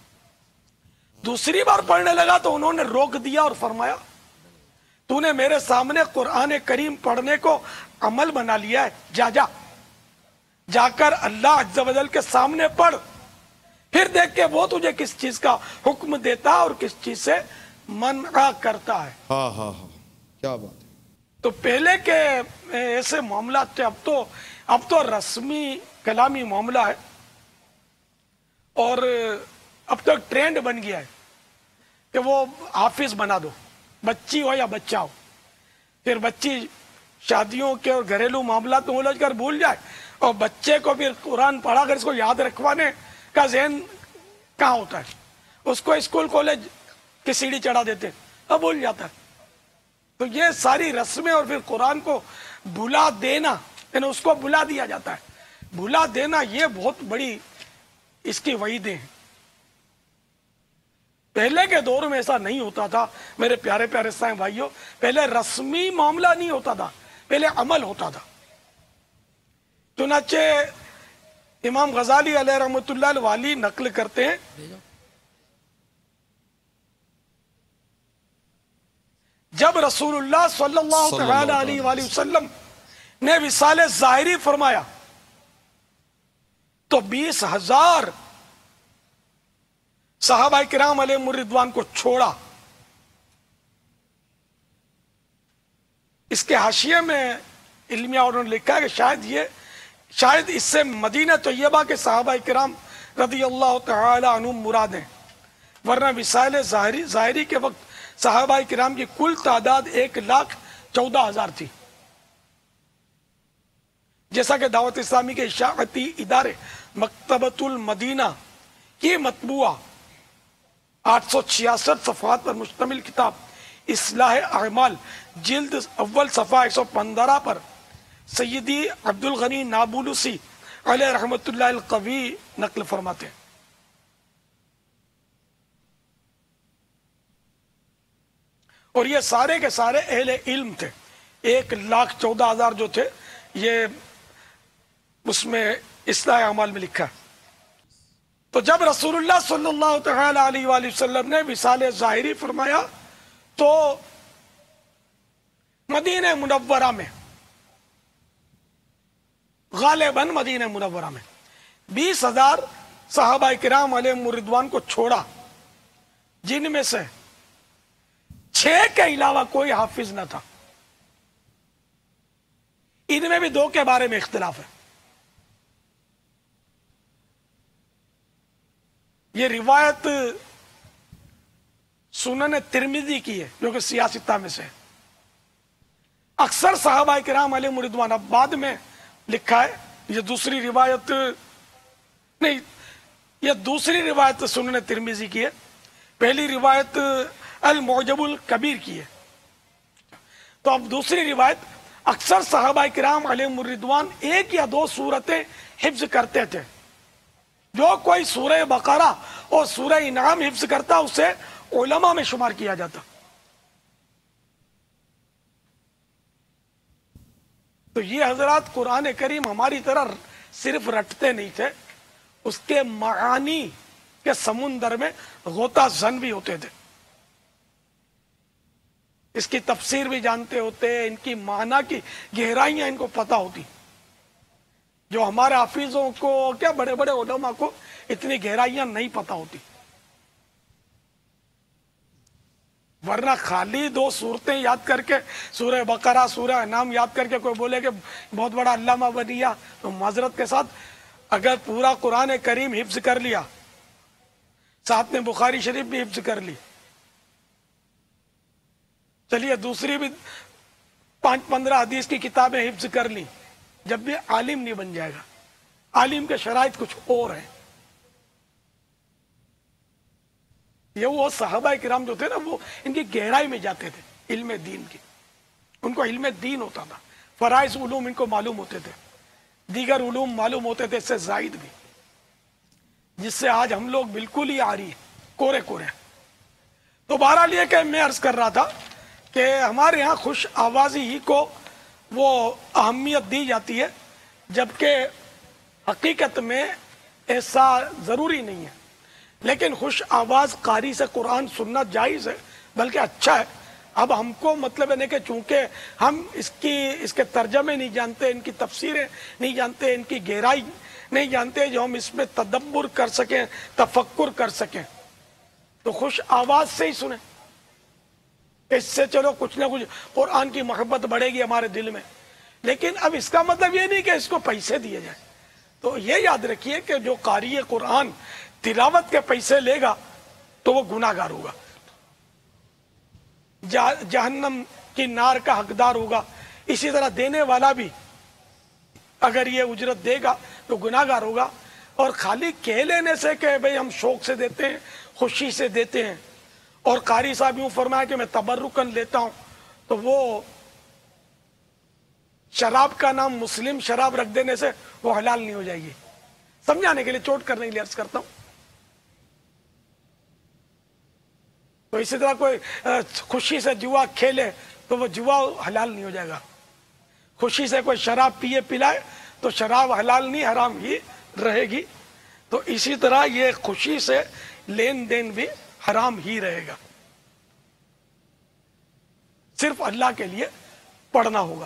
دوسری بار پڑھنے لگا تو انہوں نے روک دیا اور فرمایا، تو نے میرے سامنے قرآن کریم پڑھنے کو عمل بنا لیا ہے، جا جا جا کر اللہ عز و جل کے سامنے پڑھ، پھر دیکھ کے وہ تجھے کس چیز کا حکم دیتا اور کس چیز سے منع کرتا ہے۔ ہاں ہاں ہاں، کیا بات ہے۔ تو پہلے کے ایسے معاملات تھے، اب تو اب تو رسمی کلامی معاملہ ہے، اور اب تو ایک ٹرینڈ بن گیا ہے کہ وہ حافظ بنا دو، بچی ہو یا بچہ ہو، پھر بچی شادیوں کے اور گھریلو معاملات میں الجھ کر بھول جائے، اور بچے کو پھر قرآن پڑھا کر اس کو یاد رکھوانے کا ذہن کہاں ہوتا ہے، اس کو اسکول کالج کی سیڑھی چڑھا دیتے ہیں، اب بھول جاتا ہے۔ تو یہ ساری رسمیں اور پھر قرآن کو بھلا دینا، یعنی اس کو بھلا دیا جاتا ہے، بھلا دینا یہ بہت بڑی اس کی وعیدیں ہیں۔ پہلے کے دور میں ایسا نہیں ہوتا تھا میرے پیارے پیارے سائیں بھائیوں، پہلے رسمی معاملہ نہیں ہوتا تھا، پہلے عمل ہوتا تھا۔ چنانچہ امام غزالی علیہ رحمت اللہ الوالی نقل کرتے ہیں، جب رسول اللہ صلی اللہ تعالی علیہ وآلہ وسلم نے وصال ظاہری فرمایا تو بیس ہزار صحابہ کرام علیہ الرضوان کو چھوڑا۔ اس کے حاشیے میں علمیہ انہوں نے لکھا ہے کہ شاید یہ شاید اس سے مدینہ طیبہ کے صحابہ کرام رضی اللہ تعالی عنہم مراد ہیں، ورنہ وصال ظاہری ظاہری کے وقت صحابہ کرام کی کل تعداد ایک لاکھ چودہ ہزار تھی، جیسا کہ دعوت اسلامی کے اشاعتی ادارے مکتبۃ المدینہ کی مطبوعہ آٹھ سو چھیاسٹھ صفحات پر مشتمل کتاب اصلاح اعمال جلد اول صفحہ ایک سو پندرہ پر سیدی عبد الغنی نابلسی علیہ رحمت اللہ القوی نقل فرماتے ہیں۔ اور یہ سارے کے سارے اہل علم تھے، ایک لاکھ چودہ ہزار جو تھے یہ اس میں اصلاح اعمال میں لکھا ہے۔ تو جب رسول اللہ صلی اللہ تعالی علیہ وآلہ وسلم نے وصال ظاہری فرمایا تو مدینہ منورہ میں، غالباً مدینہ منورہ میں बीस हजार صحابہ کرام علیہم الرضوان کو چھوڑا، جن میں سے چھ کے علاوہ کوئی حافظ نہ تھا. ان میں بھی دو کے بارے میں اختلاف ہے. یہ روایت سنن ترمذی کی ہے جو کہ سیاستہ میں سے ہے. اکثر صحابہ کرام علیہم الرضوان، اب بعد میں لکھا ہے یہ دوسری روایت نہیں، یہ دوسری روایت سنن ترمذی کی ہے، پہلی روایت المعجم الکبیر کی ہے. تو اب دوسری روایت، اکثر صحابہ کرام علیہم الرضوان ایک یا دو سورتیں حفظ کرتے تھے. جو کوئی سورہ بقرہ اور سورہ انعام حفظ کرتا اسے علماء میں شمار کیا جاتا. تو یہ حضرات قرآن کریم ہماری طرح صرف رٹتے نہیں تھے، اس کے معانی کے سمندر میں غوطہ زن بھی ہوتے تھے. اس کی تفسیر بھی جانتے ہوتے، ان کی معنی کی گہرائیاں ان کو پتہ ہوتی، جو ہمارے حافظوں کو، کیا بڑے بڑے علماء کو اتنی گہرائیاں نہیں پتہ ہوتی. ورنہ خالی دو صورتیں یاد کر کے، سورہ بقرہ سورہ انعام یاد کر کے کوئی بولے کہ بہت بڑا علامہ بن گیا، تو معذرت کے ساتھ اگر پورا قرآن کریم حفظ کر لیا، ساتھ میں بخاری شریف بھی حفظ کر لی، چلیے دوسری بھی پانچ پندرہ حدیث کی کتابیں حفظ کر لی، جب بھی عالم نہیں بن جائے گا. عالم کے شرائط کچھ اور ہیں. یہ وہ صحابہ کرام جو تھے نا، وہ ان کی گہرائی میں جاتے تھے علم دین کی. ان کو علم دین ہوتا تھا، فرائض علوم ان کو معلوم ہوتے تھے، دیگر علوم معلوم ہوتے تھے، اس سے زائد بھی، جس سے آج ہم لوگ بالکل ہی آ رہی ہے کورے کورے. تو بہرحال یہ کہ میں عرض کر رہا تھا کہ ہمارے ہاں خوش آوازی ہی کو وہ اہمیت دی جاتی ہے، جبکہ حقیقت میں ایسا ضروری نہیں ہے. لیکن خوش آواز قاری سے قرآن سننا جائز ہے، بلکہ اچھا ہے. اب ہم کو مطلب ہے کہ چونکہ ہم اس کی اس کے ترجمے نہیں جانتے، ان کی تفسیریں نہیں جانتے، ان کی گہرائی نہیں جانتے، جو ہم اس میں تدبر کر سکیں، تفکر کر سکیں، تو خوش آواز سے ہی سنیں. اس سے چلو کچھ نہ کچھ قرآن کی محبت بڑھے گی ہمارے دل میں. لیکن اب اس کا مطلب یہ نہیں کہ اس کو پیسے دیے جائیں. تو یہ یاد رکھیے کہ جو قاری قرآن تلاوت کے پیسے لے گا تو وہ گناہ گار ہوگا، جہنم کی نار کا حقدار ہوگا. اسی طرح دینے والا بھی اگر یہ اجرت دے گا تو گناہ گار ہوگا. اور خالی کہہ لینے سے کہ بھئی ہم شوق سے دیتے ہیں، خوشی سے دیتے ہیں، اور قاری صاحب یوں فرمایا کہ میں تبرکن لیتا ہوں، تو وہ شراب کا نام مسلم شراب رکھ دینے سے وہ حلال نہیں ہو جائے گی. سمجھانے کے لیے، چوٹ کرنے کے لیے عرض کرتا ہوں. تو اسی طرح کوئی خوشی سے جوا کھیلے تو وہ جوا حلال نہیں ہو جائے گا. خوشی سے کوئی شراب پیے پلائے تو شراب حلال نہیں، حرام ہی رہے گی. تو اسی طرح یہ خوشی سے لین دین بھی حرام ہی رہے گا. صرف اللہ کے لیے پڑھنا ہوگا.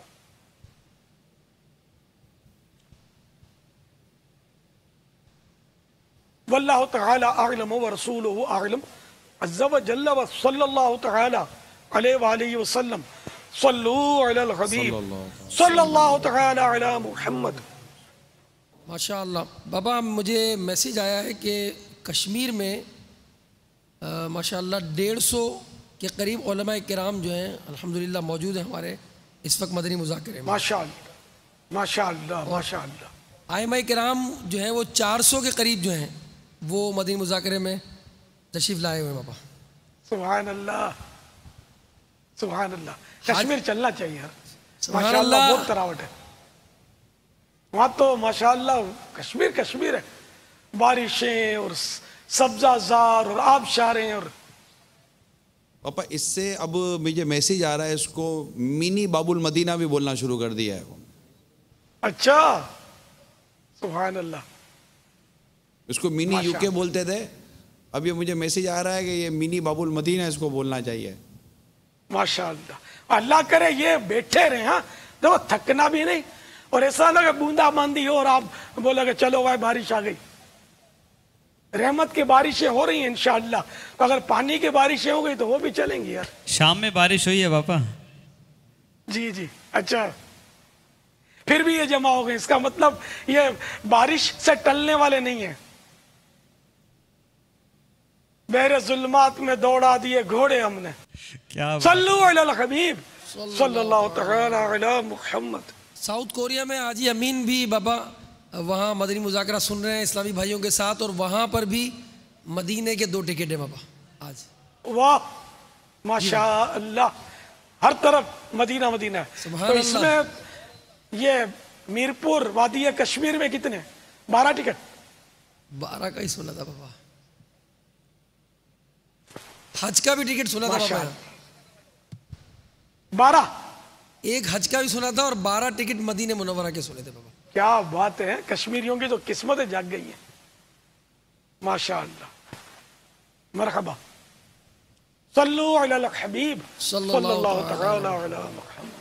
واللہ تعالی اعلم ورسولہ اعلم عز وجل وصلی اللہ تعالی علیہ وآلہ وسلم. صلو علی الحبیب صلی اللہ تعالی علی محمد. ماشاء اللہ. بابا مجھے میسیج آیا ہے کہ کشمیر میں ماشاء اللہ ڈیڑھ سو کے قریب علماء کرام جو ہیں الحمدللہ موجود ہیں ہمارے اس وقت مدنی مذاکرے میں. ماشاء اللہ ماشاء اللہ ماشاء اللہ. ائمہ کرام جو ہیں وہ چار سو کے قریب جو ہیں وہ مدنی مذاکرے میں تشریف لائے ہوئے ہیں. بابا سبحان اللہ سبحان اللہ. کشمیر چلنا چاہیے یار. ماشاء اللہ بہت تراوٹ ہے وہاں تو. ماشاء اللہ کشمیر کشمیر ہے. بارشیں اور سبزہ زار اور آبشاریں. اور پاپا اس سے اب مجھے میسیج آ رہا ہے، اس کو منی باب المدینہ بھی بولنا شروع کر دیا ہے. اچھا سبحان اللہ. اس کو منی یو کے بولتے تھے، اب یہ مجھے میسیج آ رہا ہے کہ یہ منی باب المدینہ اس کو بولنا چاہیے. ماشاء اللہ. اللہ کرے یہ بیٹھے رہے، ہاں دیکھو تھکنا بھی نہیں اور ایسا نہ کہ بوندا باندی ہو اور آپ بولا کہ چلو بھائی بارش آ گئی. رحمت کی بارشیں ہو رہی ہیں انشاءاللہ, تو اگر پانی کی بارشیں ہو گئی تو وہ بھی چلیں گی یار. شام میں بارش ہوئی ہے پاپا. جی جی اچھا, پھر بھی یہ جمع ہو گئے, اس کا مطلب یہ بارش سے ٹلنے والے نہیں ہیں. بحر ظلمات میں دوڑا دیے گھوڑے ہم نے. کیا صلو علی الحبیب صلی اللہ تعالی علی محمد. ساؤتھ کوریا میں حاجی امین بھی بابا وہاں مدنی مذاکرہ سن رہے ہیں اسلامی بھائیوں کے ساتھ, اور وہاں پر بھی مدینے کے دو ٹکٹ ہیں بابا آج. واہ ماشاء اللہ, ہر طرف مدینہ مدینہ ہے. سبحان تو اس اللہ. میں یہ میرپور وادی کشمیر میں کتنے؟ بارہ ٹکٹ. بارہ کا ہی سنا تھا بابا. حج کا بھی ٹکٹ سنا تھا بابا. بارہ, ایک حج کا بھی سنا تھا اور بارہ ٹکٹ مدینہ منورہ کے سنے تھے بابا. کیا بات ہے, کشمیریوں کی تو قسمتیں جاگ گئی ہیں ماشاء اللہ. مرحبا. صلو علی الحبیب صلی صلی اللہ اللہ تعالی تعالی علی محمد.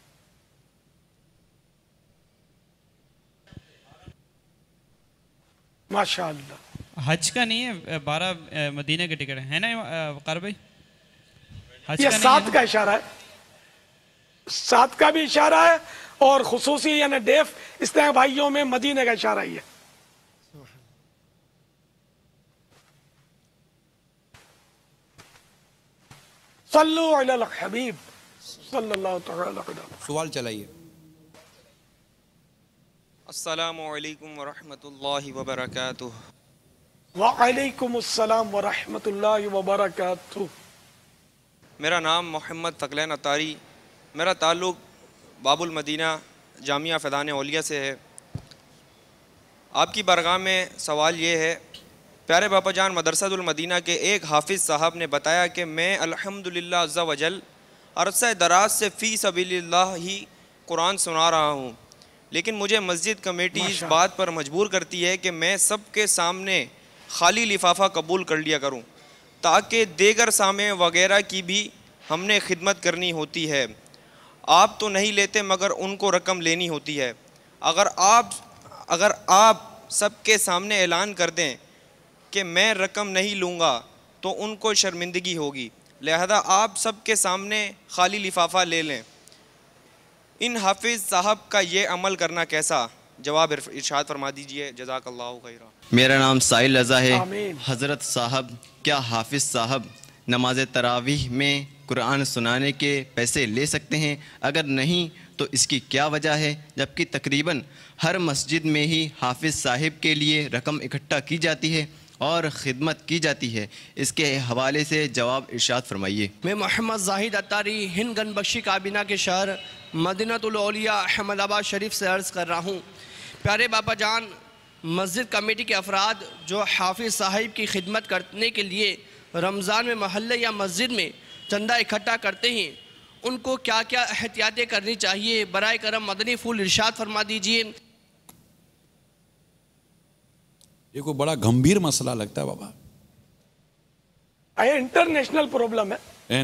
ماشاء اللہ. حج کا نہیں ہے, بارہ مدینہ کے ٹکٹ ہے نا وقار بھائی؟ حج یہ کا نہیں سات ہے کا اشارہ ہے, سات کا بھی اشارہ ہے, اور خصوصی یعنی ڈیف اسلامی بھائیوں میں مدینے کا اشارہ ہی ہے. صلو علی الحبیب صلی اللہ تعالی علیہ وسلم. سوال چلائیے. السلام علیکم ورحمۃ اللہ وبرکاتہ. وعلیکم السلام ورحمۃ اللہ وبرکاتہ. میرا نام محمد ثقلین اطاری, میرا تعلق باب المدینہ جامعہ فیضان اولیاء سے ہے. آپ کی بارگاہ میں سوال یہ ہے, پیارے باپا جان مدرسہ المدینہ کے ایک حافظ صاحب نے بتایا کہ میں الحمدللہ عز و جل عرصہ دراز سے فی سبیل اللہ ہی قرآن سنا رہا ہوں, لیکن مجھے مسجد کمیٹی اس بات پر مجبور کرتی ہے کہ میں سب کے سامنے خالی لفافہ قبول کر لیا کروں, تاکہ دیگر سامع وغیرہ کی بھی ہم نے خدمت کرنی ہوتی ہے. آپ تو نہیں لیتے مگر ان کو رقم لینی ہوتی ہے. اگر آپ اگر آپ سب کے سامنے اعلان کر دیں کہ میں رقم نہیں لوں گا تو ان کو شرمندگی ہوگی, لہذا آپ سب کے سامنے خالی لفافہ لے لیں. ان حافظ صاحب کا یہ عمل کرنا کیسا؟ جواب ارشاد فرما دیجئے, جزاک اللہ خیرہ. میرا نام سائل رضا ہے. آمین. حضرت صاحب, کیا حافظ صاحب نماز تراویح میں قرآن سنانے کے پیسے لے سکتے ہیں؟ اگر نہیں تو اس کی کیا وجہ ہے, جبکہ تقریباً ہر مسجد میں ہی حافظ صاحب کے لیے رقم اکٹھا کی جاتی ہے اور خدمت کی جاتی ہے؟ اس کے حوالے سے جواب ارشاد فرمائیے. میں محمد زاہد اطاری ہند گن بخشی کابینہ کے شہر مدینہ الاولیاء احمد آباد شریف سے عرض کر رہا ہوں. پیارے باپا جان, مسجد کمیٹی کے افراد جو حافظ صاحب کی خدمت کرنے کے لیے رمضان میں محلے یا مسجد میں چندہ اکٹھا کرتے ہیں, ان کو کیا کیا احتیاطیں کرنی چاہیے؟ برائے کرم مدنی پھول ارشاد فرما دیجئے. یہ کوئی بڑا گمبھیر مسئلہ لگتا ہے بابا. یہ انٹرنیشنل پرابلم ہے.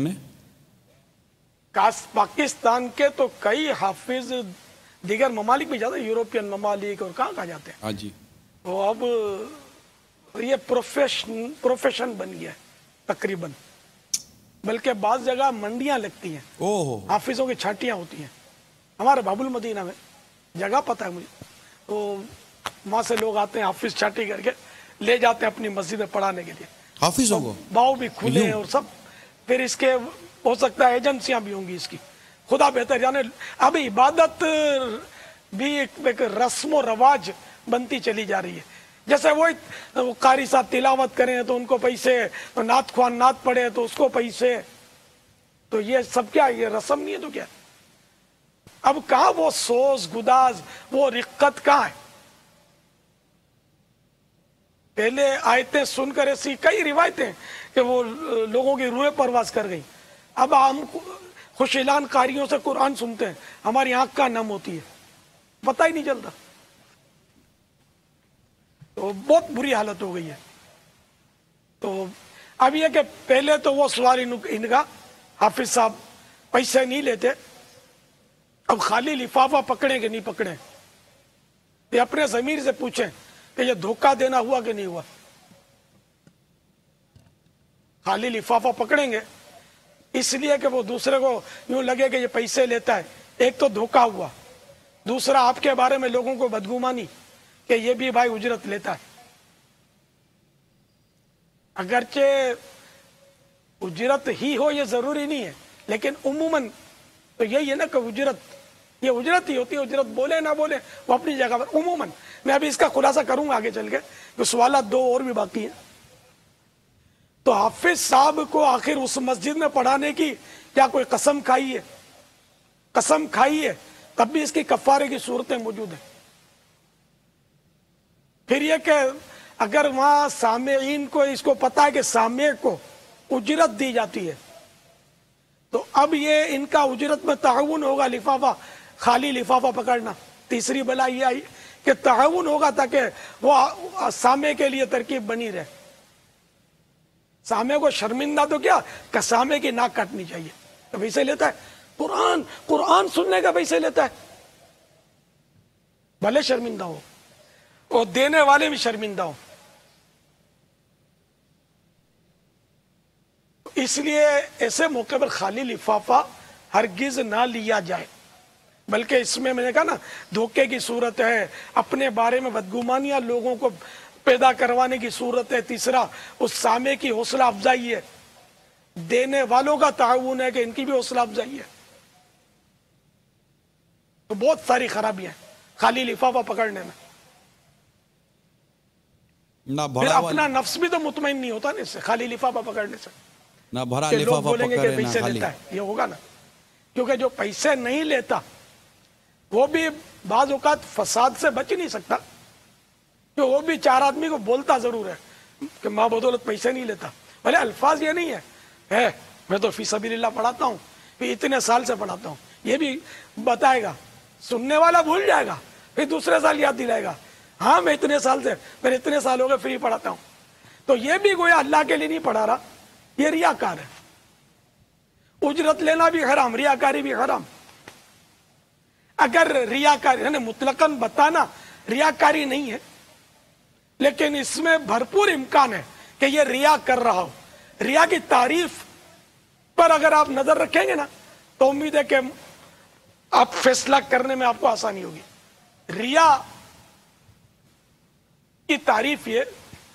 پاکستان کے تو کئی حافظ دیگر ممالک بھی جاتے ہیں, یورپین ممالک اور کہاں کہاں جاتے ہیں. ہاں جی. وہ اب یہ پروفیشن پروفیشن بن گیا ہے تقریباً, بلکہ بعض جگہ منڈیاں لگتی ہیں, اوہ حافظوں کی چھاٹیاں ہوتی ہیں. ہمارے باب المدینہ میں جگہ پتہ ہے مجھے, تو وہاں سے لوگ آتے ہیں حافظ چھاٹی کر کے لے جاتے ہیں اپنی مسجد میں پڑھانے کے لیے. حافظوں کو باؤ بھی کھلے ہیں اور سب. پھر اس کے ہو سکتا ہے ایجنسیاں بھی ہوں گی اس کی, خدا بہتر جانے. اب عبادت بھی ایک رسم و رواج بنتی چلی جا رہی ہے. جیسے وہ قاری صاحب تلاوت کریں تو ان کو پیسے, نعت خوان نعت پڑھے تو اس کو پیسے, تو یہ سب کیا, یہ رسم نہیں ہے تو کیا؟ اب کہاں وہ سوز گداز, وہ رقت کہاں ہے؟ پہلے آیتیں سن کر ایسی کئی روایتیں کہ وہ لوگوں کی روحیں پرواز کر گئی. اب ہم خوش اعلان قاریوں سے قرآن سنتے ہیں, ہماری آنکھ کا نم ہوتی ہے, پتہ ہی نہیں چلتا. تو بہت بری حالت ہو گئی ہے. تو اب یہ کہ پہلے تو وہ سوال ان کا حافظ صاحب پیسے نہیں لیتے, اب خالی لفافہ پکڑیں کہ نہیں پکڑیں، یہ اپنے ضمیر سے پوچھیں کہ یہ دھوکہ دینا ہوا کہ نہیں ہوا۔ خالی لفافہ پکڑیں گے اس لیے کہ وہ دوسرے کو یوں لگے کہ یہ پیسے لیتا ہے، ایک تو دھوکہ ہوا، دوسرا آپ کے بارے میں لوگوں کو بدگمانی کہ یہ بھی بھائی اجرت لیتا ہے۔ اگرچہ اجرت ہی ہو یہ ضروری نہیں ہے، لیکن عموماً تو یہی ہے نا کہ اجرت یہ اجرت ہی ہوتی ہے، اجرت بولے نہ بولے وہ اپنی جگہ پر عموماً۔ میں ابھی اس کا خلاصہ کروں گا آگے چل کے، کہ سوالات دو اور بھی باقی ہیں۔ تو حافظ صاحب کو آخر اس مسجد میں پڑھانے کی کیا کوئی قسم کھائی ہے؟ قسم کھائی ہے تب بھی اس کی کفارے کی صورتیں موجود ہیں۔ پھر یہ کہ اگر وہاں سامعین کو اس کو پتا ہے کہ سامع کو اجرت دی جاتی ہے، تو اب یہ ان کا اجرت میں تعاون ہوگا، لفافہ خالی لفافہ پکڑنا۔ تیسری بلا یہ آئی کہ تعاون ہوگا تاکہ وہ سامع کے لیے ترکیب بنی رہے۔ سامع کو شرمندہ تو کیا کہ سامع کی ناک کاٹنی چاہیے، تو پیسے لیتا ہے، قرآن قرآن سننے کا پیسے لیتا ہے، بھلے شرمندہ ہو اور دینے والے بھی شرمندہ ہو۔ اس لیے ایسے موقع پر خالی لفافہ ہرگز نہ لیا جائے، بلکہ اس میں میں نے کہا نا دھوکے کی صورت ہے، اپنے بارے میں بدگمانیاں لوگوں کو پیدا کروانے کی صورت ہے، تیسرا اس سامع کی حوصلہ افزائی ہے، دینے والوں کا تعاون ہے کہ ان کی بھی حوصلہ افزائی ہے۔ تو بہت ساری خرابیاں ہیں خالی لفافہ پکڑنے میں۔ پھر اپنا نفس بھی تو مطمئن نہیں ہوتا نا اس سے، خالی لفافہ پکڑنے سے، نہ بھرا کہ لوگ لفافہ بولیں گے کہ پکڑے نہ پیسے خالی۔ لیتا ہے، یہ ہوگا نا، کیونکہ جو پیسے نہیں لیتا وہ بھی بعض اوقات فساد سے بچ نہیں سکتا، کہ وہ بھی چار آدمی کو بولتا ضرور ہے کہ ماں بدولت پیسے نہیں لیتا، بھلے الفاظ یہ نہیں ہے ہے میں تو فی سبیل اللہ پڑھاتا ہوں، پھر اتنے سال سے پڑھاتا ہوں، یہ بھی بتائے گا، سننے والا بھول جائے گا، پھر دوسرے سال یاد دلائے گا، ہاں میں اتنے سال سے میں اتنے سال ہو گئے فری پڑھاتا ہوں۔ تو یہ بھی گویا اللہ کے لیے نہیں پڑھا رہا، یہ ریاکار ہے۔ اجرت لینا بھی حرام، ریاکاری بھی حرام۔ اگر ریاکاری یعنی مطلقاً بتانا ریاکاری نہیں ہے، لیکن اس میں بھرپور امکان ہے کہ یہ ریا کر رہا ہو۔ ریا کی تعریف پر اگر آپ نظر رکھیں گے نا تو امید ہے کہ آپ فیصلہ کرنے میں آپ کو آسانی ہوگی۔ ریا کی تعریف یہ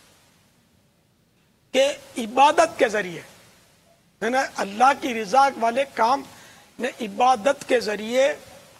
کہ عبادت کے ذریعے ہے نا اللہ کی رضا والے کام نے عبادت کے ذریعے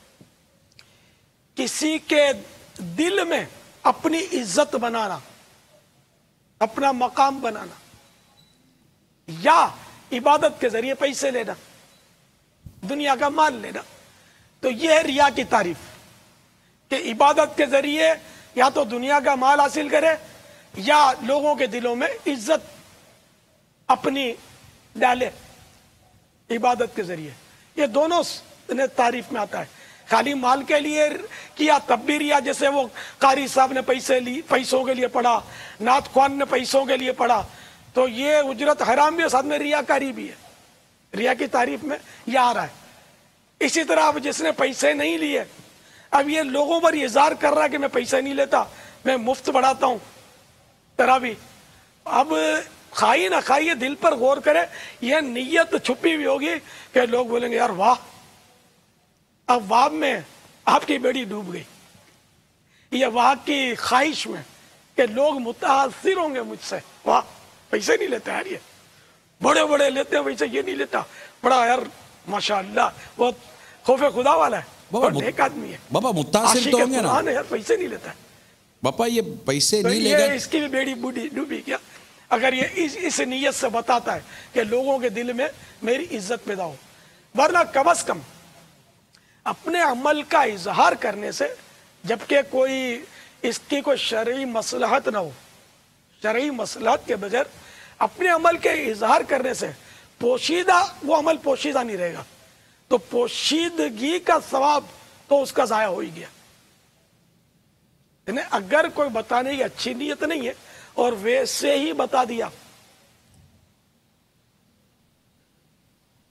کسی کے دل میں اپنی عزت بنانا، اپنا مقام بنانا، یا عبادت کے ذریعے پیسے لینا، دنیا کا مال لینا۔ تو یہ ہے ریا کی تعریف، کہ عبادت کے ذریعے یا تو دنیا کا مال حاصل کرے یا لوگوں کے دلوں میں عزت اپنی ڈالے عبادت کے ذریعے۔ یہ دونوں تعریف میں آتا ہے۔ خالی مال کے لیے کیا تب بھی ریا، جیسے وہ قاری صاحب نے پیسے لی، پیسوں کے لیے پڑھا، نعت خوان نے پیسوں کے لیے پڑھا، تو یہ اجرت حرام بھی ہے، ساتھ میں ریاکاری بھی ہے۔ ریا کی تعریف میں یہ آ رہا ہے۔ اسی طرح اب جس نے پیسے نہیں لیے، اب یہ لوگوں پر اظہار کر رہا ہے کہ میں پیسے نہیں لیتا، میں مفت پڑھاتا ہوں تراویح۔ اب کھائی نہ کھائیے، دل پر غور کرے، یہ نیت چھپی ہوئی ہوگی کہ لوگ بولیں گے یار واہ، اب واہ میں آپ کی بیڑی ڈوب گئی، یہ واہ کی خواہش میں کہ لوگ متاثر ہوں گے مجھ سے، واہ پیسے نہیں لیتا یار، یہ بڑے بڑے لیتے ہیں پیسے، یہ نہیں لیتا، بڑا یار ماشاءاللہ بہت خوف خدا والا ہے، بہت نیک آدمی ہے، بابا متاثر تو ہوں گے نا، یار پیسے نہیں لیتا ہے، باپا یہ پیسے نہیں لے یہ گا، اس کی بھی بیڑی بوڑھی ڈوبی کیا اگر یہ اس, اس نیت سے بتاتا ہے کہ لوگوں کے دل میں میری عزت پیدا ہو۔ ورنہ کم از کم اپنے عمل کا اظہار کرنے سے، جبکہ کوئی اس کی کوئی شرعی مصلحت نہ ہو، شرعی مصلحت کے بغیر اپنے عمل کے اظہار کرنے سے پوشیدہ وہ عمل پوشیدہ نہیں رہے گا، تو پوشیدگی کا ثواب تو اس کا ضائع ہو ہی گیا۔ یعنی اگر کوئی بتانے کی اچھی نیت نہیں ہے اور ویسے ہی بتا دیا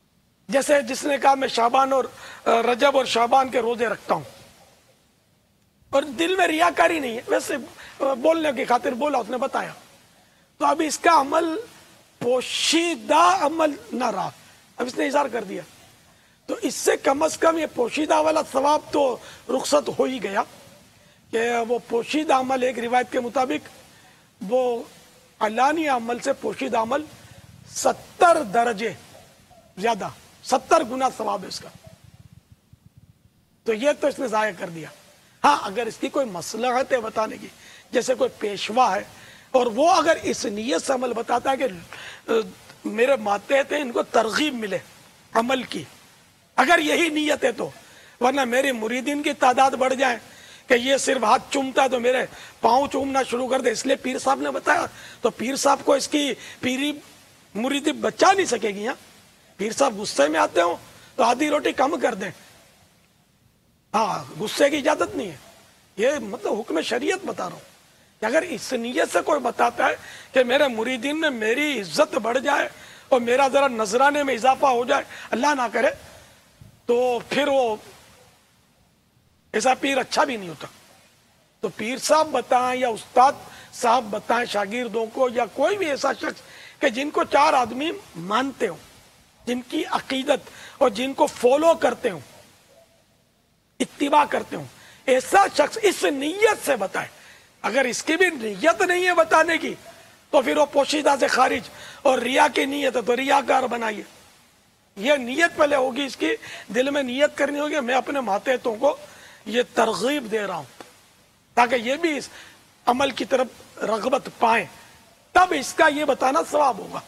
جیسے جس نے کہا میں شعبان اور رجب اور شعبان کے روزے رکھتا ہوں اور دل میں ریاکاری نہیں ہے، ویسے بولنے کی خاطر بولا، اس نے بتایا، تو اب اس کا عمل پوشیدہ عمل نہ رہا، اب اس نے اظہار کر دیا، تو اس سے کم از کم یہ پوشیدہ والا ثواب تو رخصت ہو ہی گیا کہ وہ پوشیدہ عمل ایک روایت کے مطابق وہ علانیہ عمل سے پوشیدہ عمل ستر درجے زیادہ، ستر گنا ثواب ہے اس کا، تو یہ تو اس نے ضائع کر دیا۔ ہاں اگر اس کی کوئی مصلحت ہے بتانے کی، جیسے کوئی پیشوا ہے اور وہ اگر اس نیت سے عمل بتاتا ہے کہ میرے ماتحت ہیں ان کو ترغیب ملے عمل کی، اگر یہی نیت ہے تو، ورنہ میری مریدین کی تعداد بڑھ جائے کہ یہ صرف ہاتھ چومتا ہے تو میرے پاؤں چومنا شروع کر دے، اس لیے پیر صاحب نے بتایا، تو پیر صاحب کو اس کی پیری مریدی بچا نہیں سکے گی۔ ہاں پیر صاحب غصے میں آتے ہوں تو آدھی روٹی کم کر دیں، ہاں غصے کی اجازت نہیں ہے، یہ مطلب حکم شریعت بتا رہا ہوں کہ اگر اس نیت سے کوئی بتاتا ہے کہ میرے مریدین میں میری عزت بڑھ جائے اور میرا ذرا نذرانے میں اضافہ ہو جائے، اللہ نہ کرے، تو پھر وہ ایسا پیر اچھا بھی نہیں ہوتا۔ تو پیر صاحب بتائیں یا استاد صاحب بتائیں شاگردوں کو یا کوئی بھی ایسا شخص کہ جن کو چار آدمی مانتے ہوں، جن کی عقیدت اور جن کو فالو کرتے ہوں، اتباع کرتے ہوں، ایسا شخص اس نیت سے بتائے۔ اگر اس کی بھی نیت نہیں ہے بتانے کی تو پھر وہ پوشیدہ سے خارج، اور ریا کی نیت ہے تو ریاکار بنائیے۔ یہ نیت پہلے ہوگی، اس کی دل میں نیت کرنی ہوگی، میں اپنے ماتحتوں کو یہ ترغیب دے رہا ہوں تاکہ یہ بھی اس عمل کی طرف رغبت پائیں، تب اس کا یہ بتانا ثواب ہوگا۔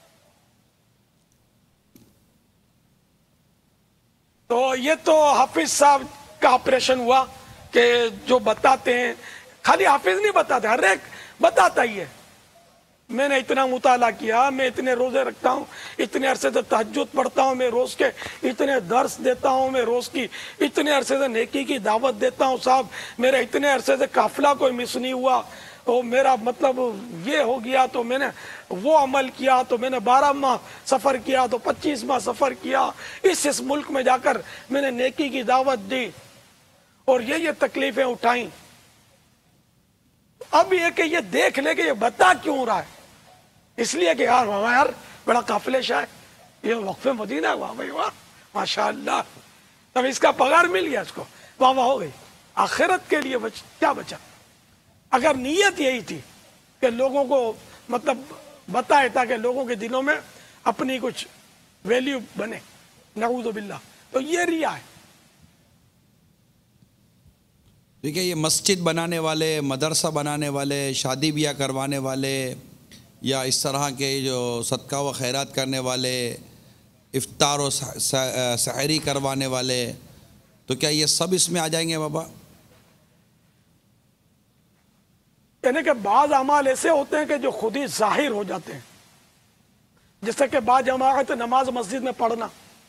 تو یہ تو حافظ صاحب کا آپریشن ہوا کہ جو بتاتے ہیں، خالی حافظ نہیں بتاتے، ہر ایک بتاتا ہی ہے، میں نے اتنا مطالعہ کیا، میں اتنے روزے رکھتا ہوں، اتنے عرصے سے تہجد پڑھتا ہوں، میں روز کے اتنے درس دیتا ہوں، میں روز کی اتنے عرصے سے نیکی کی دعوت دیتا ہوں، صاحب میرا اتنے عرصے سے قافلہ کوئی مس نہیں ہوا، اور میرا مطلب یہ ہو گیا، تو میں نے وہ عمل کیا، تو میں نے بارہ ماہ سفر کیا، تو پچیس ماہ سفر کیا، اس اس ملک میں جا کر میں نے نیکی کی دعوت دی اور یہ یہ تکلیفیں اٹھائیں۔ اب یہ کہ یہ دیکھ لے کہ یہ بتا کیوں رہا ہے، اس لیے کہ یار واہ یار بڑا قافلے شاہ ہے، یہ وقف مدینہ، واہ بھائی واہ ماشاءاللہ، تب اس کا پگار مل گیا، اس کو واہ واہ ہو گئی، آخرت کے لیے بچ کیا بچا۔ اگر نیت یہی تھی کہ لوگوں کو مطلب بتائے تاکہ لوگوں کے دلوں میں اپنی کچھ ویلیو بنے، نعوذ باللہ، تو یہ ریا ہے۔ دیکھیں یہ مسجد بنانے والے، مدرسہ بنانے والے، شادی بیاہ کروانے والے، یا اس طرح کے جو صدقہ و خیرات کرنے والے، افطار و سحری کروانے والے، تو کیا یہ سب اس میں آ جائیں گے بابا؟ یعنی کہ بعض اعمال ایسے ہوتے ہیں کہ جو خود ہی ظاہر ہو جاتے ہیں، جیسے کہ با جماعت نماز مسجد میں پڑھنا،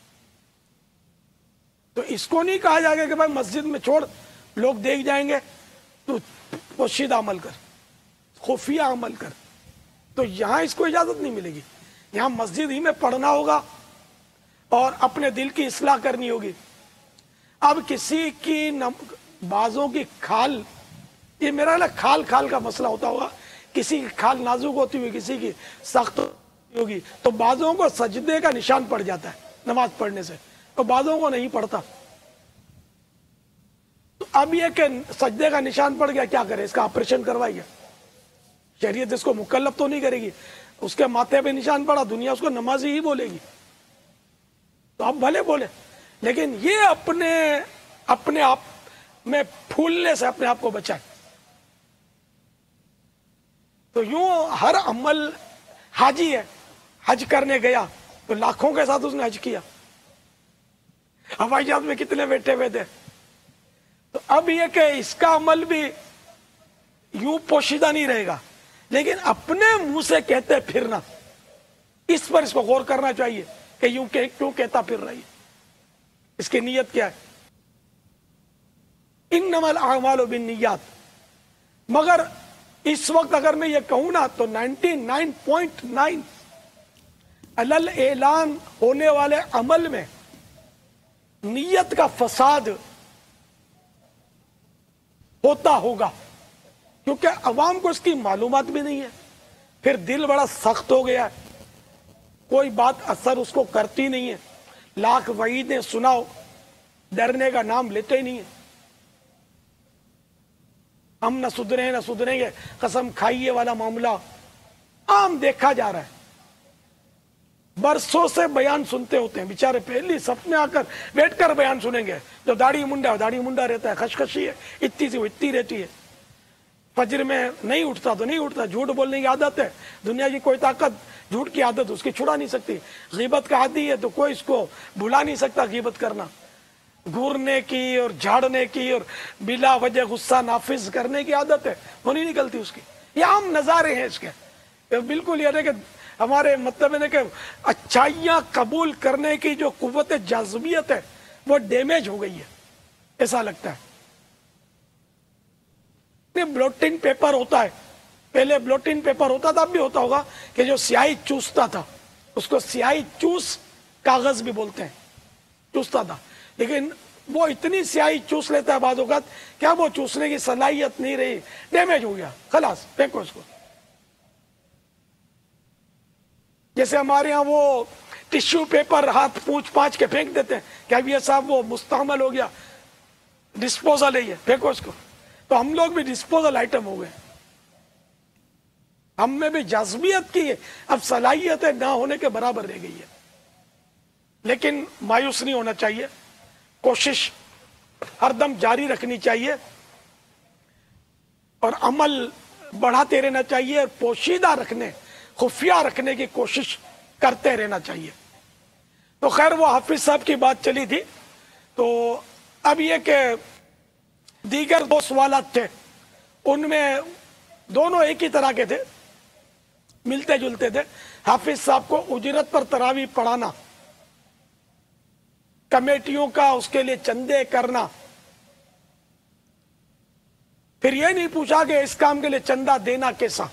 تو اس کو نہیں کہا جائے گا کہ بھائی مسجد میں چھوڑ لوگ دیکھ جائیں گے، تو پوشیدہ عمل کر، خفیہ عمل کر، تو یہاں اس کو اجازت نہیں ملے گی، یہاں مسجد ہی میں پڑھنا ہوگا اور اپنے دل کی اصلاح کرنی ہوگی۔ اب کسی کی بازوں کی کھال، یہ میرا نا کھال کھال کا مسئلہ ہوتا ہوگا، کسی کی کھال نازک ہوتی ہوئی، کسی کی سخت ہوگی، تو بازوں کو سجدے کا نشان پڑ جاتا ہے نماز پڑھنے سے، تو بازوں کو نہیں پڑتا۔ تو اب یہ کہ سجدے کا نشان پڑ گیا، کیا کرے؟ اس کا آپریشن کروائیے، شریعت اس کو مکلف تو نہیں کرے گی، اس کے ماتھے پہ نشان پڑا، دنیا اس کو نمازی ہی بولے گی، تو آپ بھلے بولے، لیکن یہ اپنے اپنے آپ میں پھولنے سے اپنے آپ کو بچائیں۔ تو یوں ہر عمل، حاجی ہے، حج کرنے گیا تو لاکھوں کے ساتھ اس نے حج کیا، ہوائی جہاز میں کتنے بیٹھے ہوئے تھے، تو اب یہ کہ اس کا عمل بھی یوں پوشیدہ نہیں رہے گا، لیکن اپنے منہ سے کہتے پھرنا، اس پر اس کو غور کرنا چاہیے کہ یوں کہ کیوں کہتا پھر رہی ہے، اس کی نیت کیا ہے۔ انما الاعمال بالنیات، مگر اس وقت اگر میں یہ کہوں نا تو نائنٹی نائن پوائنٹ نائن अलल एलान होने वाले अमल में नीयत का फसाद होता होगा, क्योंकि अवाम को इसकी मालूमात भी नहीं है, फिर दिल बड़ा सख्त हो गया है, कोई बात असर उसको करती नहीं है, लाख वईदें सुनाओ डरने का नाम लेते ही नहीं है। हम न सुधरे न सुधरेंगे, कसम खाइए वाला मामला आम देखा जा रहा है। बरसों से बयान सुनते होते हैं बेचारे, पहली सप में आकर बैठकर बयान सुनेंगे, जो दाढ़ी मुंडा दाढ़ी मुंडा रहता है, खशखशी है, इतनी सी वो इतनी रहती है, फजर में नहीं उठता तो नहीं उठता, झूठ बोलने की आदत है, दुनिया की कोई ताकत झूठ की आदत उसकी छुड़ा नहीं सकती, गीबत का आदी है तो कोई इसको भुला नहीं सकता, गीबत करना, घूरने की और झाड़ने की और बिला वजह गुस्सा नाफिज करने की आदत है, वो नहीं निकलती उसकी। ये आम नज़ारे हैं इसके, बिल्कुल ये कि हमारे मतलब है कि अच्छाइयाँ कबूल करने की जो कुव्वत जाज़बियत है वो डैमेज हो गई है, ऐसा लगता है। ब्लोटिंग पेपर होता है, पहले ब्लोटिंग पेपर होता था, अब भी होता होगा, कि जो स्याही चूसता था उसको स्याही चूस कागज भी बोलते हैं, चूसता था, लेकिन वो इतनी स्याही चूस लेता है बाद औक़ात, क्या वो चूसने की सलाहियत नहीं रही, डैमेज हो गया, खलास फेंको इसको। जैसे हमारे यहाँ वो टिश्यू पेपर हाथ पूछ पाँच के फेंक देते हैं, क्या ये साहब वो मुस्तहमल हो गया, डिस्पोजल है ये, फेंको इसको। तो हम लोग भी डिस्पोजल आइटम हो गए, हम में भी जाज़बियत की अब सलाहियत ना होने के बराबर रह गई है। लेकिन मायूस नहीं होना चाहिए, कोशिश हरदम जारी रखनी चाहिए और अमल बढ़ाते रहना चाहिए और पोशीदा रखने, खुफिया रखने की कोशिश करते रहना चाहिए। तो खैर वो हाफिज साहब की बात चली थी, तो अब ये कि दीगर दो सवालात थे, उनमें दोनों एक ही तरह के थे, मिलते जुलते थे। हाफिज साहब को उजरत पर तरावी पढ़ाना, कमेटियों का उसके लिए चंदे करना, फिर ये नहीं पूछा कि इस काम के लिए चंदा देना कैसा।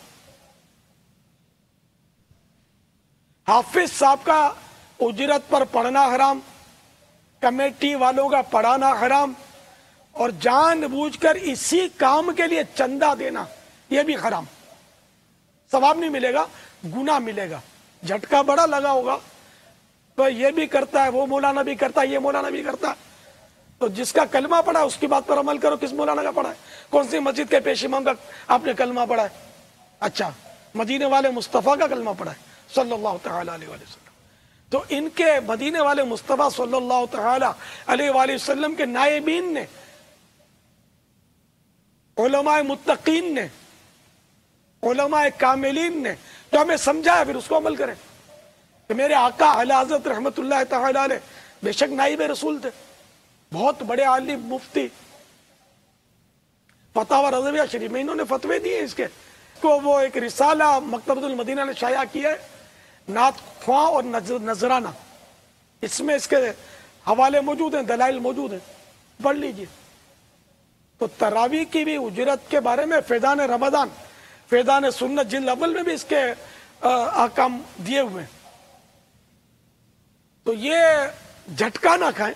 हाफिज साहब का उजरत पर पढ़ना हराम, कमेटी वालों का पढ़ाना हराम, और जानबूझकर इसी काम के लिए चंदा देना यह भी हराम। सवाब नहीं मिलेगा, गुनाह मिलेगा। झटका बड़ा लगा होगा, तो ये भी करता है, वो मौलाना भी करता है, ये मौलाना भी करता है, तो जिसका कलमा पड़ा है उसकी बात पर अमल करो। किस मौलाना का पड़ा है, कौन सी मस्जिद के पेश इमाम का आपने कलमा पड़ा है? अच्छा, मदीने वाले मुस्तफ़ा का कलमा पड़ा है सल्लल्लाहु तआला अलैहि वसल्लम। तो इनके मदीने वाले मुस्तफ़ा सल्लल्लाहु तआला अलैहि वसल्लम के नायबीन ने, उलमाए मुत्तकीन ने, उलमाए कामिलीन ने जो हमें समझाया, फिर उसको अमल करें। कि मेरे आका आला हज़रत रहमतुल्लाह तआला अलैह बेशक नाइब रसूल थे, बहुत बड़े आलिम मुफ्ती, फतावा रज़विया शरीफ में इन्होंने फतवे दिए इसके को। वो एक रिसाला मकतबतुल मदीना ने शाया किया है, नात ख्वां और नजराना, इसमें इसके हवाले मौजूद हैं, दलाइल मौजूद हैं, पढ़ लीजिए। तो तरावी की भी उजरत के बारे में फैज़ान रमज़ान, फैज़ान सुन्नत जिल्द अव्वल में भी इसके अहकाम दिए हुए हैं। तो ये झटका ना खाएं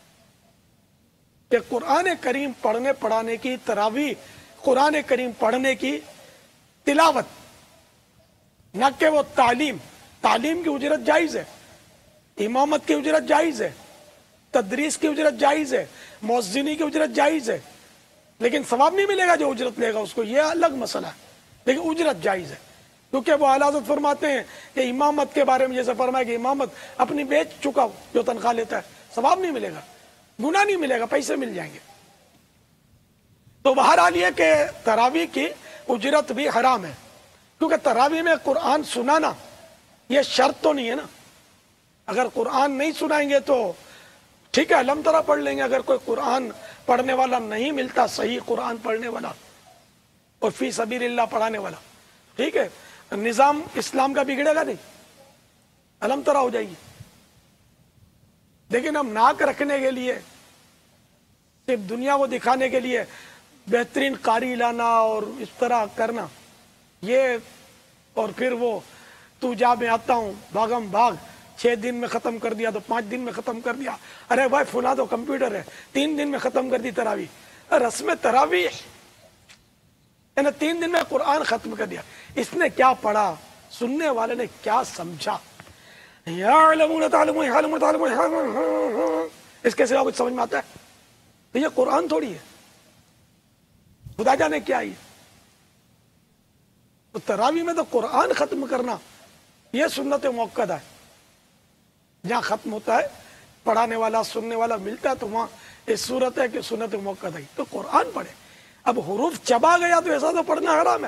कि कुरान करीम पढ़ने पढ़ाने की, तरावी कुरान करीम पढ़ने की, तिलावत, न कि वो तालीम, तालीम की उजरत जायज़ है, इमामत की उजरत जायज़ है, तदरीस की उजरत जायज़ है, मौज़िनी की उजरत जायज़ है, लेकिन सवाब नहीं मिलेगा जो उजरत लेगा उसको, ये अलग मसला है, लेकिन उजरत जायज़ है। क्योंकि वो आला हज़रत फरमाते हैं कि इमामत के बारे में जैसे फरमाया कि इमामत अपनी बेच चुका हो जो तनख्वाह लेता है, सवाब नहीं मिलेगा, गुनाह नहीं मिलेगा, पैसे मिल जाएंगे। तो बहरहाल ये कि तरावी की उजरत भी हराम है, क्योंकि तरावी में कुरान सुनाना ये शर्त तो नहीं है ना। अगर कुरान नहीं सुनाएंगे तो ठीक है, अलम तरा पढ़ लेंगे। अगर कोई कुरान पढ़ने वाला नहीं मिलता, सही कुरान पढ़ने वाला और फी सबीलिल्लाह पढ़ाने वाला, ठीक है, निज़ाम इस्लाम का बिगड़ेगा नहीं, अलम तरा हो जाएगी। लेकिन हम नाक रखने के लिए, सिर्फ दुनिया को दिखाने के लिए बेहतरीन कारी लाना और इस तरह करना, ये और फिर वो تو جا میں آتا ہوں بھاگم بھاگ چھ دن میں ختم کر دیا تو پانچ دن میں ختم کر دیا. ارے بھائی فلاں تو کمپیوٹر ہے, تین دن میں ختم کر دی تراویح. رسم تراویح یعنی تین دن میں قرآن ختم کر دیا. اس نے کیا پڑھا, سننے والے نے کیا سمجھا؟ یعلمون تعلمون یعلمون تعلمون, اس کے سوا کچھ سمجھ میں آتا ہے؟ تو یہ قرآن تھوڑی ہے, خدا جانے کیا ہے. تو تراویح میں تو قرآن ختم کرنا یہ سنت موقت ہے. جہاں ختم ہوتا ہے پڑھانے والا سننے والا ملتا ہے تو وہاں یہ صورت ہے کہ سنت موقت ہے تو قرآن پڑھے. اب حروف چبا گیا تو ایسا تو پڑھنا حرام ہے.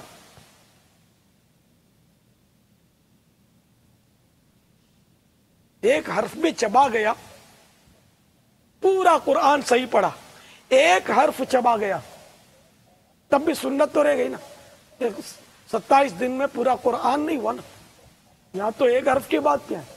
ایک حرف بھی چبا گیا, پورا قرآن صحیح پڑھا, ایک حرف چبا گیا تب بھی سنت تو رہ گئی نا. ستائیس دن میں پورا قرآن نہیں ہوا نا, یہاں تو ایک حرف کی بات کیا ہے,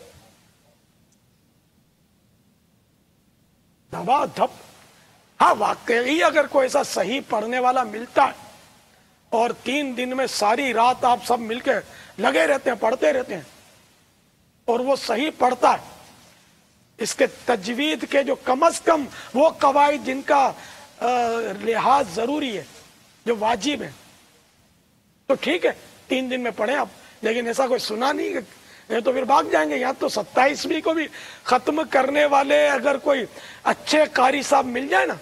دھبا دھپ. ہاں واقعی اگر کوئی ایسا صحیح پڑھنے والا ملتا ہے اور تین دن میں ساری رات آپ سب مل کے لگے رہتے ہیں پڑھتے رہتے ہیں اور وہ صحیح پڑھتا ہے, اس کے تجوید کے جو کم از کم وہ قواعد جن کا لحاظ ضروری ہے جو واجب ہے تو ٹھیک ہے تین دن میں پڑھیں آپ. لیکن ایسا کوئی سنا نہیں یہ تو پھر بھاگ جائیں گے. یہاں تو ستائیسویں کو بھی ختم کرنے والے اگر کوئی اچھے قاری صاحب مل جائے نا,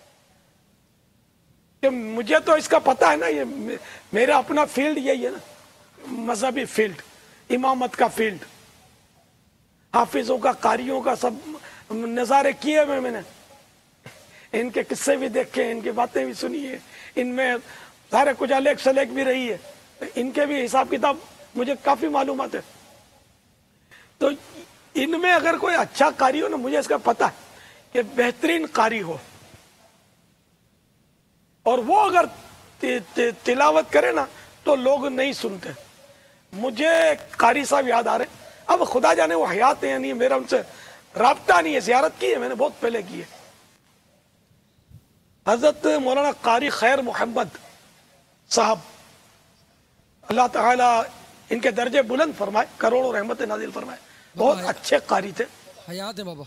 کہ مجھے تو اس کا پتہ ہے نا, یہ میرا اپنا فیلڈ یہی ہے نا, مذہبی فیلڈ, امامت کا فیلڈ, حافظوں کا قاریوں کا سب نظارے کیے ہوئے میں نے, ان کے قصے بھی دیکھے, ان کی باتیں بھی سنی ہے, ان میں سارے کچھ الیک سلیک بھی رہی ہے, ان کے بھی حساب کتاب مجھے کافی معلومات ہے. تو ان میں اگر کوئی اچھا قاری ہو نا, مجھے اس کا پتہ ہے کہ بہترین قاری ہو اور وہ اگر تلاوت کرے نا تو لوگ نہیں سنتے. مجھے قاری صاحب یاد آ رہے, اب خدا جانے وہ حیات ہیں یا نہیں, میرا ان سے رابطہ نہیں ہے, زیارت کی ہے میں نے بہت پہلے کی ہے. حضرت مولانا قاری خیر محمد صاحب اللہ تعالیٰ ان کے درجے بلند فرمائے, کروڑوں رحمت نازل فرمائے, بہت اچھے قاری تھے. حیات ہے بابا,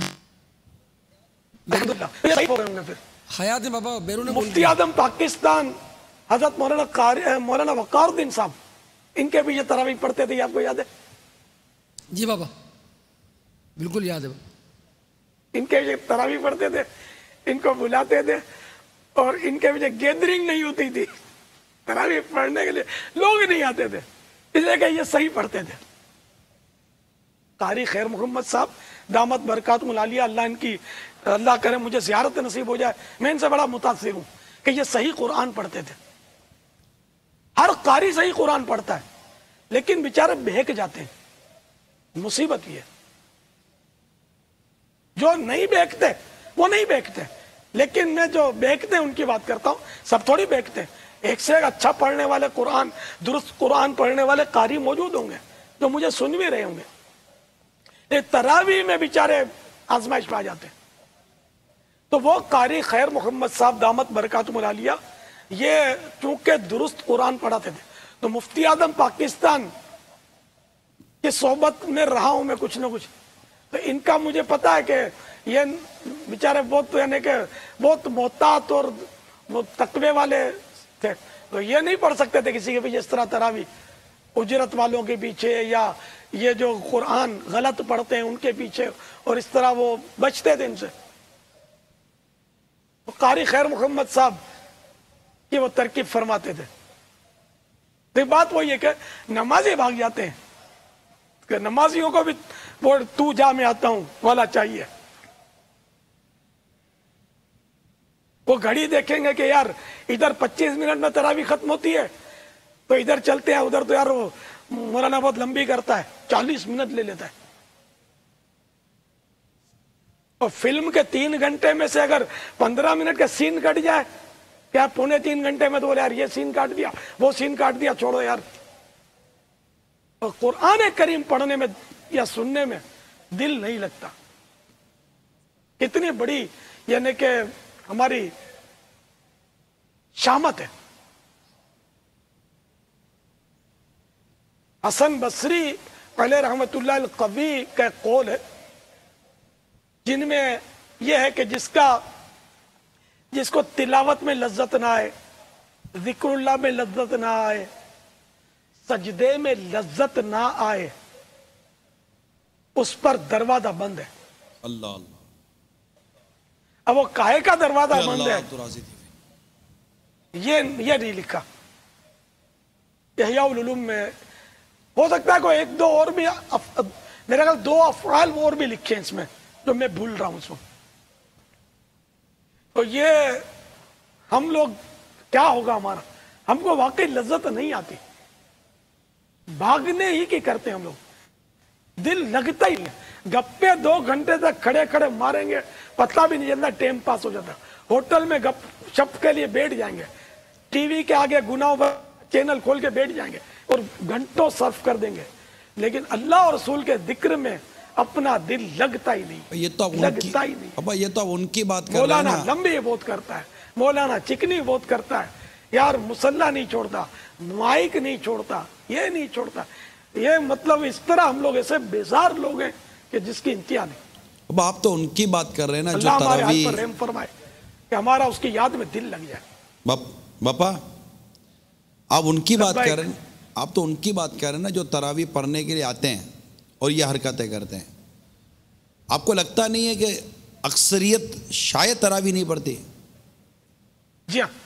پھر حیات ہے بابا. بیرون مفتی اعظم پاکستان حضرت مولانا قاری مولانا وقار الدین صاحب, ان کے بھی یہ تراویح پڑھتے تھے, آپ کو یاد ہے؟ جی بابا بالکل یاد ہے. ان کے بھی تراویح پڑھتے تھے, ان کو بلاتے تھے اور ان کے بھی گیدرنگ نہیں ہوتی تھی تراویح پڑھنے کے لیے, لوگ نہیں آتے تھے اس لیے کہ یہ صحیح پڑھتے تھے. قاری خیر محمد صاحب دامت برکاتہم العالیہ, اللہ ان کی اللہ کرے مجھے زیارت نصیب ہو جائے, میں ان سے بڑا متاثر ہوں کہ یہ صحیح قرآن پڑھتے تھے. ہر قاری صحیح قرآن پڑھتا ہے لیکن بیچارے بہک جاتے ہیں. مصیبت یہ جو نہیں بہکتے وہ نہیں بہکتے, لیکن میں جو بہکتے ہیں ان کی بات کرتا ہوں. سب تھوڑی بہکتے ہیں, ایک سے ایک اچھا پڑھنے والے قرآن درست قرآن پڑھنے والے قاری موجود ہوں گے جو مجھے سن بھی رہے ہوں گے. تراویح میں بیچارے آزمائش پا جاتے ہیں. تو وہ قاری خیر محمد صاحب دامت برکاتہم العالیہ یہ چونکہ درست قرآن پڑھاتے تھے, تو مفتی اعظم پاکستان کی صحبت میں رہا ہوں میں کچھ نہ کچھ, تو ان کا مجھے پتا ہے کہ یہ بیچارے بہت یعنی کہ بہت محتاط اور تقوی والے تھے. تو یہ نہیں پڑھ سکتے تھے کسی کے پیچھے اس طرح تراویح اجرت والوں کے پیچھے, یا یہ جو قرآن غلط پڑھتے ہیں ان کے پیچھے, اور اس طرح وہ بچتے تھے ان سے. قاری خیر محمد صاحب کی وہ ترکیب فرماتے تھے. تو بات وہی ہے کہ نمازی بھاگ جاتے ہیں کہ نمازیوں کو بھی وہ تو جا میں آتا ہوں والا چاہیے. وہ گھڑی دیکھیں گے کہ یار ادھر پچیس منٹ میں تراویح ختم ہوتی ہے تو ادھر چلتے ہیں, ادھر تو یار وہ مولانا بہت لمبی کرتا ہے, چالیس منٹ لے لیتا ہے. اور فلم کے تین گھنٹے میں سے اگر پندرہ منٹ کا سین کٹ جائے, کیا پونے تین گھنٹے میں تو بولے یار یہ سین کاٹ دیا وہ سین کاٹ دیا, چھوڑو یار. اور قرآن کریم پڑھنے میں یا سننے میں دل نہیں لگتا. کتنی بڑی یعنی کہ ہماری شامت ہے. حسن بصری علیہ رحمت اللہ القوی کا قول ہے، جن میں یہ ہے کہ جس کا جس کو تلاوت میں لذت نہ آئے، ذکر اللہ میں لذت نہ آئے، سجدے میں لذت نہ آئے، اس پر دروازہ بند ہے۔ اللہ اللہ، اب وہ کاہے کا دروازہ بند اللہ ہے آپ تو راضی تھی۔ یہ یہ نہیں لکھا احیاء العلوم میں۔ ہو سکتا ہے کوئی ایک دو اور بھی اف... میرے خیال دو افعال اور بھی لکھے ہیں اس میں جو میں بھول رہا ہوں اس میں۔ تو یہ ہم لوگ کیا ہوگا ہمارا، ہم کو واقعی لذت نہیں آتی، بھاگنے ہی کی کرتے ہیں ہم لوگ، دل لگتا ہی نہیں۔ گپے دو گھنٹے تک کھڑے کھڑے ماریں گے، پتہ بھی نہیں چلتا، ٹائم پاس ہو جاتا۔ ہوٹل میں گپ شپ کے لیے بیٹھ جائیں گے، ٹی وی کے آگے گناہ چینل کھول کے بیٹھ جائیں گے اور گھنٹوں صرف کر دیں گے، لیکن اللہ اور رسول کے ذکر میں اپنا دل لگتا ہی نہیں، یہ تو لگتا ہی نہیں۔ ابا یہ تو ان کی بات کر رہے ہیں مولانا نا۔ لمبی بہت کرتا ہے، مولانا چکنی بہت کرتا ہے، یار مسلح نہیں چھوڑتا، مائک نہیں چھوڑتا، یہ نہیں چھوڑتا۔ یہ مطلب اس طرح ہم لوگ ایسے بیزار لوگ ہیں کہ جس کی انتہا نہیں۔ اب آپ تو ان کی بات کر رہے ہیں نا جو اللہ ہمارے حال تراویح، پر رحم فرمائے کہ ہمارا اس کی یاد میں دل لگ جائے۔ باپا آپ ان کی بات لبیک۔ کر رہے ہیں، آپ تو ان کی بات کر رہے ہیں نا جو تراویح پڑھنے کے لیے آتے ہیں اور یہ حرکتیں کرتے ہیں۔ آپ کو لگتا نہیں ہے کہ اکثریت شاید تراویح نہیں پڑھتی؟ جی ہاں،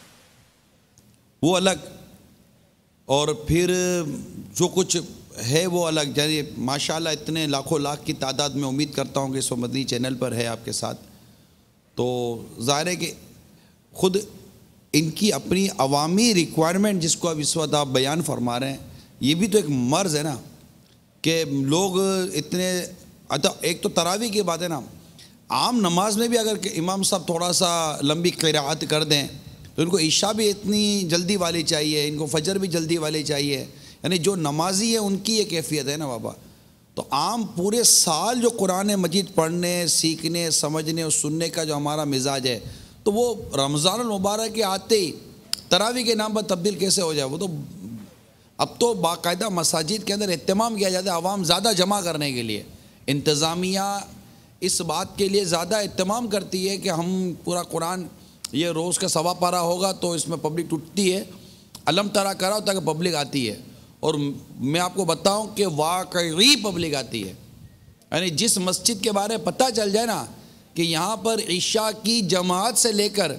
وہ الگ، اور پھر جو کچھ ہے وہ الگ۔ جیسے ماشاءاللہ اتنے لاکھوں لاکھ کی تعداد میں امید کرتا ہوں کہ اس مدنی چینل پر ہے آپ کے ساتھ، تو ظاہر ہے کہ خود ان کی اپنی عوامی ریکوائرمنٹ جس کو اب اس وقت آپ بیان فرما رہے ہیں، یہ بھی تو ایک مرض ہے نا کہ لوگ اتنے، ایک تو تراویح کی بات ہے نا، عام نماز میں بھی اگر امام صاحب تھوڑا سا لمبی قرات کر دیں تو ان کو عشاء بھی اتنی جلدی والی چاہیے، ان کو فجر بھی جلدی والی چاہیے، یعنی جو نمازی ہے ان کی یہ کیفیت ہے نا بابا۔ تو عام پورے سال جو قرآن مجید پڑھنے، سیکھنے، سمجھنے اور سننے کا جو ہمارا مزاج ہے، تو وہ رمضان المبارک کے آتے ہی تراویح کے نام پر تبدیل کیسے ہو جائے؟ وہ تو اب تو باقاعدہ مساجد کے اندر اہتمام کیا جاتا ہے عوام زیادہ جمع کرنے کے لیے، انتظامیہ اس بات کے لیے زیادہ اہتمام کرتی ہے کہ ہم پورا قرآن، یہ روز کا سوا پارہ ہوگا تو اس میں پبلک ٹوٹتی ہے، علم ترا کراؤ تاکہ پبلک آتی ہے، اور میں آپ کو بتاؤں کہ واقعی پبلک آتی ہے۔ یعنی جس مسجد کے بارے میں پتہ چل جائے نا کہ یہاں پر عشاء کی جماعت سے لے کر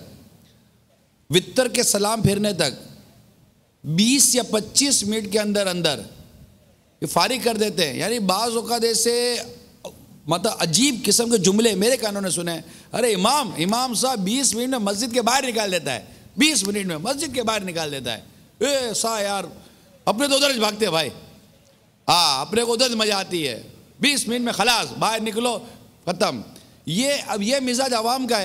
وتر کے سلام پھرنے تک بیس یا پچیس منٹ کے اندر اندر یہ فارغ کر دیتے ہیں۔ یعنی بعض اوقات ایسے مطلب عجیب قسم کے جملے میرے کانوں نے سنے، ارے امام امام صاحب بیس منٹ میں مسجد کے باہر نکال دیتا ہے، بیس منٹ میں مسجد کے باہر نکال دیتا ہے۔ اے سا یار اپنے تو ادھر بھاگتے بھائی، ہاں اپنے کو ادھر مزہ آتی ہے، بیس منٹ میں خلاص باہر نکلو ختم۔ یہ اب یہ مزاج عوام کا ہے۔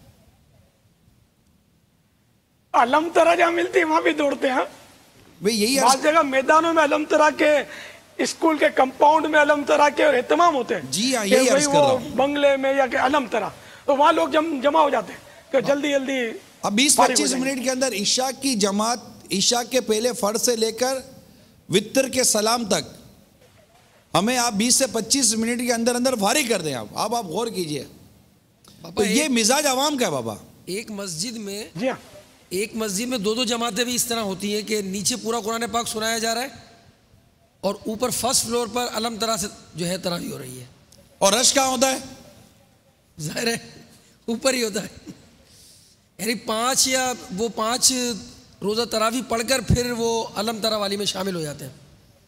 علم ترا جہاں ملتی ہے وہاں بھی دوڑتے ہیں، بھئی یہی بعض جگہ میدانوں میں علم ترا کے، اسکول کے کمپاؤنڈ میں علم ترا کے اور اہتمام ہوتے ہیں، جی ہاں کہ یہی عرض بھئی کر رہا وہ ہوں۔ بنگلے میں یا کہ علم ترا، تو وہاں لوگ جمع ہو جاتے ہیں کہ جلدی جلدی اب بیس پچیس منٹ کے اندر عشاء کی جماعت، عشاء کے پہلے فرض سے لے کر وتر کے سلام تک ہمیں آپ بیس سے پچیس منٹ کے اندر اندر فارغ کر دیں۔ آپ آپ آپ غور کیجئے، تو یہ مزاج عوام کا ہے بابا۔ ایک مسجد میں جی ہاں ایک مسجد میں دو دو جماعتیں بھی اس طرح ہوتی ہیں کہ نیچے پورا قرآن پاک سنایا جا رہا ہے اور اوپر فرسٹ فلور پر علم ترا سے جو ہے تراویح ہو رہی ہے، اور رش کہاں ہوتا ہے؟ ظاہر ہے اوپر ہی ہوتا ہے۔ یعنی پانچ یا وہ پانچ روزہ تراویح پڑھ کر پھر وہ علم ترا والی میں شامل ہو جاتے ہیں۔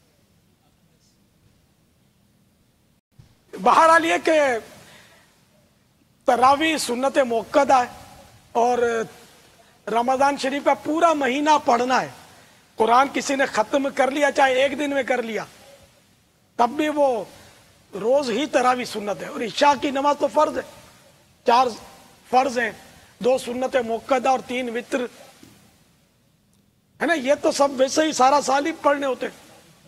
بہرحال یہ کہ تراویح سنت موقدہ ہے اور رمضان شریف کا پورا مہینہ پڑھنا ہے۔ قرآن کسی نے ختم کر لیا چاہے ایک دن میں کر لیا تب بھی وہ روز ہی تراویح سنت ہے، اور عشاء کی نماز تو فرض ہے، چار فرض ہیں، دو سنت موقدہ اور تین وتر ہے نا، یہ تو سب ویسے ہی سارا سال ہی پڑھنے ہوتے ہیں۔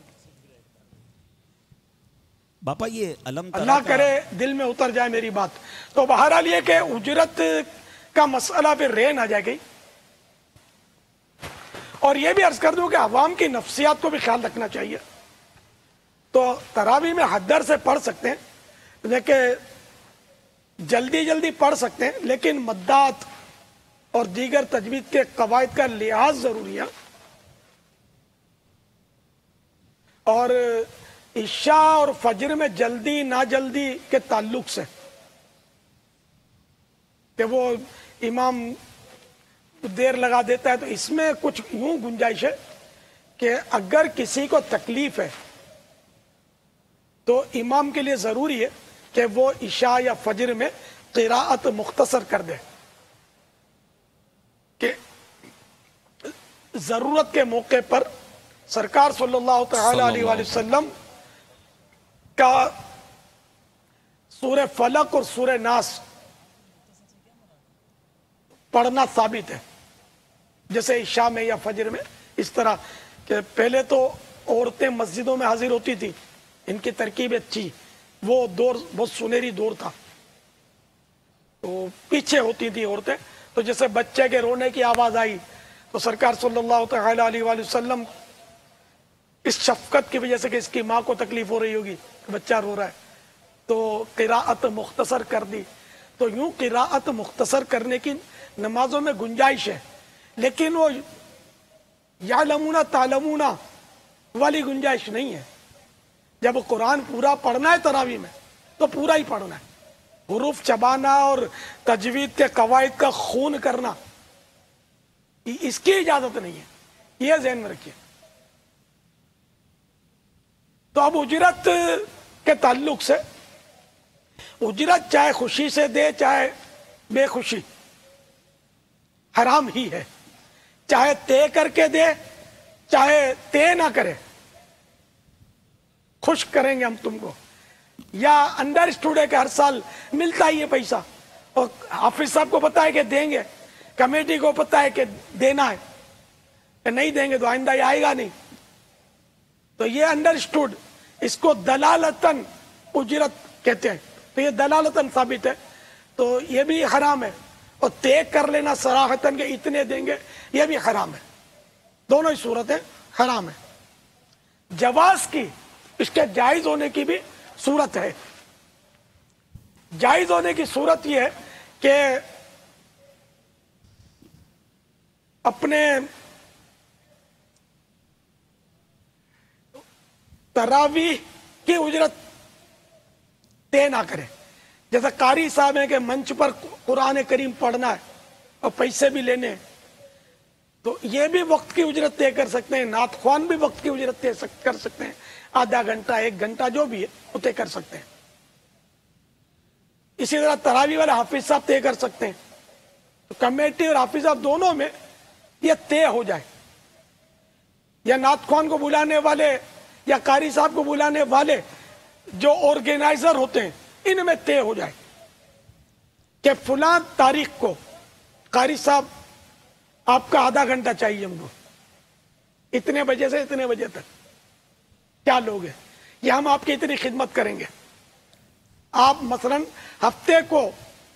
باپا یہ علم ترا اللہ کرے دل میں اتر جائے میری بات۔ تو بہرحال یہ کہ اجرت کا مسئلہ پھر رہ نہ جائے گئی، اور یہ بھی عرض کر دوں کہ عوام کی نفسیات کو بھی خیال رکھنا چاہیے۔ تو تراوی میں حدر سے پڑھ سکتے ہیں، لیکن جلدی جلدی پڑھ سکتے ہیں، لیکن مدات اور دیگر تجوید کے قواعد کا لحاظ ضروری ہے. اور عشاء اور فجر میں جلدی نہ جلدی کے تعلق سے کہ وہ امام دیر لگا دیتا ہے، تو اس میں کچھ یوں گنجائش ہے کہ اگر کسی کو تکلیف ہے تو امام کے لیے ضروری ہے کہ وہ عشاء یا فجر میں قراءت مختصر کر دے، کہ ضرورت کے موقع پر سرکار صلی اللہ تعالی علیہ وآلہ وسلم کا سورہ فلق اور سورہ ناس پڑھنا ثابت ہے، جیسے عشاء میں یا فجر میں. اس طرح کہ پہلے تو عورتیں مسجدوں میں حاضر ہوتی تھی، ان کی ترکیب اچھی، وہ دور بہت سنہری دور تھا، تو پیچھے ہوتی تھی عورتیں. تو جیسے بچے کے رونے کی آواز آئی تو سرکار صلی اللہ تعالی علیہ وآلہ وسلم اس شفقت کی وجہ سے کہ اس کی ماں کو تکلیف ہو رہی ہوگی کہ بچہ رو رہا ہے، تو قراءت مختصر کر دی. تو یوں قراءت مختصر کرنے کی نمازوں میں گنجائش ہے، لیکن وہ یعلمون تعلمون والی گنجائش نہیں ہے. جب قرآن پورا پڑھنا ہے تراویح میں تو پورا ہی پڑھنا ہے. حروف چبانا اور تجوید کے قواعد کا خون کرنا اس کی اجازت نہیں ہے، یہ ذہن میں رکھیے. تو اب اجرت کے تعلق سے، اجرت چاہے خوشی سے دے چاہے بے خوشی حرام ہی ہے، چاہے طے کر کے دے چاہے طے نہ کرے. خوش کریں گے ہم تم کو، یا انڈر اسٹوڈ ہے کہ ہر سال ملتا ہی ہے پیسہ، اور حافظ صاحب کو پتا ہے کہ دیں گے، کمیٹی کو پتا ہے کہ دینا ہے، کہ نہیں دیں گے تو آئندہ یہ آئے گا نہیں. تو یہ انڈر اسٹوڈ، اس کو دلالتاً اجرت کہتے ہیں، تو یہ دلالتاً ثابت ہے، تو یہ بھی حرام ہے. اور طے کر لینا صراحتاً کہ اتنے دیں گے، یہ بھی حرام ہے. دونوں ہی صورتیں حرام ہیں. جواز کی، اس کے جائز ہونے کی بھی صورت ہے. جائز ہونے کی صورت یہ ہے کہ اپنے تراویح کی اجرت طے نہ کرے. جیسا قاری صاحب ہیں کہ منچ پر قرآن کریم پڑھنا ہے اور پیسے بھی لینے ہیں، تو یہ بھی وقت کی اجرت طے کر سکتے ہیں. نعت خوان بھی وقت کی اجرت طے کر سکتے ہیں، آدھا گھنٹہ ایک گھنٹہ جو بھی ہے وہ طے کر سکتے ہیں. اسی طرح تراویح والے حافظ صاحب طے کر سکتے ہیں. تو کمیٹی اور حافظ صاحب دونوں میں یہ طے ہو جائے، یا نعت خوان کو بلانے والے یا قاری صاحب کو بلانے والے جو آرگینائزر ہوتے ہیں ان میں طے ہو جائے کہ فلاں تاریخ کو قاری صاحب آپ کا آدھا گھنٹہ چاہیے ہم کو، اتنے بجے سے اتنے بجے تک کیا لوگ ہیں، یہ ہم آپ کی اتنی خدمت کریں گے. آپ مثلا ہفتے کو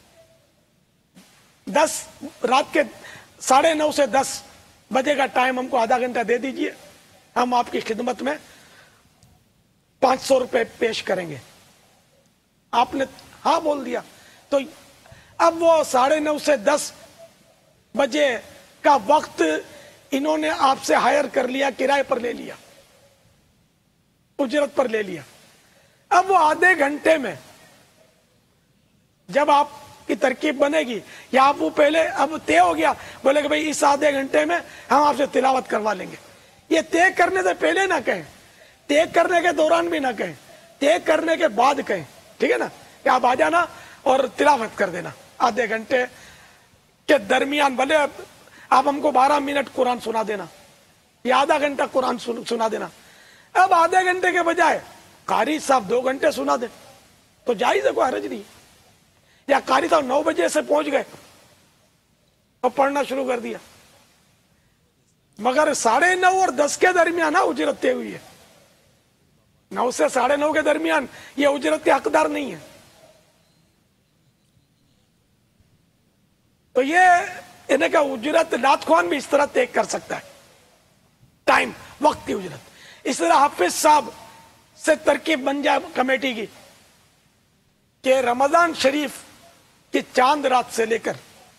دس رات کے ساڑھے نو سے دس بجے کا ٹائم ہم کو آدھا گھنٹہ دے دیجئے، ہم آپ کی خدمت میں پانچ سو روپے پیش کریں گے. آپ نے ہاں بول دیا، تو اب وہ ساڑھے نو سے دس بجے کا وقت انہوں نے آپ سے ہائر کر لیا، کرائے پر لے لیا، اجرت پر لے لیا. اب وہ آدھے گھنٹے میں جب آپ کی ترکیب بنے گی، یا آپ وہ پہلے اب طے ہو گیا، بولے کہ بھئی اس آدھے گھنٹے میں ہم آپ سے تلاوت کروا لیں گے. یہ طے کرنے سے پہلے نہ کہیں، طے کرنے کے دوران بھی نہ کہیں، طے کرنے کے بعد کہیں، ٹھیک ہے نا، کہ آپ آ جانا اور تلاوت کر دینا آدھے گھنٹے کے درمیان. بھلے آپ ہم کو بارہ منٹ قرآن سنا دینا یا آدھا گھنٹہ قرآن سنا دینا. اب آدھے گھنٹے کے بجائے قاری صاحب دو گھنٹے سنا دیں تو جائز ہے، کوئی حرج نہیں. یا قاری صاحب نو بجے سے پہنچ گئے اور پڑھنا شروع کر دیا، مگر ساڑھے نو اور دس کے درمیان اجرت طے ہوئی ہے. نو سے ساڑھے نو کے درمیان یہ اجرت کے حقدار نہیں ہے. تو یہ انہیں کا اجرت نعت خوان بھی اس طرح طے کر سکتا ہے، ٹائم، وقت کی اجرت. اس طرح حافظ صاحب سے ترکیب بن جائے کمیٹی کی کہ رمضان شریف کی چاند رات سے لے کر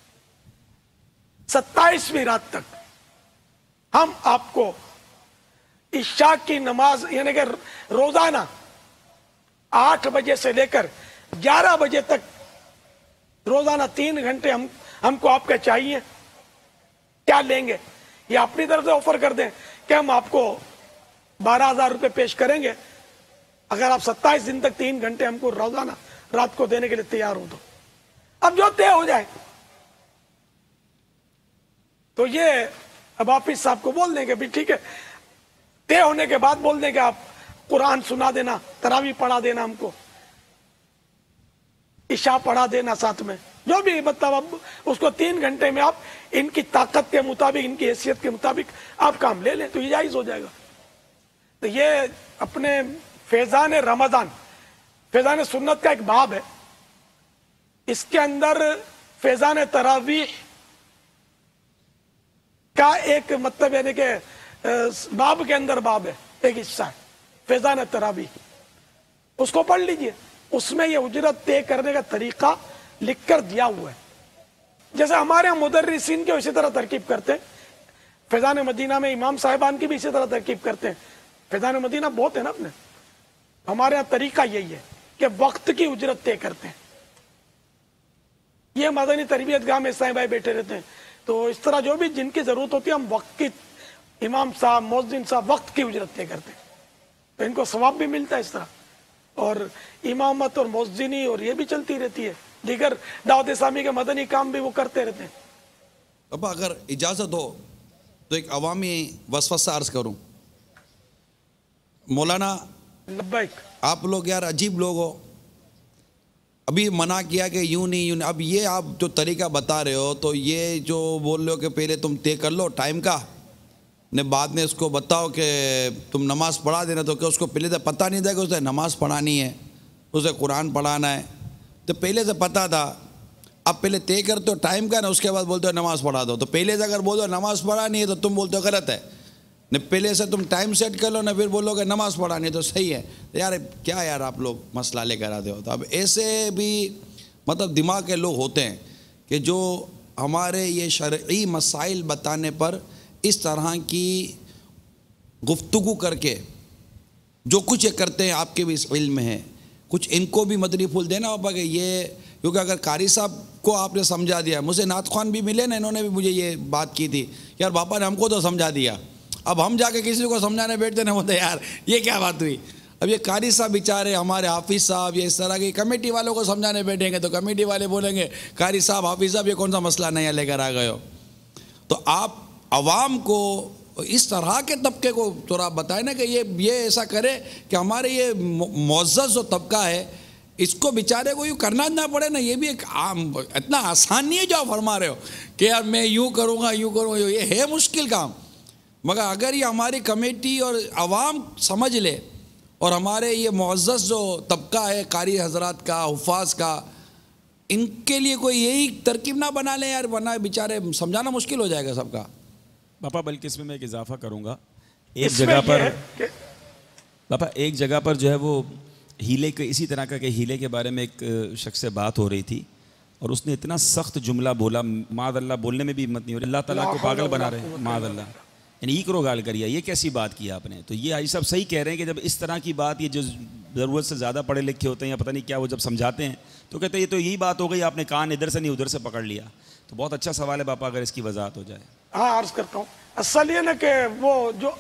ستائیسویں رات تک ہم آپ کو عشاء کی نماز یعنی کہ روزانہ آٹھ بجے سے لے کر گیارہ بجے تک روزانہ تین گھنٹے ہم ہم کو آپ کے چاہیے. کیا لیں گے؟ یہ اپنی طرف سے آفر کر دیں کہ ہم آپ کو بارہ ہزار روپے پیش کریں گے اگر آپ ستائیس دن تک تین گھنٹے ہم کو روزانہ رات کو دینے کے لیے تیار ہو. تو اب جو طے ہو جائے تو یہ اب آپ اس صاحب کو بول دیں گے بھی ٹھیک ہے. طے ہونے کے بعد بول دیں کہ آپ قرآن سنا دینا, تراویح پڑھا دینا, ہم کو عشاء پڑھا دینا ساتھ میں, جو بھی مطلب اب اس کو تین گھنٹے میں آپ ان کی طاقت کے مطابق, ان کی حیثیت کے مطابق آپ کام لے لیں تو یہ جائز ہو جائے گا. تو یہ اپنے فیضان رمضان, فیضان سنت کا ایک باب ہے, اس کے اندر فیضان تراویح کا ایک مطلب یعنی کہ باب کے اندر باب ہے, ایک حصہ ہے فیضان تراویح, اس کو پڑھ لیجئے. اس میں یہ اجرت طے کرنے کا طریقہ لکھ کر دیا ہوا ہے. جیسے ہمارے مدرسین کے اسی طرح ترکیب کرتے ہیں, فیضان مدینہ میں امام صاحبان کی بھی اسی طرح ترکیب کرتے ہیں. فیضان مدینہ بہت ہے نا اپنے, ہمارے یہاں طریقہ یہی ہے کہ وقت کی اجرت طے کرتے ہیں. یہ مدنی تربیت گاہ میں سائیں بھائی بیٹھے رہتے ہیں, تو اس طرح جو بھی جن کی ضرورت ہوتی ہے ہم وقت کی, امام صاحب مؤذن صاحب وقت کی اجرت طے کرتے ہیں, تو ان کو ثواب بھی ملتا ہے اس طرح. اور امامت اور مؤذنی اور یہ بھی چلتی رہتی ہے, دیگر دعوت اسلامی کے مدنی کام بھی وہ کرتے رہتے ہیں. ابا اگر اجازت ہو تو ایک عوامی وسوسہ عرض کروں. مولانا لبیک, آپ لوگ یار عجیب لوگ ہو, ابھی منع کیا کہ یوں نہیں یوں نہیں, اب یہ آپ جو طریقہ بتا رہے ہو تو یہ جو بول رہے ہو کہ پہلے تم طے کر لو ٹائم کا, نے بعد میں اس کو بتاؤ کہ تم نماز پڑھا دینا, تو کہ اس کو پہلے سے پتہ نہیں تھا کہ اسے نماز پڑھانی ہے, اسے قرآن پڑھانا ہے, تو پہلے سے پتہ تھا. اب پہلے طے کرتے ہو ٹائم کا نا, اس کے بعد بولتے ہو نماز پڑھا دو, تو پہلے سے اگر بولو نماز پڑھانی ہے تو تم بولتے ہو غلط ہے, نہ پہلے سے تم ٹائم سیٹ کر لو, نہ پھر بولو کہ نماز پڑھانی ہے تو صحیح ہے. یار کیا یار آپ لوگ مسئلہ لے کر آتے ہو. تو اب ایسے بھی مطلب دماغ کے لوگ ہوتے ہیں کہ جو ہمارے یہ شرعی مسائل بتانے پر اس طرح کی گفتگو کر کے جو کچھ یہ کرتے ہیں, آپ کے بھی اس علم میں ہے, کچھ ان کو بھی مدنی پھول دینا ہوگا کہ یہ, کیونکہ اگر قاری صاحب کو آپ نے سمجھا دیا, مجھے نعت خوان بھی ملے نا, انہوں نے بھی مجھے یہ بات کی تھی یار باپا نے ہم کو تو سمجھا دیا, اب ہم جا کے کسی کو سمجھانے بیٹھتے نا, بولتے یار یہ کیا بات ہوئی. اب یہ قاری صاحب بیچارے, ہمارے حافظ صاحب یہ اس طرح کی کمیٹی والوں کو سمجھانے بیٹھیں گے تو کمیٹی والے بولیں گے قاری صاحب حافظ صاحب یہ کون سا مسئلہ نیا لے کر آ گئے ہو. تو آپ عوام کو اس طرح کے طبقے کو تھوڑا بتائیں نا کہ یہ یہ ایسا کرے کہ ہمارے یہ معزز جو طبقہ ہے اس کو بیچارے کو یوں کرنا نہ پڑے نا. یہ بھی ایک عام اتنا آسان نہیں ہے جو آپ فرما رہے ہو کہ یار میں یوں کروں گا یوں کروں گا, یہ ہے مشکل کام. مگر اگر یہ ہماری کمیٹی اور عوام سمجھ لے, اور ہمارے یہ معزز جو طبقہ ہے قاری حضرات کا, حفاظ کا, ان کے لیے کوئی یہی ترکیب نہ بنا لیں یار, ورنہ بیچارے سمجھانا مشکل ہو جائے گا سب کا. باپا بلکہ اس میں میں ایک اضافہ کروں گا. ایک جگہ پر باپا ایک جگہ پر جو ہے وہ ہیلے کے اسی طرح کا کہ ہیلے کے بارے میں ایک شخص سے بات ہو رہی تھی, اور اس نے اتنا سخت جملہ بولا, معاذ اللہ بولنے میں بھی ہمت نہیں ہو رہی, اللہ تعالیٰ کو پاگل بنا رہے ہیں معاذ اللہ, یعنی ای کرو گال کریے, یہ کیسی بات کی آپ نے. تو یہ حاجی صاحب صحیح کہہ رہے ہیں کہ جب اس طرح کی بات, یہ جو ضرورت سے زیادہ پڑھے لکھے ہوتے ہیں یا پتہ نہیں کیا, وہ جب سمجھاتے ہیں تو کہتے ہیں یہ تو یہی بات ہو گئی, آپ نے کان ادھر سے نہیں ادھر سے پکڑ لیا. تو بہت اچھا سوال ہے باپا, اگر اس کی وضاحت ہو جائے. ہاں عرض کرتا ہوں. اصل یہ نا کہ وہ جو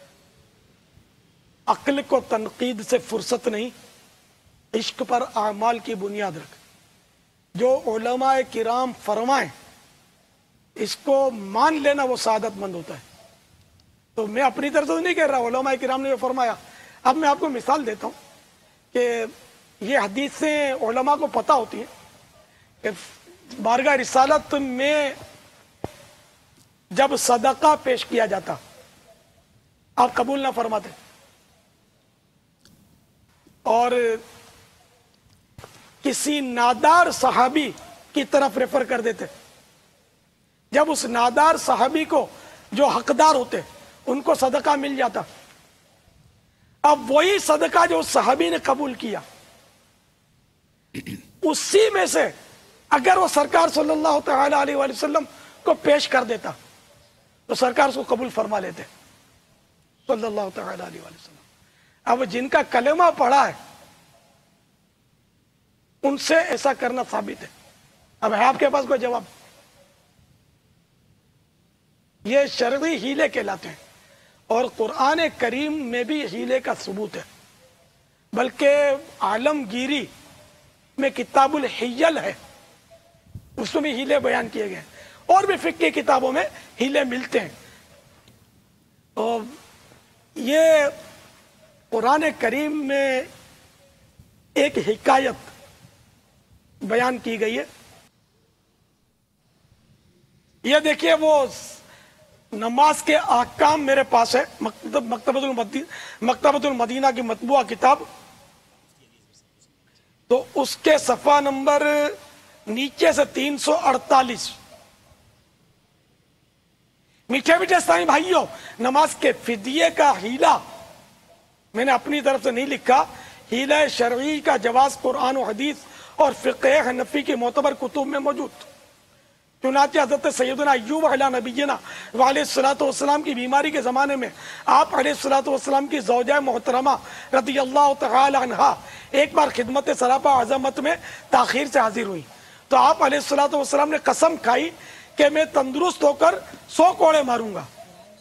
عقل کو تنقید سے فرصت نہیں, عشق پر اعمال کی بنیاد رکھ, جو علماء کرام فرمائیں اس کو مان لینا وہ سعادت مند ہوتا ہے. تو میں اپنی طرف سے نہیں کہہ رہا, علماء کرام نے جو فرمایا. اب میں آپ کو مثال دیتا ہوں کہ یہ حدیثیں علماء کو پتہ ہوتی ہیں کہ بارگاہ رسالت میں جب صدقہ پیش کیا جاتا آپ قبول نہ فرماتے, اور کسی نادار صحابی کی طرف ریفر کر دیتے. جب اس نادار صحابی کو جو حقدار ہوتے ان کو صدقہ مل جاتا, اب وہی صدقہ جو صحابی نے قبول کیا اسی میں سے اگر وہ سرکار صلی اللہ تعالی علیہ وآلہ وسلم کو پیش کر دیتا تو سرکار اس کو قبول فرما لیتے صلی اللہ تعالی علیہ وآلہ وسلم. اب جن کا کلمہ پڑھا ہے ان سے ایسا کرنا ثابت ہے. اب ہے آپ کے پاس کوئی جواب؟ یہ شرعی ہیلے کہلاتے ہیں اور قرآن کریم میں بھی ہیلے کا ثبوت ہے. بلکہ عالمگیری میں کتاب الحیل ہے, اس میں بھی ہیلے بیان کیے گئے ہیں, اور بھی فقہ کی کتابوں میں ہیلے ملتے ہیں. اور یہ قرآن کریم میں ایک حکایت بیان کی گئی ہے. یہ دیکھیے وہ نماز کے احکام میرے پاس ہے, مکتبۃ المدینہ مکتبۃ المدینہ کی مطبوعہ کتاب, تو اس کے صفحہ نمبر نیچے سے تین سو اڑتالیس. میٹھے میٹھے اسلامی بھائیوں, نماز کے فدیے کا ہیلا میں نے اپنی طرف سے نہیں لکھا, ہیلہ شرعی کا جواز قرآن و حدیث اور فقہ حنفی کی معتبر کتب میں موجود. چنانچہ حضرت سیدنا ایوب علیہ نبینا علیہ الصلوۃ والسلام کی بیماری کے زمانے میں آپ علیہ الصلوۃ والسلام کی زوجہ محترمہ رضی اللہ تعالی عنہا ایک بار خدمت سراپا عظمت میں تاخیر سے حاضر ہوئی, تو آپ علیہ الصلوۃ والسلام نے قسم کھائی کہ میں تندرست ہو کر سو کوڑے ماروں گا.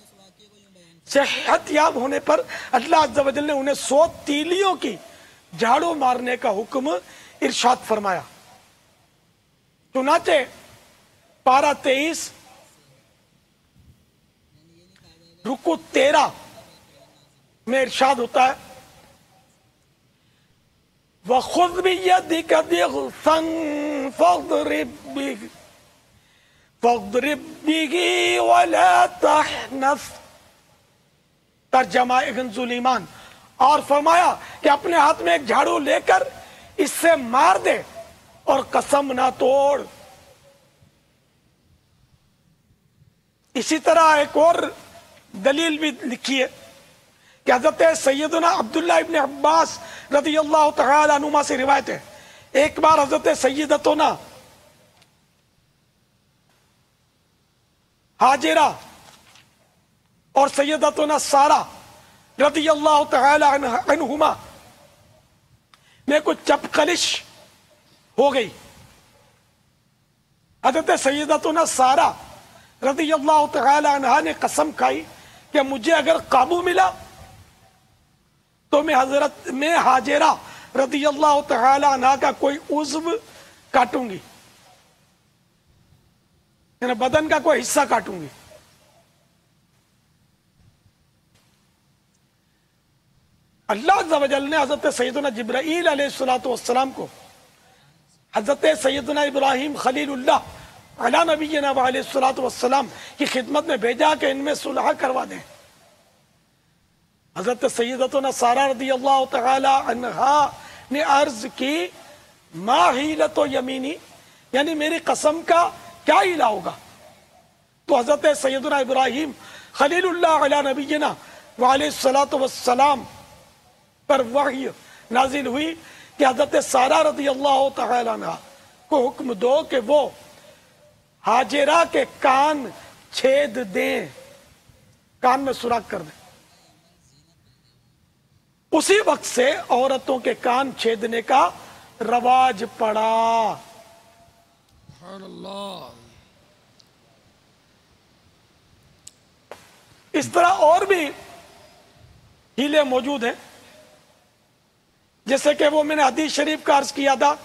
صحت یاب ہونے پر اللہ عز و جل نے انہیں سو تیلیوں کی جھاڑو مارنے کا حکم ارشاد فرمایا. چنانچہ پارہ تیئیس رکو تیرہ میں ارشاد ہوتا ہے وَخُذْ بِيَدِكَ ضِغْثًا فَاضْرِبْ بِهِ فَاضْرِبْ بِهِ وَلَا تَحْنَثْ. ترجمہ کنز الایمان, اور فرمایا کہ اپنے ہاتھ میں ایک جھاڑو لے کر اس سے مار دے اور قسم نہ توڑ. اسی طرح ایک اور دلیل بھی لکھی ہے کہ حضرت سیدنا عبداللہ ابن عباس رضی اللہ تعالی عنہما سے روایت ہے, ایک بار حضرت سیدتنا ہاجرہ اور سیدتنا سارہ رضی اللہ تعالی عنہما میں کچھ چپقلش ہو گئی. حضرت سیدتنا سارہ رضی اللہ تعالی عنہ نے قسم کھائی کہ مجھے اگر قابو ملا تو میں حضرت میں ہاجرہ رضی اللہ تعالی عنہ کا کوئی عضو کاٹوں گی, یعنی بدن کا کوئی حصہ کاٹوں گی. اللہ عز و جل نے حضرت سیدنا جبرائیل علیہ الصلوۃ والسلام کو حضرت سیدنا ابراہیم خلیل اللہ علیہ نبینا علیہ الصلوۃ والسلام کی خدمت میں بھیجا کہ ان میں صلح کروا دیں. حضرت سیدتنا سارہ رضی اللہ تعالی عنہا نے عرض کی ما حیلت و یمینی, یعنی میری قسم کا کیا ہیلا ہوگا. تو حضرت سیدنا ابراہیم خلیل اللہ علیہ نبینا علیہ الصلوۃ والسلام پر وحی نازل ہوئی کہ حضرت سارہ رضی اللہ تعالی عنہ کو حکم دو کہ وہ ہاجرہ کے کان چھید دیں, کان میں سوراخ کر دیں. اسی وقت سے عورتوں کے کان چھیدنے کا رواج پڑا. سبحان اللہ. اس طرح اور بھی ہیلے موجود ہیں, جیسے کہ وہ میں نے حدیث شریف کا عرض کیا تھا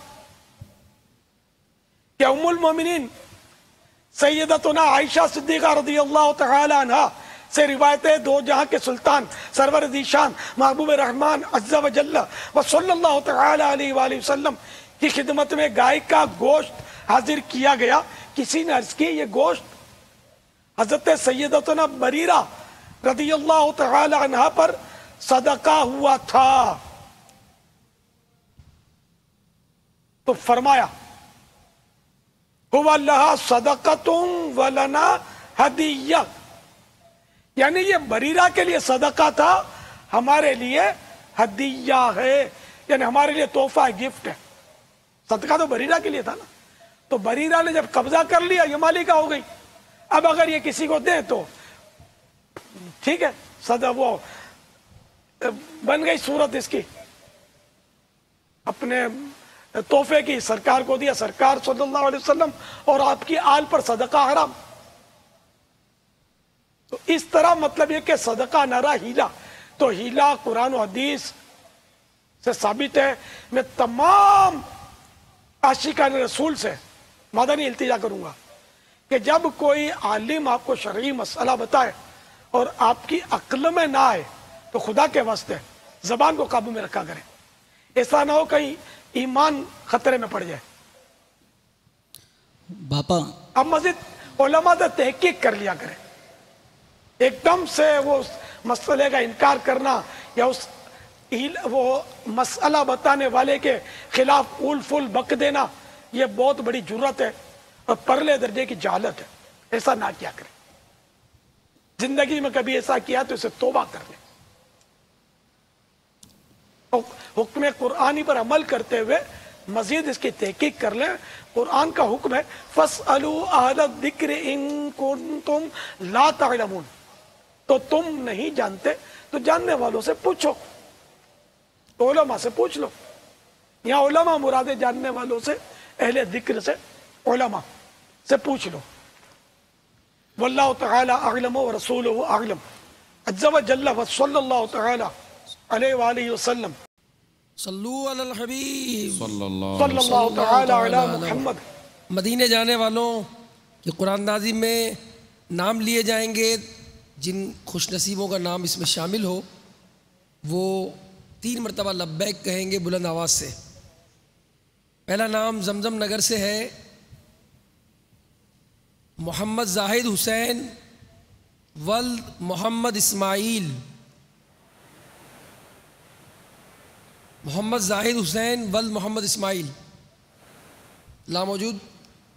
کہ ام المومنین سیدتنا عائشہ صدیقہ رضی اللہ تعالی عنہ سے روایت ہے, دو جہاں کے سلطان سرور ذیشان محبوب رحمان عز و جل و صلی اللہ تعالی علیہ وآلہ وسلم کی خدمت میں گائے کا گوشت حاضر کیا گیا. کسی نے عرض کی یہ گوشت حضرت سیدتنا بریرہ رضی اللہ تعالی عنہ پر صدقہ ہوا تھا. تو فرمایا هو لها صدقة ولنا ہدیہ, یعنی یہ بریرہ کے لیے صدقہ تھا, ہمارے لیے ہدیہ ہے، یعنی ہمارے لیے تحفہ ہے، گفٹ ہے. صدقہ تو بریرہ کے لیے تھا نا، تو بریرہ نے جب قبضہ کر لیا یہ مالکہ ہو گئی. اب اگر یہ کسی کو دیں تو ٹھیک ہے، صدا وہ بن گئی صورت اس کی، اپنے تحفے کی سرکار کو دیا، سرکار صلی اللہ علیہ وسلم اور آپ کی آل پر صدقہ حرام. تو اس طرح مطلب یہ کہ صدقہ نہ رہا ہیلا. تو ہیلا قرآن و حدیث سے ثابت ہے. میں تمام عاشقان رسول سے مدنی التجا کروں گا کہ جب کوئی عالم آپ کو شرعی مسئلہ بتائے اور آپ کی عقل میں نہ آئے تو خدا کے واسطے زبان کو قابو میں رکھا کریں. ایسا نہ ہو کہیں ایمان خطرے میں پڑ جائے. باپا اب مزید علماء سے تحقیق کر لیا کریں. ایک دم سے وہ مسئلے کا انکار کرنا یا اس وہ مسئلہ بتانے والے کے خلاف اول فل بک دینا یہ بہت بڑی جرت ہے اور پرلے درجے کی جہالت ہے. ایسا نہ کیا کریں. زندگی میں کبھی ایسا کیا تو اسے توبہ کر لیں. حکم قرآنی پر عمل کرتے ہوئے مزید اس کی تحقیق کر لیں. قرآن کا حکم ہے فَاسْأَلُوا أَهْلَ الذِّكْرِ إِن كُنتُمْ لَا تَعْلَمُونَ. تو تم نہیں جانتے تو جاننے والوں سے پوچھو، تو علماء سے پوچھ لو. یہاں علماء مراد جاننے والوں سے، اہل ذکر سے، علماء سے پوچھ لو. واللہ تعالی اعلم ورسولہ اعلم عز و جل وصلی اللہ تعالی علیہ وآلہ وسلم. صلو علی الحبیب صلی اللہ تعالی علی محمد. مدینے جانے والوں کہ قرآن نازی میں نام لیے جائیں گے، جن خوش نصیبوں کا نام اس میں شامل ہو وہ تین مرتبہ لبیک کہیں گے بلند آواز سے. پہلا نام زمزم نگر سے ہے محمد زاہد حسین ولد محمد اسماعیل. محمد زاہد حسین ولد محمد اسماعیل لاموجود.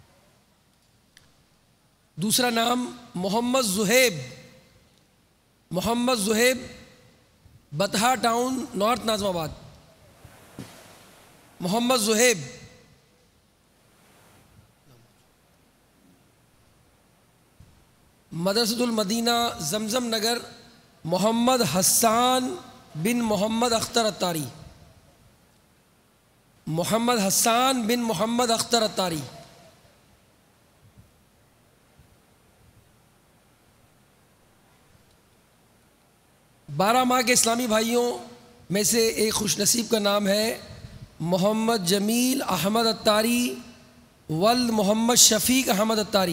دوسرا نام محمد زہیب، محمد زہیب بتہا town north Nazimabad. Muhammad Zohaib. مدرسۃ المدینہ زمزم نگر محمد حسان بن محمد اختر اتاری. محمد حسان بن محمد اختر اتاری. بارہ ماہ کے اسلامی بھائیوں میں سے ایک خوش نصیب کا نام ہے محمد جمیل احمد اتاری ولد محمد شفیق احمد اتاری.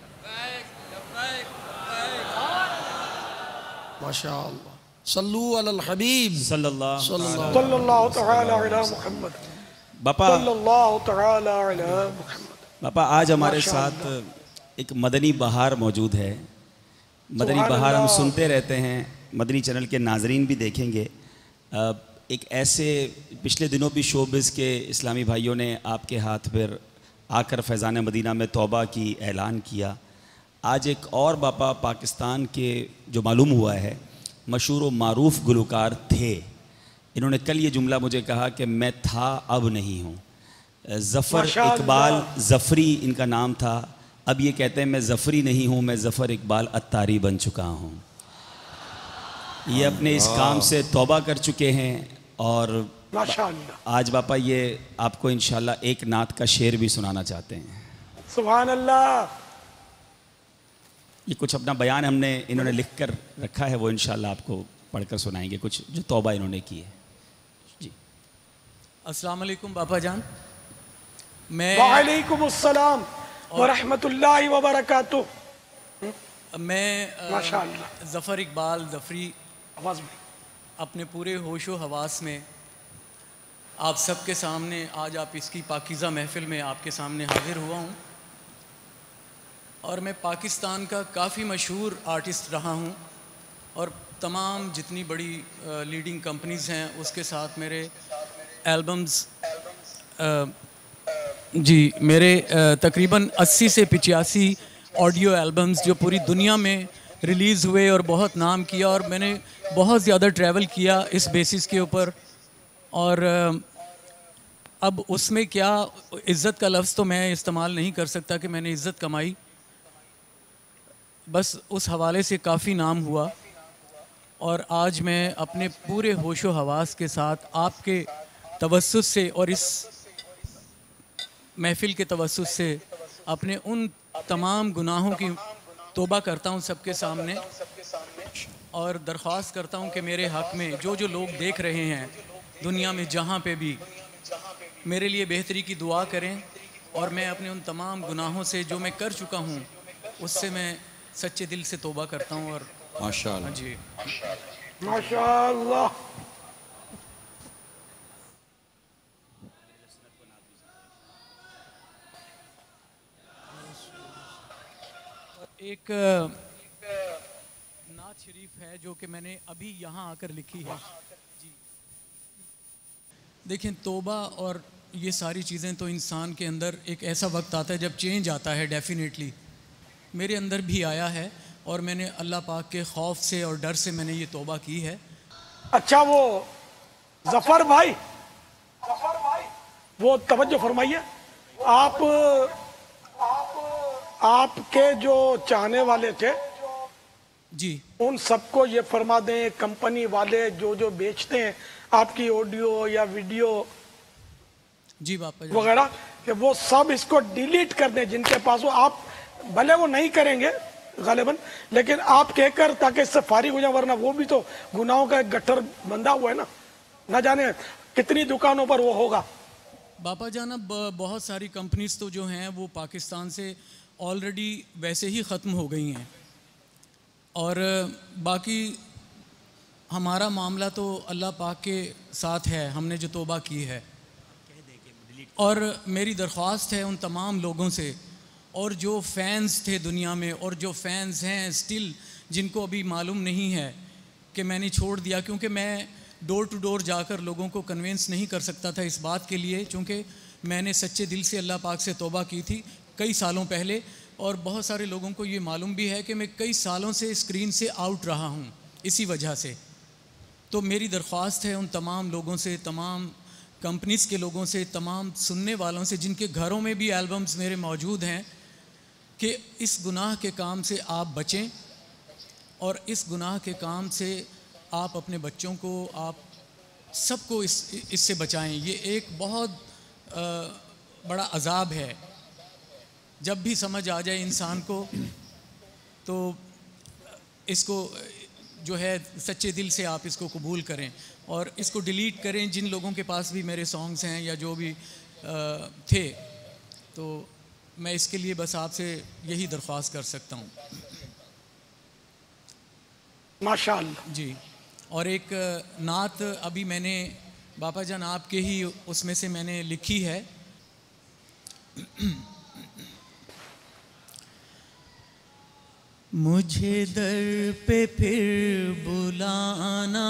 ماشاء اللہ. صلو علی الحبیب صلی اللہ صلی اللہ تعالی علی محمد. باپا صلی اللہ تعالی علی محمد. باپا آج ہمارے ساتھ ایک مدنی بہار موجود ہے. مدنی بہار ہم سنتے رہتے ہیں، مدنی چینل کے ناظرین بھی دیکھیں گے. ایک ایسے پچھلے دنوں بھی شوبز کے اسلامی بھائیوں نے آپ کے ہاتھ پھر آ کر فیضان مدینہ میں توبہ کی اعلان کیا. آج ایک اور باپا پاکستان کے جو معلوم ہوا ہے مشہور و معروف گلوکار تھے. انہوں نے کل یہ جملہ مجھے کہا کہ میں تھا اب نہیں ہوں. ظفر اقبال ظفری ان کا نام تھا. اب یہ کہتے ہیں میں ظفری نہیں ہوں، میں ظفر اقبال اتاری بن چکا ہوں. یہ اپنے اس کام سے توبہ کر چکے ہیں اور آج باپا یہ آپ کو انشاءاللہ ایک نعت کا شعر بھی سنانا چاہتے ہیں. سبحان اللہ. یہ کچھ اپنا بیان ہم نے انہوں نے لکھ کر رکھا ہے، وہ انشاءاللہ آپ کو پڑھ کر سنائیں گے کچھ جو توبہ انہوں نے کی ہے. جی السلام علیکم باپا جان. میں وعلیکم السلام ورحمۃ اللہ وبرکاتہ. میں ظفر اقبال ظفری اپنے پورے ہوش و حواس میں آپ سب کے سامنے آج آپ اس کی پاکیزہ محفل میں آپ کے سامنے حاضر ہوا ہوں. اور میں پاکستان کا کافی مشہور آرٹسٹ رہا ہوں اور تمام جتنی بڑی لیڈنگ کمپنیز ہیں اس کے ساتھ میرے البمز جی میرے تقریباً اسی سے پچاسی آڈیو البمز جو پوری دنیا میں ریلیز ہوئے اور بہت نام کیا اور میں نے بہت زیادہ ٹریول کیا اس بیسس کے اوپر. اور اب اس میں کیا عزت کا لفظ تو میں استعمال نہیں کر سکتا کہ میں نے عزت کمائی, بس اس حوالے سے کافی نام ہوا. اور آج میں اپنے پورے ہوش و حواس کے ساتھ آپ کے توسط سے اور اس محفل کے توسط سے اپنے ان تمام گناہوں کی توبہ کرتا ہوں سب کے سامنے, اور درخواست کرتا ہوں کہ میرے حق میں جو جو لوگ دیکھ رہے ہیں دنیا میں جہاں پہ بھی میرے لیے بہتری کی دعا کریں, اور میں اپنے ان تمام گناہوں سے جو میں کر چکا ہوں اس سے میں سچے دل سے توبہ کرتا ہوں. اور ماشاءاللہ جی ماشاءاللہ. ایک نعت شریف ہے جو کہ میں نے ابھی یہاں آ کر لکھی ہے. جی دیکھیں, توبہ اور یہ ساری چیزیں تو انسان کے اندر ایک ایسا وقت آتا ہے جب چینج آتا ہے. ڈیفینیٹلی میرے اندر بھی آیا ہے, اور میں نے اللہ پاک کے خوف سے اور ڈر سے میں نے یہ توبہ کی ہے. اچھا وہ ظفر بھائی, وہ توجہ فرمائیے, آپ آپ کے جو چاہنے والے تھے جی ان سب کو یہ فرما دیں, کمپنی والے جو جو بیچتے ہیں آپ کی آڈیو یا ویڈیو جی باپا جی وغیرہ, کہ وہ سب اس کو ڈیلیٹ کر دیں جن کے پاس ہو. آپ بھلے وہ نہیں کریں گے غالباً, لیکن آپ کہہ کر تاکہ اس سے فارغ ہو جائیں, ورنہ وہ بھی تو گناہوں کا ایک گٹر بندہ ہوا ہے نا, نہ جانے کتنی دکانوں پر وہ ہوگا. باپا جان, اب بہت ساری کمپنیز تو جو ہیں وہ پاکستان سے آلریڈی ویسے ہی ختم ہو گئی ہیں, اور باقی ہمارا معاملہ تو اللہ پاک کے ساتھ ہے, ہم نے جو توبہ کی ہے. اور میری درخواست ہے ان تمام لوگوں سے, اور جو فینز تھے دنیا میں اور جو فینز ہیں اسٹل جن کو ابھی معلوم نہیں ہے کہ میں نے چھوڑ دیا, کیونکہ میں ڈور ٹو ڈور جا کر لوگوں کو کنونس نہیں کر سکتا تھا اس بات کے لیے, چونکہ میں نے سچے دل سے اللہ پاک سے توبہ کی تھی کئی سالوں پہلے. اور بہت سارے لوگوں کو یہ معلوم بھی ہے کہ میں کئی سالوں سے اسکرین سے آؤٹ رہا ہوں اسی وجہ سے. تو میری درخواست ہے ان تمام لوگوں سے, تمام کمپنیز کے لوگوں سے, تمام سننے والوں سے جن کے گھروں میں بھی البمز میرے موجود ہیں, کہ اس گناہ کے کام سے آپ بچیں, اور اس گناہ کے کام سے آپ اپنے بچوں کو, آپ سب کو اس اس سے بچائیں. یہ ایک بہت بڑا عذاب ہے. جب بھی سمجھ آ جائے انسان کو تو اس کو جو ہے سچے دل سے آپ اس کو قبول کریں اور اس کو ڈیلیٹ کریں. جن لوگوں کے پاس بھی میرے سانگز ہیں یا جو بھی تھے, تو میں اس کے لیے بس آپ سے یہی درخواست کر سکتا ہوں. ماشاءاللہ. جی, اور ایک نعت ابھی میں نے باپا جان آپ کے ہی اس میں سے میں نے لکھی ہے. مجھے در پہ پھر بلانا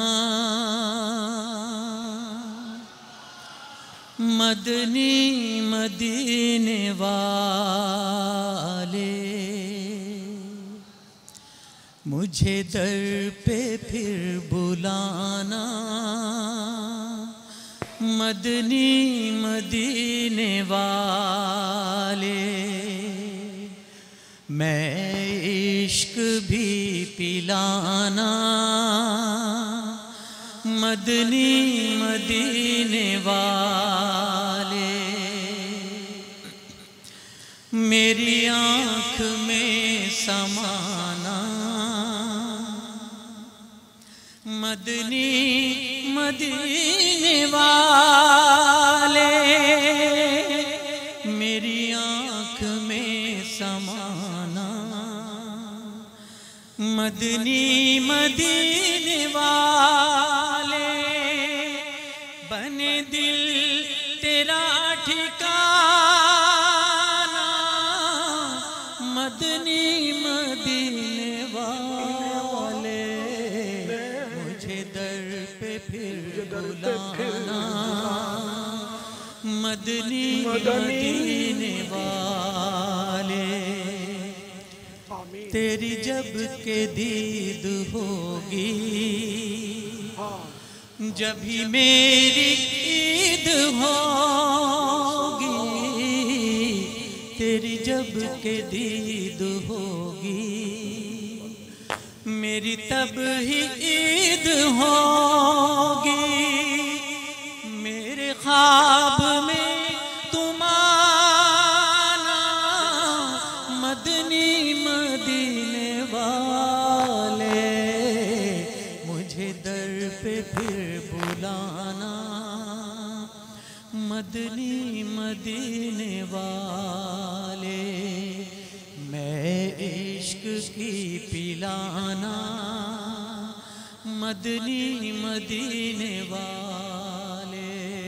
مدنی مدینے والے, مجھے در پہ پھر بلانا مدنی مدینے والے, میں عشق بھی پلانا مدنی مدینے والے, میری آنکھ میں سمانا مدنی مدینے والے, میری آنکھ میں سمانا مدنی مدینے والے, بنے دل تیرا ٹھکانا مدنی مدینے والے, مجھے در پہ پھر بلانا مدنی مدینے والے. تیری جب کہ دید ہوگی جب ہی میری عید ہوگی تیری جب کہ دید ہوگی میری تب ہی عید ہوگی میرے خواب میں تم آنا مدنی مدینے والے مجھے در پہ پھر بلانا مدنی مدینے والے میں عشق کی پلانا مدنی مدینے والے.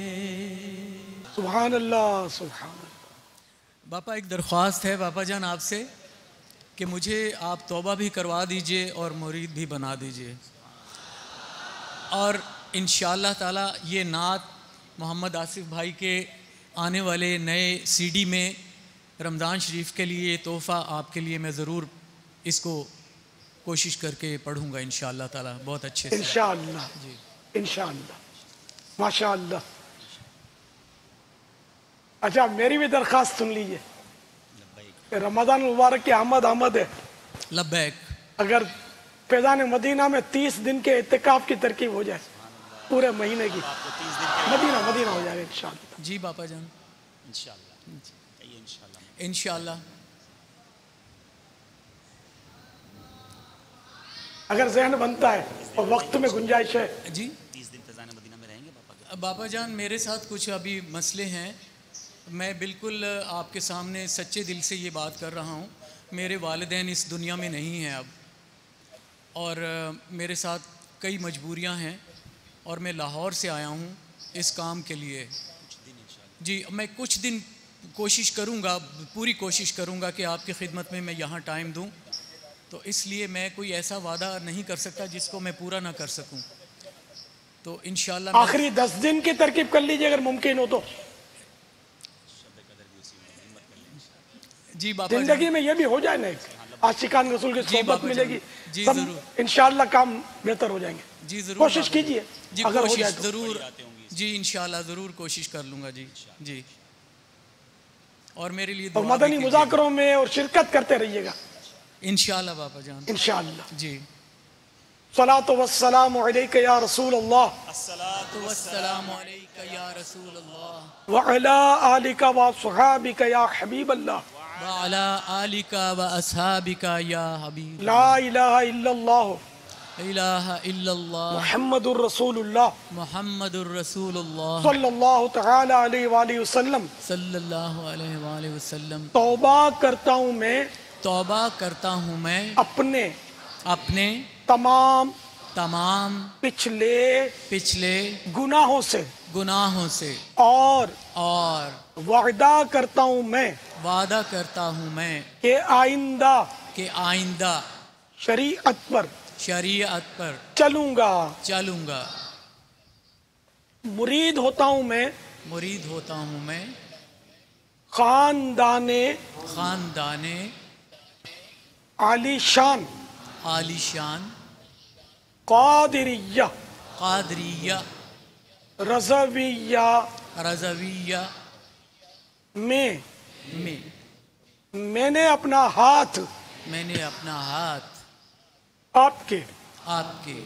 سبحان اللہ سبحان اللہ. باپا ایک درخواست ہے باپا جان آپ سے کہ مجھے آپ توبہ بھی کروا دیجئے اور مرید بھی بنا دیجئے اور انشاءاللہ تعالی یہ نعت محمد آصف بھائی کے آنے والے نئے سی ڈی میں رمضان شریف کے لیے تحفہ آپ کے لیے میں ضرور اس کو کوشش کر کے پڑھوں گا انشاءاللہ تعالی بہت اچھے سے انشاءاللہ جی انشاءاللہ ماشاءاللہ. اچھا میری بھی درخواست سن لیجئے. رمضان مبارک کی آمد آمد ہے. لبیک. اگر فیضان مدینہ میں تیس دن کے اعتکاف کی ترکیب ہو جائے پورے مہینے کی مدینہ مدینہ ہو جائے انشاءاللہ. جی باپا جان انشاءاللہ انشاءاللہ. اگر ذہن بنتا ہے اور وقت میں گنجائش ہے. جی باپا جان میرے ساتھ کچھ ابھی مسئلے ہیں. میں بالکل آپ کے سامنے سچے دل سے یہ بات کر رہا ہوں. میرے والدین اس دنیا میں نہیں ہیں اب اور میرے ساتھ کئی مجبوریاں ہیں اور میں لاہور سے آیا ہوں اس کام کے لیے. جی میں کچھ دن کوشش کروں گا پوری کوشش کروں گا کہ آپ کی خدمت میں میں یہاں ٹائم دوں. تو اس لیے میں کوئی ایسا وعدہ نہیں کر سکتا جس کو میں پورا نہ کر سکوں. تو انشاءاللہ آخری دس دن کی ترکیب کر لیجئے اگر ممکن ہو تو. جی باپا زندگی میں یہ بھی ہو جائے نا عاشقان رسول کی صحبت ملے گی سب انشاءاللہ کام بہتر ہو جائیں گے. جی ضرور کوشش کیجئے جی اگر ہو جائے کوشش ضرور جی انشاءاللہ ضرور کوشش کر لوں گا. جی جی اور میرے لیے اور مدنی مذاکروں میں اور شرکت کرتے رہیے گا انشاءاللہ باپا جان انشاءاللہ. جی الصلاۃ والسلام علیک یا رسول اللہ الصلاۃ والسلام علیک یا رسول اللہ وعلی آلک وصحابک یا حبیب اللہ وعلی آلک واصحابک یا حبیب لا الہ الا اللہ الہ الا اللہ محمد الرسول اللہ محمد الرسول اللہ صلی اللہ تعالی علیہ وآلہ وسلم صلی اللہ علیہ وآلہ وسلم. توبہ کرتا ہوں میں توبہ کرتا ہوں میں اپنے اپنے تمام تمام پچھلے پچھلے گناہوں سے گناہوں سے اور اور وعدہ کرتا ہوں میں وعدہ کرتا ہوں میں کہ آئندہ کہ آئندہ شریعت پر شریعت پر چلوں گا چلوں گا. مرید ہوتا ہوں میں مرید ہوتا ہوں میں خاندان خاندان عالی شان عالی شان قادریہ قادریہ رضویہ رضویہ میں میں میں نے اپنا ہاتھ میں نے اپنا ہاتھ آپ کے آپ کے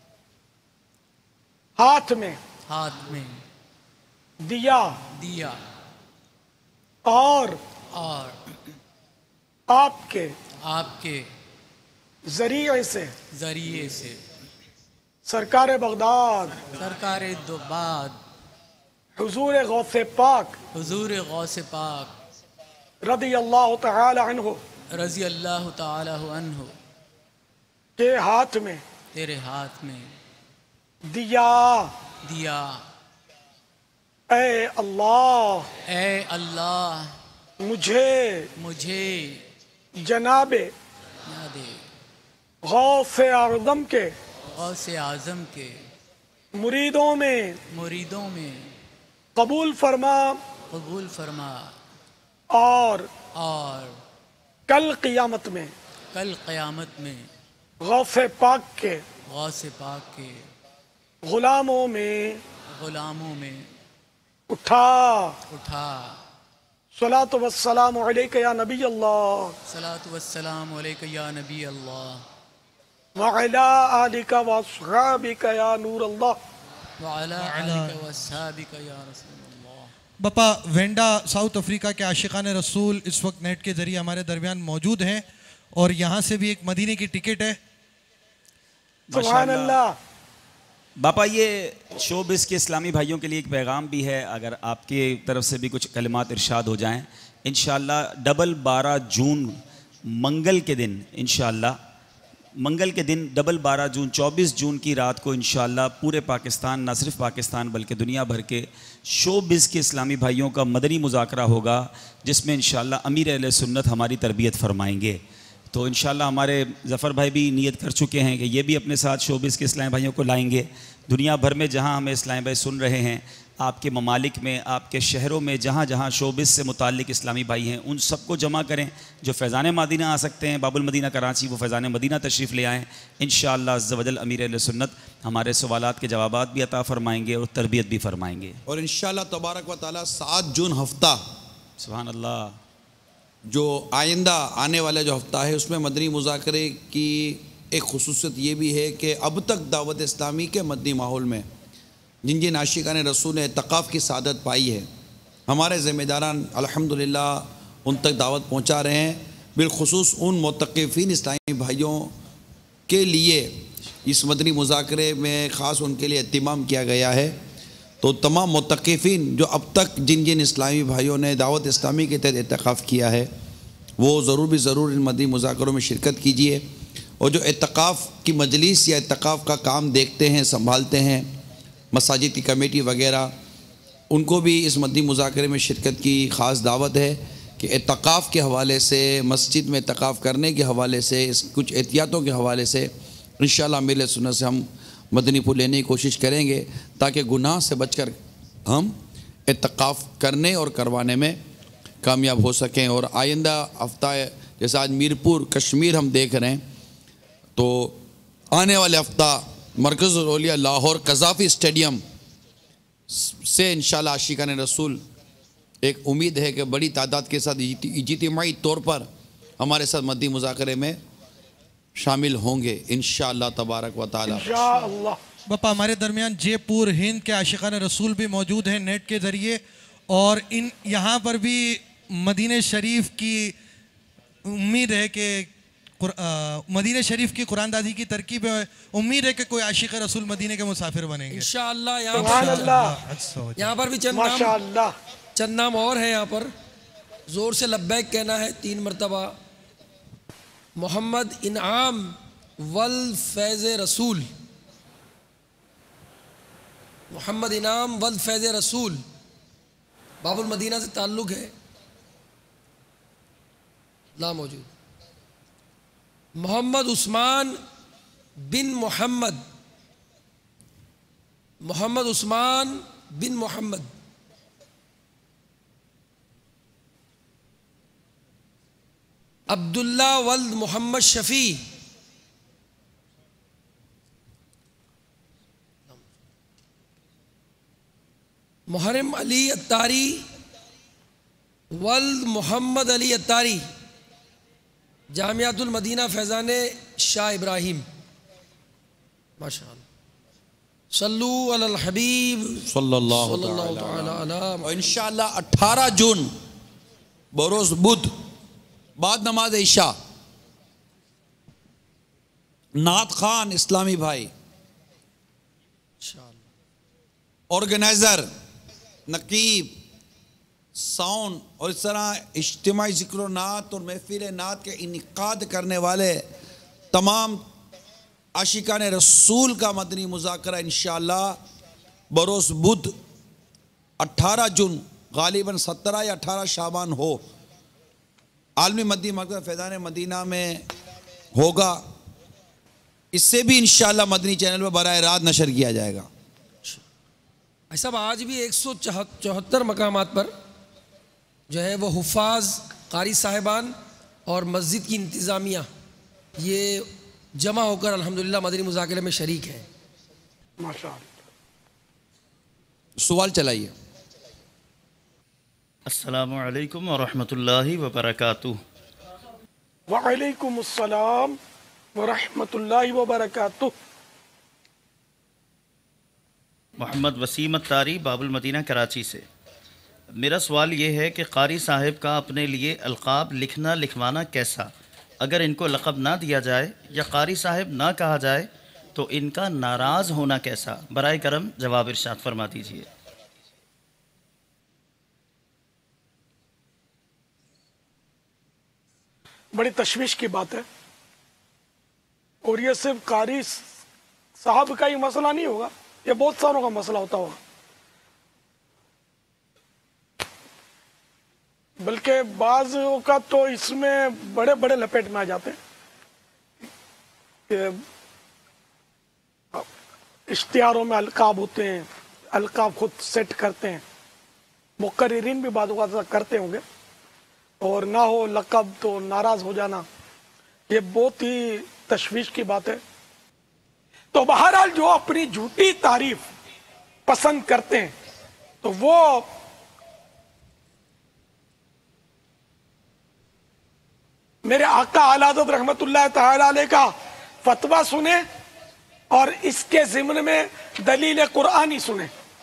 ہاتھ میں ہاتھ میں دیا دیا اور اور آپ کے آپ کے ذریعے سے ذریعے سے سرکار بغداد سرکار دوباد حضور غوث پاک حضور غوث پاک رضی اللہ تعالی عنہ رضی اللہ تعالی عنہ کے ہاتھ میں تیرے ہاتھ میں دیا دیا. اے اللہ اے اللہ مجھے مجھے جناب یاد غوث اعظم کے غوث اعظم کے مریدوں میں مریدوں میں قبول فرما قبول فرما اور اور کل قیامت میں کل قیامت میں غوث پاک کے غوث پاک کے غلاموں میں غلاموں میں اٹھا اٹھا صلاۃ والسلام علیک یا نبی اللہ صلاۃ والسلام علیک یا نبی اللہ وعلی آلک واصحابک یا نور اللہ وعلی آلک واصحابک یا رسول اللہ۔ بپا وینڈا ساؤتھ افریقہ کے عاشقان رسول اس وقت نیٹ کے ذریعے ہمارے درمیان موجود ہیں اور یہاں سے بھی ایک مدینے کی ٹکٹ ہے۔ سبحان اللہ۔ باپا یہ شوبز کے اسلامی بھائیوں کے لیے ایک پیغام بھی ہے، اگر آپ کی طرف سے بھی کچھ کلمات ارشاد ہو جائیں۔ انشاءاللہ ڈبل بارہ جون منگل کے دن، انشاءاللہ منگل کے دن ڈبل بارہ جون چوبیس جون کی رات کو انشاءاللہ پورے پاکستان، نہ صرف پاکستان بلکہ دنیا بھر کے شوبز کے اسلامی بھائیوں کا مدنی مذاکرہ ہوگا، جس میں انشاءاللہ امیر اہل سنت ہماری تربیت فرمائیں گے۔ تو انشاءاللہ ہمارے ظفر بھائی بھی نیت کر چکے ہیں کہ یہ بھی اپنے ساتھ شوبز کے اسلامی بھائیوں کو لائیں گے۔ دنیا بھر میں جہاں ہمیں اسلامی بھائی سن رہے ہیں، آپ کے ممالک میں، آپ کے شہروں میں جہاں جہاں شوبز سے متعلق اسلامی بھائی ہیں، ان سب کو جمع کریں۔ جو فیضان مدینہ آ سکتے ہیں، باب المدینہ کراچی، وہ فیضان مدینہ تشریف لے آئیں۔ انشاءاللہ عز و جل امیر اہل سنت ہمارے سوالات کے جوابات بھی عطا فرمائیں گے اور تربیت بھی فرمائیں گے۔ اور انشاءاللہ تبارک و تعالی سات جون ہفتہ، سبحان اللہ، جو آئندہ آنے والا جو ہفتہ ہے، اس میں مدنی مذاکرے کی ایک خصوصیت یہ بھی ہے کہ اب تک دعوت اسلامی کے مدنی ماحول میں جن جن عاشقان رسول نے اعتکاف کی سعادت پائی ہے، ہمارے ذمہ داران الحمدللہ ان تک دعوت پہنچا رہے ہیں۔ بالخصوص ان معتکفین اسلامی بھائیوں کے لیے اس مدنی مذاکرے میں خاص ان کے لیے اہتمام کیا گیا ہے۔ تو تمام معتکفین جو اب تک جن جن اسلامی بھائیوں نے دعوت اسلامی کے تحت اعتکاف کیا ہے، وہ ضرور بھی ضرور ان مدنی مذاکروں میں شرکت کیجیے۔ اور جو اعتکاف کی مجلس یا اعتکاف کا کام دیکھتے ہیں، سنبھالتے ہیں، مساجد کی کمیٹی وغیرہ، ان کو بھی اس مدنی مذاکرے میں شرکت کی خاص دعوت ہے کہ اعتکاف کے حوالے سے، مسجد میں اعتکاف کرنے کے حوالے سے، اس کچھ احتیاطوں کے حوالے سے انشاءاللہ امیر اہل سنت سے ہم مدنی پھول لینے کی کوشش کریں گے، تاکہ گناہ سے بچ کر ہم اعتکاف کرنے اور کروانے میں کامیاب ہو سکیں۔ اور آئندہ ہفتہ جیسے آج میرپور کشمیر ہم دیکھ رہے ہیں، تو آنے والے ہفتہ مرکز الاولیاء لاہور قذافی اسٹیڈیم سے انشاءاللہ عاشقان رسول ایک امید ہے کہ بڑی تعداد کے ساتھ اجتماعی طور پر ہمارے ساتھ مدنی مذاکرے میں شامل ہوں گے انشاءاللہ تبارک و تعالی۔ انشاءاللہ۔ بپا ہمارے درمیان جے پور ہند کے عاشقان رسول بھی موجود ہیں نیٹ کے ذریعے، اور ان یہاں پر بھی مدینہ شریف کی امید ہے کہ مدینہ شریف کی قرآن دادی کی ترکیب ہے، امید ہے کہ کوئی عاشق رسول مدینہ کے مسافر بنیں گے انشاءاللہ۔ یہاں سبحان اللہ، یہاں پر بھی چند نام ماشاءاللہ، چند نام اور ہیں۔ یہاں پر زور سے لبیک کہنا ہے تین مرتبہ۔ محمد انعام والفیض رسول، محمد انعام والفیض رسول، باب المدینہ سے تعلق ہے، لا موجود۔ محمد عثمان بن محمد، محمد عثمان بن محمد، عبداللہ ولد محمد شفیع، محرم علی اتاری ولد محمد علی اتاری، جامعۃ المدینہ فیضان شاہ ابراہیم، ماشاءاللہ۔ صلو علی الحبیب صلی اللہ تعالی علی۔ اور انشاءاللہ اٹھارہ جون بروز بدھ بعد نماز عشاء نعت خان اسلامی بھائی، آرگنائزر، نقیب، ساؤنڈ اور اس طرح اجتماعی ذکر و نعت اور محفل نعت کے انعقاد کرنے والے تمام عاشقان رسول کا مدنی مذاکرہ انشاءاللہ بروز بدھ اٹھارہ جون غالباً سترہ یا اٹھارہ شعبان ہو عالمی مدنی مرکز فیضان مدینہ میں ہوگا۔ اس سے بھی انشاءاللہ مدنی چینل پر براہ راست نشر کیا جائے گا۔ ایسا آج بھی ایک سو چوہتر مقامات پر جو ہے وہ حفاظ، قاری صاحبان اور مسجد کی انتظامیہ یہ جمع ہو کر الحمدللہ مدنی مذاکرے میں شریک ہیں. ماشاء اللہ. سوال چلائیے. السلام علیکم ورحمۃ اللہ وبرکاتہ. وعلیکم السلام ورحمۃ اللہ وبرکاتہ. محمد وسیم الطاری باب المدینہ کراچی سے. میرا سوال یہ ہے کہ قاری صاحب کا اپنے لیے القاب لکھنا لکھوانا کیسا؟ اگر ان کو لقب نہ دیا جائے یا قاری صاحب نہ کہا جائے تو ان کا ناراض ہونا کیسا؟ برائے کرم جواب ارشاد فرما دیجیے. بڑی تشویش کی بات ہے، اور یہ صرف قاری صاحب کا ہی مسئلہ نہیں ہوگا، یہ بہت ساروں کا مسئلہ ہوتا ہوگا. بلکہ بعض اوقات تو اس میں بڑے بڑے لپیٹ میں آ جاتے ہیں کہ اشتہاروں میں القاب ہوتے ہیں، القاب خود سیٹ کرتے ہیں، مقررین بھی بعض اوقات کرتے ہوں گے، اور نہ ہو لقب تو ناراض ہو جانا، یہ بہت ہی تشویش کی بات ہے. تو بہرحال جو اپنی جھوٹی تعریف پسند کرتے ہیں تو وہ میرے آقا اعلی حضرت رحمت اللہ تعالی علیہ کا فتویٰ سنیں اور اس کے ضمن میں دلیل قرآنی سنیں.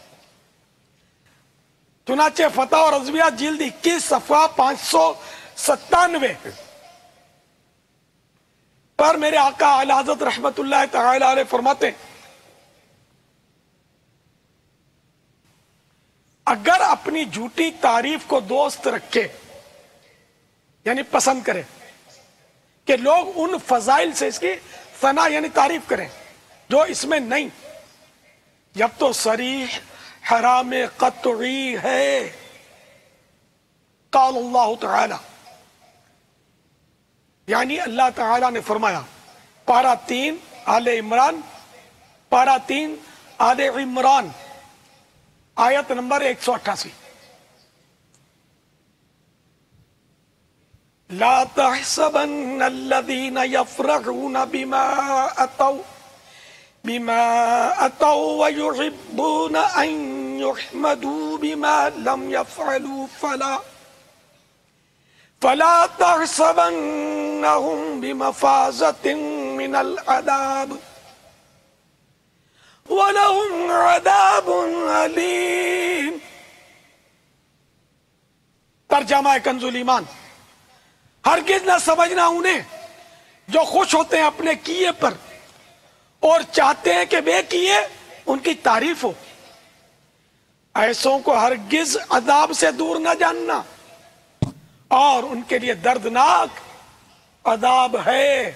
چنانچہ فتح اور رضویہ جلد اکیس صفحہ پانچ سو ستانوے پر میرے آقا اعلی حضرت رحمت اللہ تعالی علیہ فرماتے ہیں اگر اپنی جھوٹی تعریف کو دوست رکھے، یعنی پسند کرے کہ لوگ ان فضائل سے اس کی ثنا یعنی تعریف کریں جو اس میں نہیں، جب تو صریح حرام قطعی ہے. قال اللہ تعالی، یعنی اللہ تعالی نے فرمایا، پارہ تین آل عمران، پارہ تین آل عمران آیت نمبر ایک سو اٹھاسی. لا تحسبن الذين يفرحون بما أتوا بما أتوا ويحبون أن يحمدوا بما لم يفعلوا فلا فلا تحسبنهم بمفازة من العذاب وَلَهُمْ عَذَابٌ عَلِيمٌ. ترجمہ کنز الایمان، ہرگز نہ سمجھنا انہیں جو خوش ہوتے ہیں اپنے کیے پر اور چاہتے ہیں کہ بے کیے ان کی تعریف ہو، ایسوں کو ہرگز عذاب سے دور نہ جاننا، اور ان کے لیے دردناک عذاب ہے.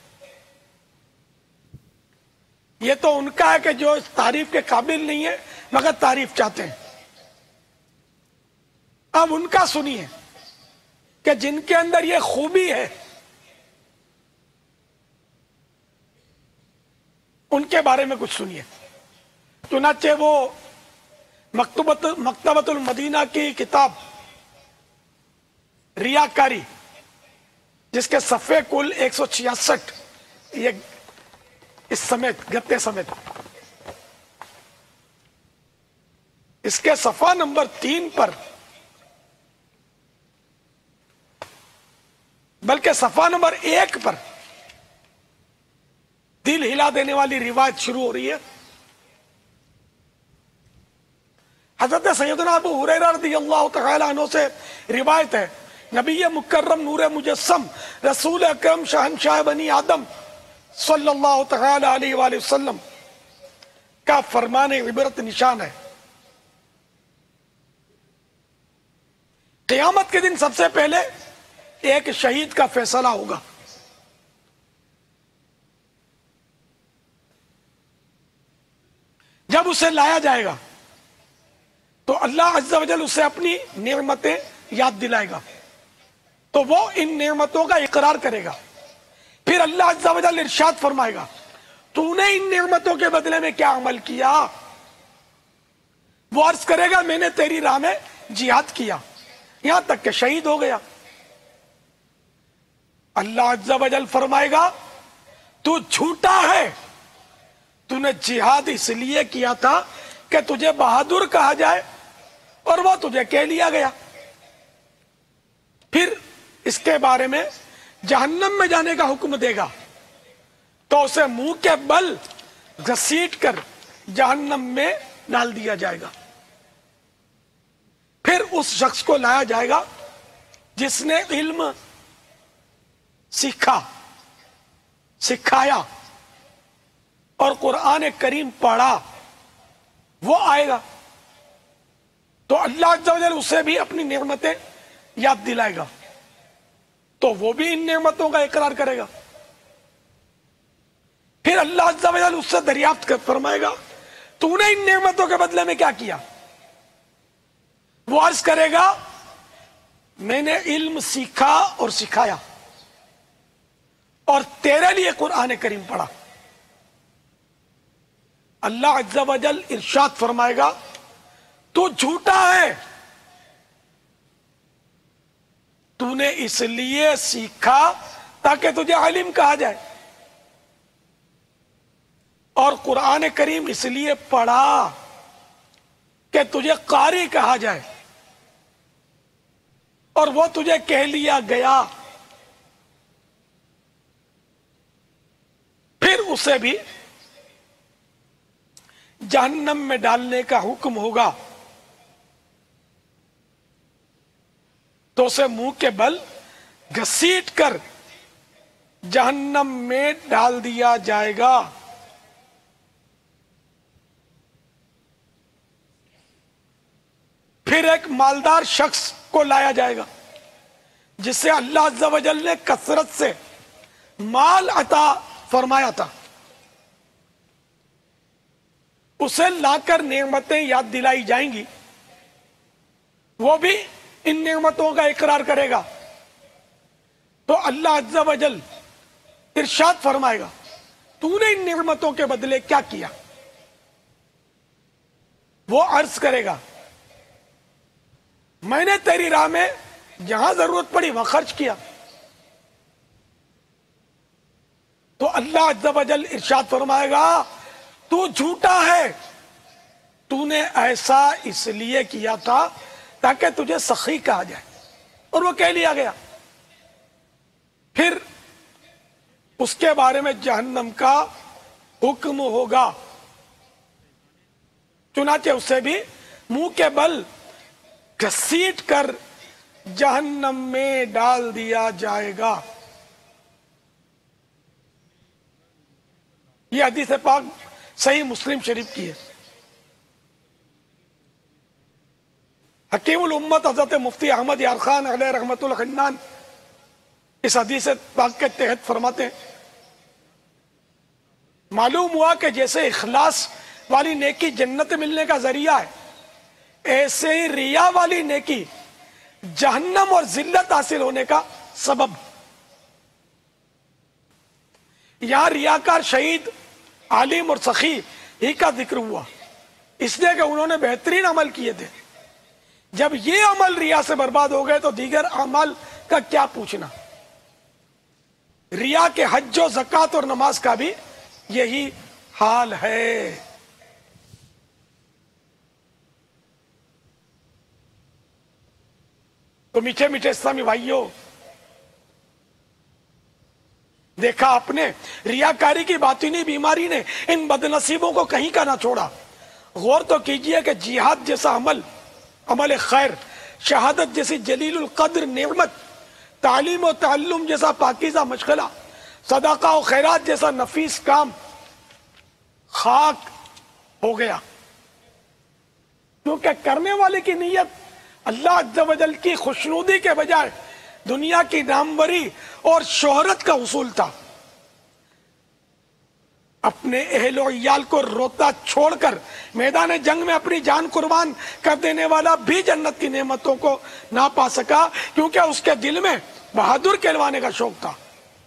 یہ تو ان کا ہے کہ جو اس تعریف کے قابل نہیں ہے مگر تعریف چاہتے ہیں. اب ان کا سنیے کہ جن کے اندر یہ خوبی ہے ان کے بارے میں کچھ سنیے. چنانچہ وہ مکتبۃ مکتبۃ المدینہ کی کتاب ریاکاری، جس کے صفحے کل ایک سو چھیاسٹھ، یہ اس سمیت گتے سمیت، اس کے صفحہ نمبر تین پر، بلکہ صفحہ نمبر ایک پر دل ہلا دینے والی روایت شروع ہو رہی ہے. حضرت سیدنا ابو ہریرہ رضی اللہ تعالی عنہ سے روایت ہے، نبی مکرم نور مجسم رسول اکرم شہنشاہ بنی آدم صلی اللہ تعالی علیہ وآلہ وسلم کا فرمان عبرت نشان ہے. قیامت کے دن سب سے پہلے ایک شہید کا فیصلہ ہوگا. جب اسے لایا جائے گا تو اللہ عز و جل اسے اپنی نعمتیں یاد دلائے گا، تو وہ ان نعمتوں کا اقرار کرے گا. پھر اللہ عز و جل ارشاد فرمائے گا، تو نے ان نعمتوں کے بدلے میں کیا عمل کیا؟ وہ عرض کرے گا، میں نے تیری راہ میں جہاد کیا، یہاں تک کہ شہید ہو گیا. اللہ عز و جل فرمائے گا، تو جھوٹا ہے، تو نے جہاد اس لیے کیا تھا کہ تجھے بہادر کہا جائے اور وہ تجھے کہہ لیا گیا. پھر اس کے بارے میں جہنم میں جانے کا حکم دے گا تو اسے منہ کے بل گھسیٹ کر جہنم میں ڈال دیا جائے گا. پھر اس شخص کو لایا جائے گا جس نے علم سیکھا، سکھایا اور قرآن کریم پڑھا، وہ آئے گا تو اللہ عز و جل اسے بھی اپنی نعمتیں یاد دلائے گا تو وہ بھی ان نعمتوں کا اقرار کرے گا. پھر اللہ عز و جل اس سے دریافت فرمائے گا تو نے ان نعمتوں کے بدلے میں کیا کیا؟ وہ عرض کرے گا میں نے علم سیکھا اور سکھایا اور تیرے لیے قرآن کریم پڑھا. اللہ عز و جل ارشاد فرمائے گا تو جھوٹا ہے، تو نے اس لیے سیکھا تاکہ تجھے عالم کہا جائے اور قرآن کریم اس لیے پڑھا کہ تجھے قاری کہا جائے اور وہ تجھے کہہ لیا گیا. پھر اسے بھی جہنم میں ڈالنے کا حکم ہوگا تو اسے منہ کے بل گھسیٹ کر جہنم میں ڈال دیا جائے گا. پھر ایک مالدار شخص کو لایا جائے گا جسے اللہ عز و جل نے کثرت سے مال عطا فرمایا تھا. اسے لا کر نعمتیں یاد دلائی جائیں گی، وہ بھی ان نعمتوں کا اقرار کرے گا تو اللہ عز و جل ارشاد فرمائے گا تو نے ان نعمتوں کے بدلے کیا کیا؟ وہ عرض کرے گا میں نے تیری راہ میں جہاں ضرورت پڑی وہاں خرچ کیا. تو اللہ عز و جل ارشاد فرمائے گا تو جھوٹا ہے، تو نے ایسا اس لیے کیا تھا تاکہ تجھے سخی کہا جائے اور وہ کہہ لیا گیا. پھر اس کے بارے میں جہنم کا حکم ہوگا، چنانچہ اسے بھی منہ کے بل گھسیٹ کر جہنم میں ڈال دیا جائے گا. یہ حدیث پاک صحیح مسلم شریف کی ہے. حکیم الامت حضرت مفتی احمد یار خان علیہ رحمت الحنان اس حدیث پاک کے تحت فرماتے ہیں معلوم ہوا کہ جیسے اخلاص والی نیکی جنت ملنے کا ذریعہ ہے، ایسے ہی ریا والی نیکی جہنم اور ذلت حاصل ہونے کا سبب. یہاں ریاکار شہید، عالم اور سخی ہی کا ذکر ہوا اس لیے کہ انہوں نے بہترین عمل کیے تھے. جب یہ عمل ریا سے برباد ہو گئے تو دیگر اعمال کا کیا پوچھنا. ریا کے حج و زکوٰۃ اور نماز کا بھی یہی حال ہے. تو میٹھے میٹھے اسلامی بھائیوں، دیکھا آپ نے ریاکاری کی باطنی بیماری نے ان بد نصیبوں کو کہیں کا نہ چھوڑا. غور تو کیجئے کہ جہاد جیسا عمل، عمل خیر، شہادت جیسی جلیل القدر نعمت، تعلیم و تعلم جیسا پاکیزہ مشغلہ، صدقہ و خیرات جیسا نفیس کام خاک ہو گیا، کیونکہ کرنے والے کی نیت اللہ عز و جل کی خوشنودی کے بجائے دنیا کی ناموری اور شہرت کا حصول تھا. اپنے اہل و عیال کو روتا چھوڑ کر میدان جنگ میں اپنی جان قربان کر دینے والا بھی جنت کی نعمتوں کو نہ پا سکا کیونکہ اس کے دل میں بہادر کہلوانے کا شوق تھا.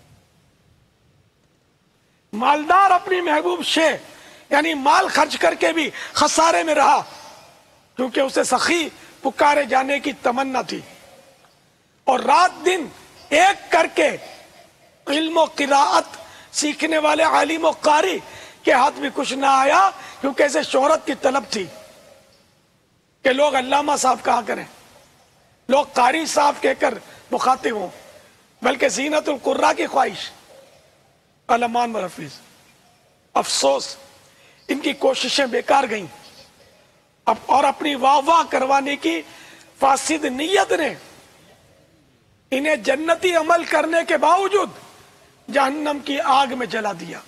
مالدار اپنی محبوب شے یعنی مال خرچ کر کے بھی خسارے میں رہا کیونکہ اسے سخی پکارے جانے کی تمنا تھی، اور رات دن ایک کر کے علم و قراءت سیکھنے والے عالم و قاری کے ہاتھ بھی کچھ نہ آیا، کیونکہ اسے شہرت کی طلب تھی کہ لوگ علامہ صاحب کہا کریں، لوگ قاری صاحب کہہ کر مخاطب ہوں، بلکہ زینت القراء کی خواہش علمان مرفیز۔ افسوس ان کی کوششیں بیکار گئیں، اور اپنی واہ واہ کروانے کی فاسد نیت نے انہیں جنتی عمل کرنے کے باوجود جہنم کی آگ میں جلا دیا۔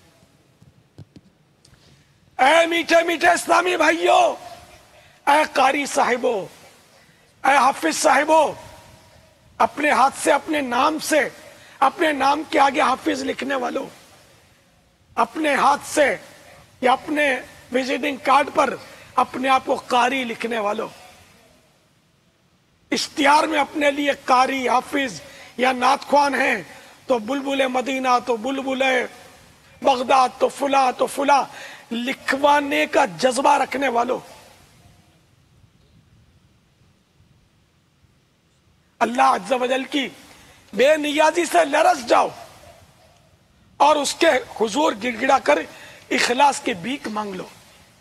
اے میٹھے میٹھے اسلامی بھائیوں، اے قاری صاحبوں، اے حافظ صاحبوں، اپنے ہاتھ سے اپنے نام سے، اپنے نام کے آگے حافظ لکھنے والوں، اپنے ہاتھ سے یا اپنے وزٹنگ کارڈ پر اپنے آپ کو قاری لکھنے والوں، اشتہار میں اپنے لیے قاری، حافظ یا نعت خوان ہیں تو بلبل مدینہ، تو بلبل بغداد، تو فلاں تو فلاں لکھوانے کا جذبہ رکھنے والوں، اللہ عز و جل کی بے نیازی سے لرز جاؤ اور اس کے حضور گڑ گڑا کر اخلاص کی بھیک مانگ لو۔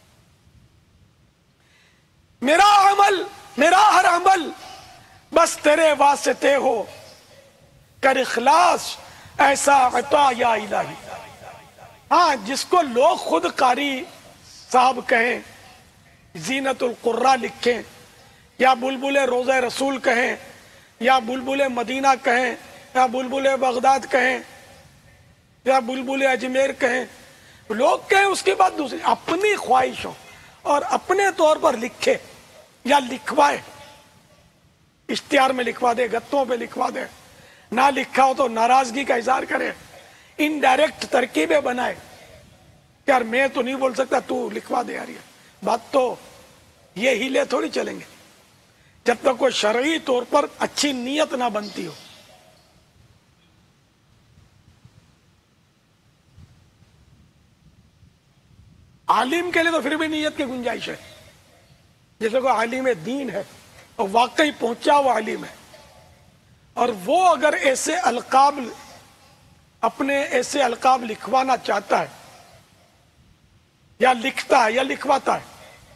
میرا عمل، میرا ہر عمل بس تیرے واسطے ہو، کر اخلاص ایسا عطا یا الہی۔ ہاں، جس کو لوگ خود قاری صاحب کہیں، زینت القراء لکھیں، یا بلبل روضہ رسول کہیں، یا بلبل مدینہ کہیں، یا بلبل بغداد کہیں، یا بلبل اجمیر کہیں، لوگ کہیں، اس کے بعد دوسری اپنی خواہشوں اور اپنے طور پر لکھے یا لکھوائے، اشتہار میں لکھوا دے، گتوں پہ لکھوا دے، نہ لکھا ہو تو ناراضگی کا اظہار کرے، انڈائریکٹ ترکیبیں بنائے، یار میں تو نہیں بول سکتا، تو لکھوا دے یار۔ یہ بات تو یہ ہیلے تھوڑی چلیں گے جب تک کوئی شرعی طور پر اچھی نیت نہ بنتی ہو۔ عالم کے لیے تو پھر بھی نیت کی گنجائش ہے، جیسے کوئی عالم دین ہے اور واقعی پہنچا وہ عالم ہے، اور وہ اگر ایسے القاب، اپنے ایسے القاب لکھوانا چاہتا ہے یا لکھتا ہے یا لکھواتا ہے،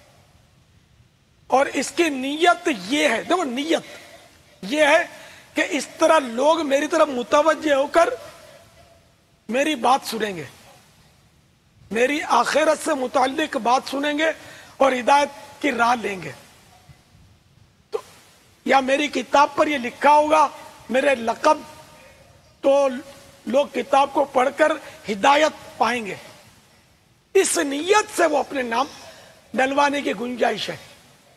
اور اس کی نیت یہ ہے، دیکھو نیت یہ ہے کہ اس طرح لوگ میری طرف متوجہ ہو کر میری بات سنیں گے، میری آخرت سے متعلق بات سنیں گے اور ہدایت کی راہ لیں گے، تو یا میری کتاب پر یہ لکھا ہوگا میرے لقب، تو لوگ کتاب کو پڑھ کر ہدایت پائیں گے، اس نیت سے وہ اپنے نام ڈلوانے کی گنجائش ہے۔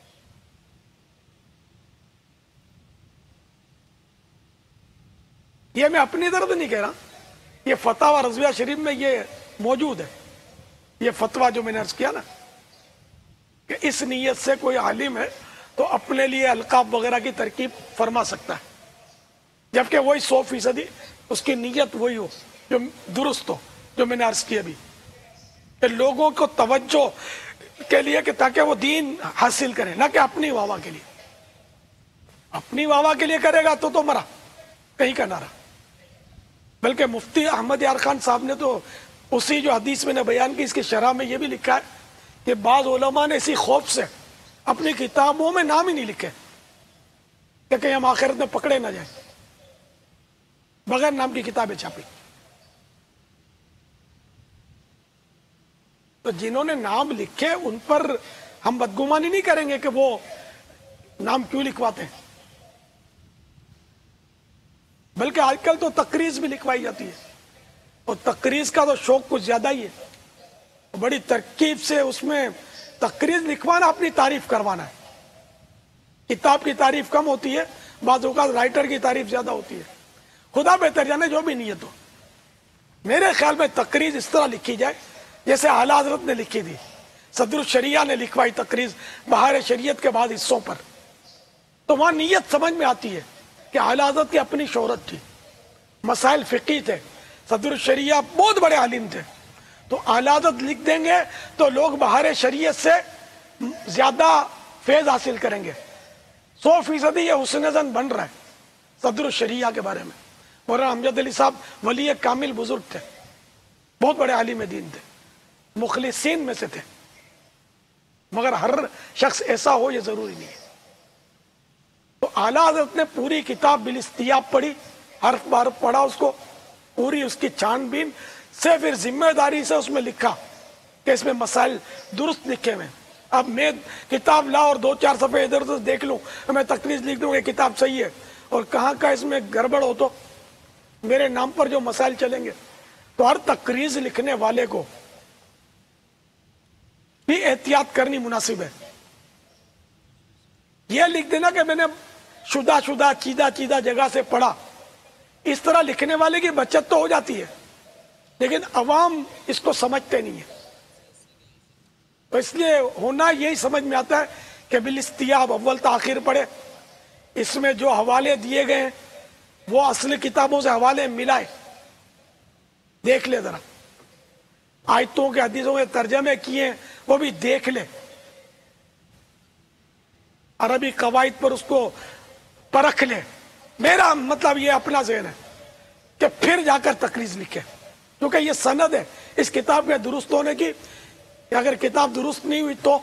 یہ میں اپنی طرف نہیں کہہ رہا، یہ فتاوی رضویہ شریف میں یہ موجود ہے، یہ فتویٰ جو میں نے عرض کیا نا کہ اس نیت سے کوئی عالم ہے تو اپنے لیے القاب وغیرہ کی ترکیب فرما سکتا ہے، جبکہ وہی سو فیصدی اس کی نیت وہی ہو جو درست ہو، جو میں نے عرض کیا بھی، کہ لوگوں کو توجہ کے لیے کہ تاکہ وہ دین حاصل کریں، نہ کہ اپنی واہ واہ کے لیے۔ اپنی واہ واہ کے لیے کرے گا تو تو مرا کہیں کا نہ رہا۔ بلکہ مفتی احمد یار خان صاحب نے تو اسی جو حدیث میں نے بیان کی، اس کی شرح میں یہ بھی لکھا ہے کہ بعض علماء نے اسی خوف سے اپنی کتابوں میں نام ہی نہیں لکھے کہ کہیں ہم آخرت میں پکڑے نہ جائیں، بغیر نام کی کتابیں چھاپی۔ تو جنہوں نے نام لکھے ان پر ہم بدگمانی نہیں کریں گے کہ وہ نام کیوں لکھواتے ہیں، بلکہ آج کل تو تقریض بھی لکھوائی جاتی ہے، اور تقریض کا تو شوق کچھ زیادہ ہی ہے، بڑی ترکیب سے اس میں تقریض لکھوانا، اپنی تعریف کروانا ہے۔ کتاب کی تعریف کم ہوتی ہے، بعض اوقات رائٹر کی تعریف زیادہ ہوتی ہے، خدا بہتر جانے جو بھی نیت ہو۔ میرے خیال میں تقریض اس طرح لکھی جائے جیسے اعلیٰ حضرت نے لکھی تھی، صدر الشریعہ نے لکھوائی تقریض بہار شریعت کے بعد حصوں پر، تو وہاں نیت سمجھ میں آتی ہے کہ اعلیٰ حضرت کی اپنی شہرت تھی، مسائل فقہی تھے، صدر الشریعہ بہت بڑے عالم تھے، تو اعلیٰ حضرت لکھ دیں گے تو لوگ بہار شریعت سے زیادہ فیض حاصل کریں گے۔ سو فیصدی یہ حسن زن بن رہا ہے صدر الشریعہ کے بارے میں۔ مولانا امجد علی صاحب ولی کامل بزرگ تھے، بہت بڑے عالم دین تھے، مخلصین میں سے تھے، مگر ہر شخص ایسا ہو یہ ضروری نہیں ہے۔ تو اعلیٰ حضرت نے پوری کتاب بالاستیاب پڑھی، حرف بحرف پڑھا اس کو، پوری اس کی چھان بین سے پھر ذمہ داری سے اس میں لکھا کہ اس میں مسائل درست لکھے ہوئے۔ اب میں کتاب لا اور دو چار صفحے ادھر ادھر دیکھ لوں، میں تقریر لکھ دوں کہ کتاب صحیح ہے، اور کہاں کا اس میں گڑبڑ ہو تو میرے نام پر جو مسائل چلیں گے۔ تو ہر تقریر لکھنے والے کو بھی احتیاط کرنی مناسب ہے۔ یہ لکھ دینا کہ میں نے شدہ شدہ چیدہ چیدہ جگہ سے پڑھا، اس طرح لکھنے والے کی بچت تو ہو جاتی ہے، لیکن عوام اس کو سمجھتے نہیں ہے۔ تو اس لیے ہونا یہی سمجھ میں آتا ہے کہ بالاستیاب اول تاخیر پڑھے، اس میں جو حوالے دیے گئے ہیں وہ اصل کتابوں سے حوالے ملائے، دیکھ لے ذرا، آیتوں کے حدیثوں کے ترجمے کیے ہیں وہ بھی دیکھ لے، عربی قواعد پر اس کو پرکھ لے۔ میرا مطلب یہ اپنا ذہن ہے کہ پھر جا کر تقریر لکھے، کیونکہ یہ سند ہے اس کتاب کے درست ہونے کی، کہ اگر کتاب درست نہیں ہوئی تو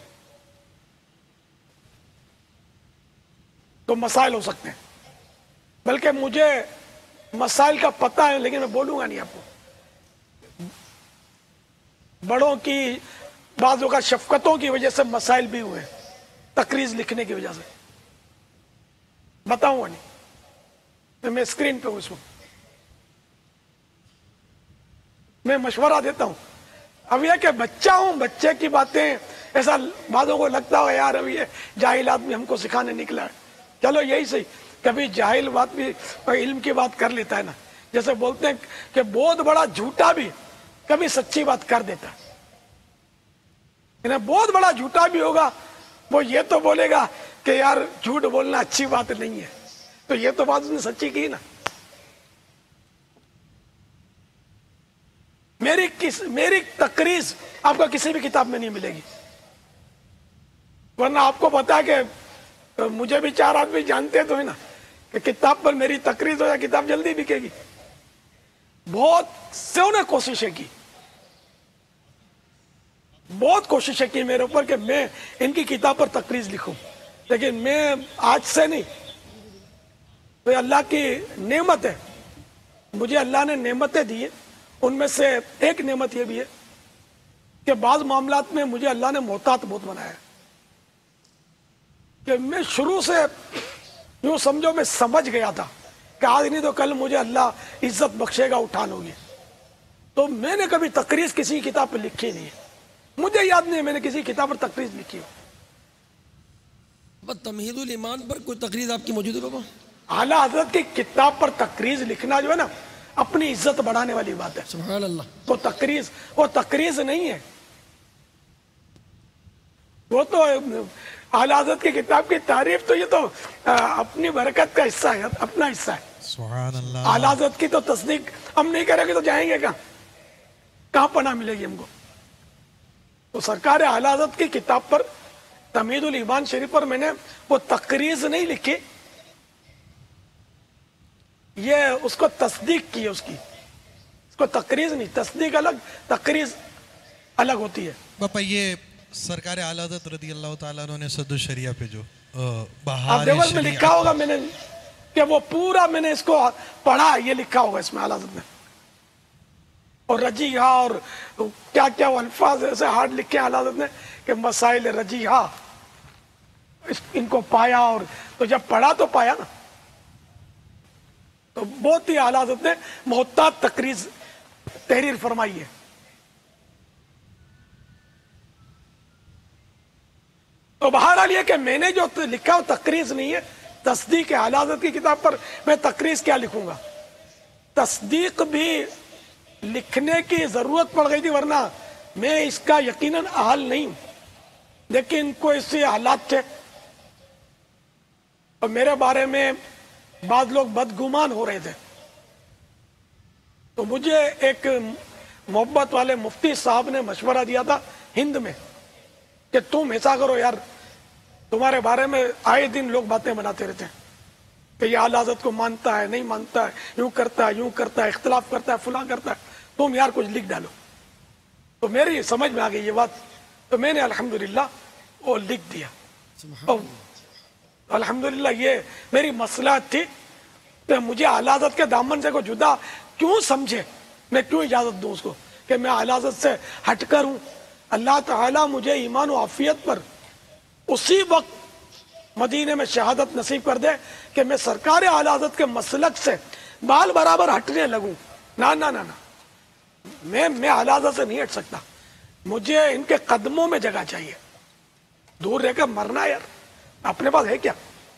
تو مسائل ہو سکتے ہیں۔ بلکہ مجھے مسائل کا پتہ ہے لیکن میں بولوں گا نہیں آپ کو۔ بڑوں کی بعض اوقات شفقتوں کی وجہ سے مسائل بھی ہوئے تقریر لکھنے کی وجہ سے، بتاؤں گا نہیں، میں اسکرین پہ ہوں اس وقت، میں مشورہ دیتا ہوں۔ اب یہ کہ بچہ ہوں، بچے کی باتیں ایسا بعضوں کو لگتا ہو یار اب یہ جاہل آدمی ہم کو سکھانے نکلا ہے، چلو یہی صحیح، کبھی جاہل بات بھی علم کی بات کر لیتا ہے نا، جیسے بولتے ہیں کہ بہت بڑا جھوٹا بھی کبھی سچی بات کر دیتا ہے، بہت بڑا جھوٹا بھی ہوگا وہ یہ تو بولے گا کہ یار جھوٹ بولنا اچھی بات نہیں ہے، تو یہ تو بات اس نے سچی کی نا۔ میری کس میری تقریر آپ کو کسی بھی کتاب میں نہیں ملے گی، ورنہ آپ کو پتا ہے کہ مجھے بھی چار آدمی جانتے تو ہے نا کہ کتاب پر میری تقریر ہو یا کتاب جلدی بکے گی۔ بہت سے انہیں کوششیں کی، بہت کوششیں کی میرے اوپر کہ میں ان کی کتاب پر تقریر لکھوں، لیکن میں آج سے نہیں، تو اللہ کی نعمت ہے، مجھے اللہ نے نعمتیں دی ہیں، ان میں سے ایک نعمت یہ بھی ہے کہ بعض معاملات میں مجھے اللہ نے محتاط بہت بنایا ہے، کہ میں شروع سے یوں سمجھو میں سمجھ گیا تھا کہ آج نہیں تو کل مجھے اللہ عزت بخشے گا، اٹھان ہوگی، تو میں نے کبھی تقریر کسی کتاب پہ لکھی نہیں ہے، مجھے یاد نہیں ہے میں نے کسی کتاب پر تقریر لکھی ہو۔ تمہید الایمان پر کوئی تقریر آپ کی موجود ہے بابا؟ اعلیٰ حضرت کی کتاب پر تقریر لکھنا جو ہے نا اپنی عزت بڑھانے والی بات ہے، سبحان اللہ۔ وہ تقریر وہ تقریر نہیں ہے، وہ تو اعلیٰ حضرت کی کتاب کی تعریف تو یہ تو اپنی برکت کا حصہ ہے، اپنا حصہ ہے۔ سبحان اللہ۔ اعلیٰ حضرت کی تو تصدیق ہم نہیں کریں گے تو جائیں گے کہاں، کہاں پناہ ملے گی ہم کو؟ تو سرکار اعلیٰ حضرت کی کتاب پر تمہید الایمان شریف پر میں نے وہ تقریر نہیں لکھی، یہ اس کو تصدیق کی ہے، اس کی اس کو تقریر نہیں، تصدیق الگ تقریر الگ ہوتی ہے۔ باپا یہ سرکار اعلیٰ حضرت رضی اللہ تعالیٰ عنہ نے صد الشریعہ پہ جو آپ بہار دیوبند میں لکھا ہوگا میں نے کہ وہ پورا میں نے اس کو پڑھا، یہ لکھا ہوگا اس میں اعلیٰ حضرت نے، اور رجیحہ اور کیا کیا وہ الفاظ ایسے ہارڈ لکھے اعلیٰ حضرت نے کہ مسائل رجیحہ، ان کو پایا، اور تو جب پڑھا تو پایا نا، تو بہت ہی اعلیٰ حضرت نے محتاط تقریر تحریر فرمائی ہے۔ تو بہرحال یہ کہ میں نے جو لکھا وہ تقریر نہیں ہے، تصدیق ہے۔ اعلیٰ حضرت کی کتاب پر میں تقریر کیا لکھوں گا؟ تصدیق بھی لکھنے کی ضرورت پڑ گئی تھی، ورنہ میں اس کا یقیناً اہل نہیں ہوں، لیکن کوئی ایسے حالات تھے اور میرے بارے میں بعض لوگ بدگمان ہو رہے تھے، تو مجھے ایک محبت والے مفتی صاحب نے مشورہ دیا تھا ہند میں کہ تم ایسا کرو یار، تمہارے بارے میں آئے دن لوگ باتیں بناتے رہتے ہیں کہ یہ اعلیٰ حضرت کو مانتا ہے، نہیں مانتا ہے، یوں کرتا ہے، یوں کرتا ہے، اختلاف کرتا ہے، فلاں کرتا ہے، तुम यार कुछ लिख डालो। तो मेरी समझ में आ गई ये बात, तो मैंने अल्हम्दुलिल्लाह वो लिख दिया। और अल्हम्दुलिल्लाह ये मेरी मसलहत थी, तो मुझे आला हज़रत के दामन से को जुदा क्यों समझे, मैं क्यों इजाज़त दूँ उसको कि मैं आला हज़रत से हटकर हूँ। अल्लाह ताला मुझे ईमान और आफियत पर उसी वक्त मदीने में शहादत नसीब कर दे कि मैं सरकार आला हज़रत के मसलक से बाल बराबर हटने लगूं। ना ना ना ना मैं मैं आला हज़रत से नहीं हट सकता, मुझे इनके कदमों में जगह चाहिए। दूर रहकर मरना यार अपने पास है क्या?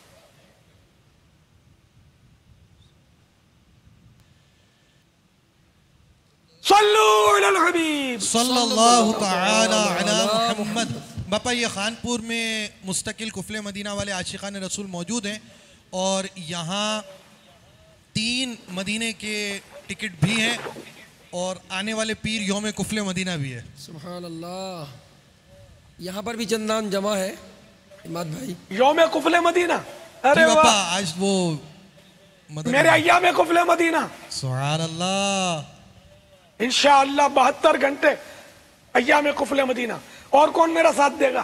सल्लल्लाहु तआला अला मुहम्मद। बापा ये खानपुर में मुस्तकिल कुफले मदीना वाले आशिकान रसूल मौजूद हैं और यहाँ तीन मदीने के टिकट भी हैं और आने वाले पीर यौम कुफले मदीना भी है। सुभान अल्लाह। यहाँ पर भी चंदान जमा है इमाद भाई। यौम कुफले मदीना, अरे बापा वाह, आज वो मेरे अय्याम कुफले मदीना। सुभान अल्लाह। इंशाअल्लाह बहत्तर घंटे अय्याम कुफले मदीना। और कौन मेरा साथ देगा?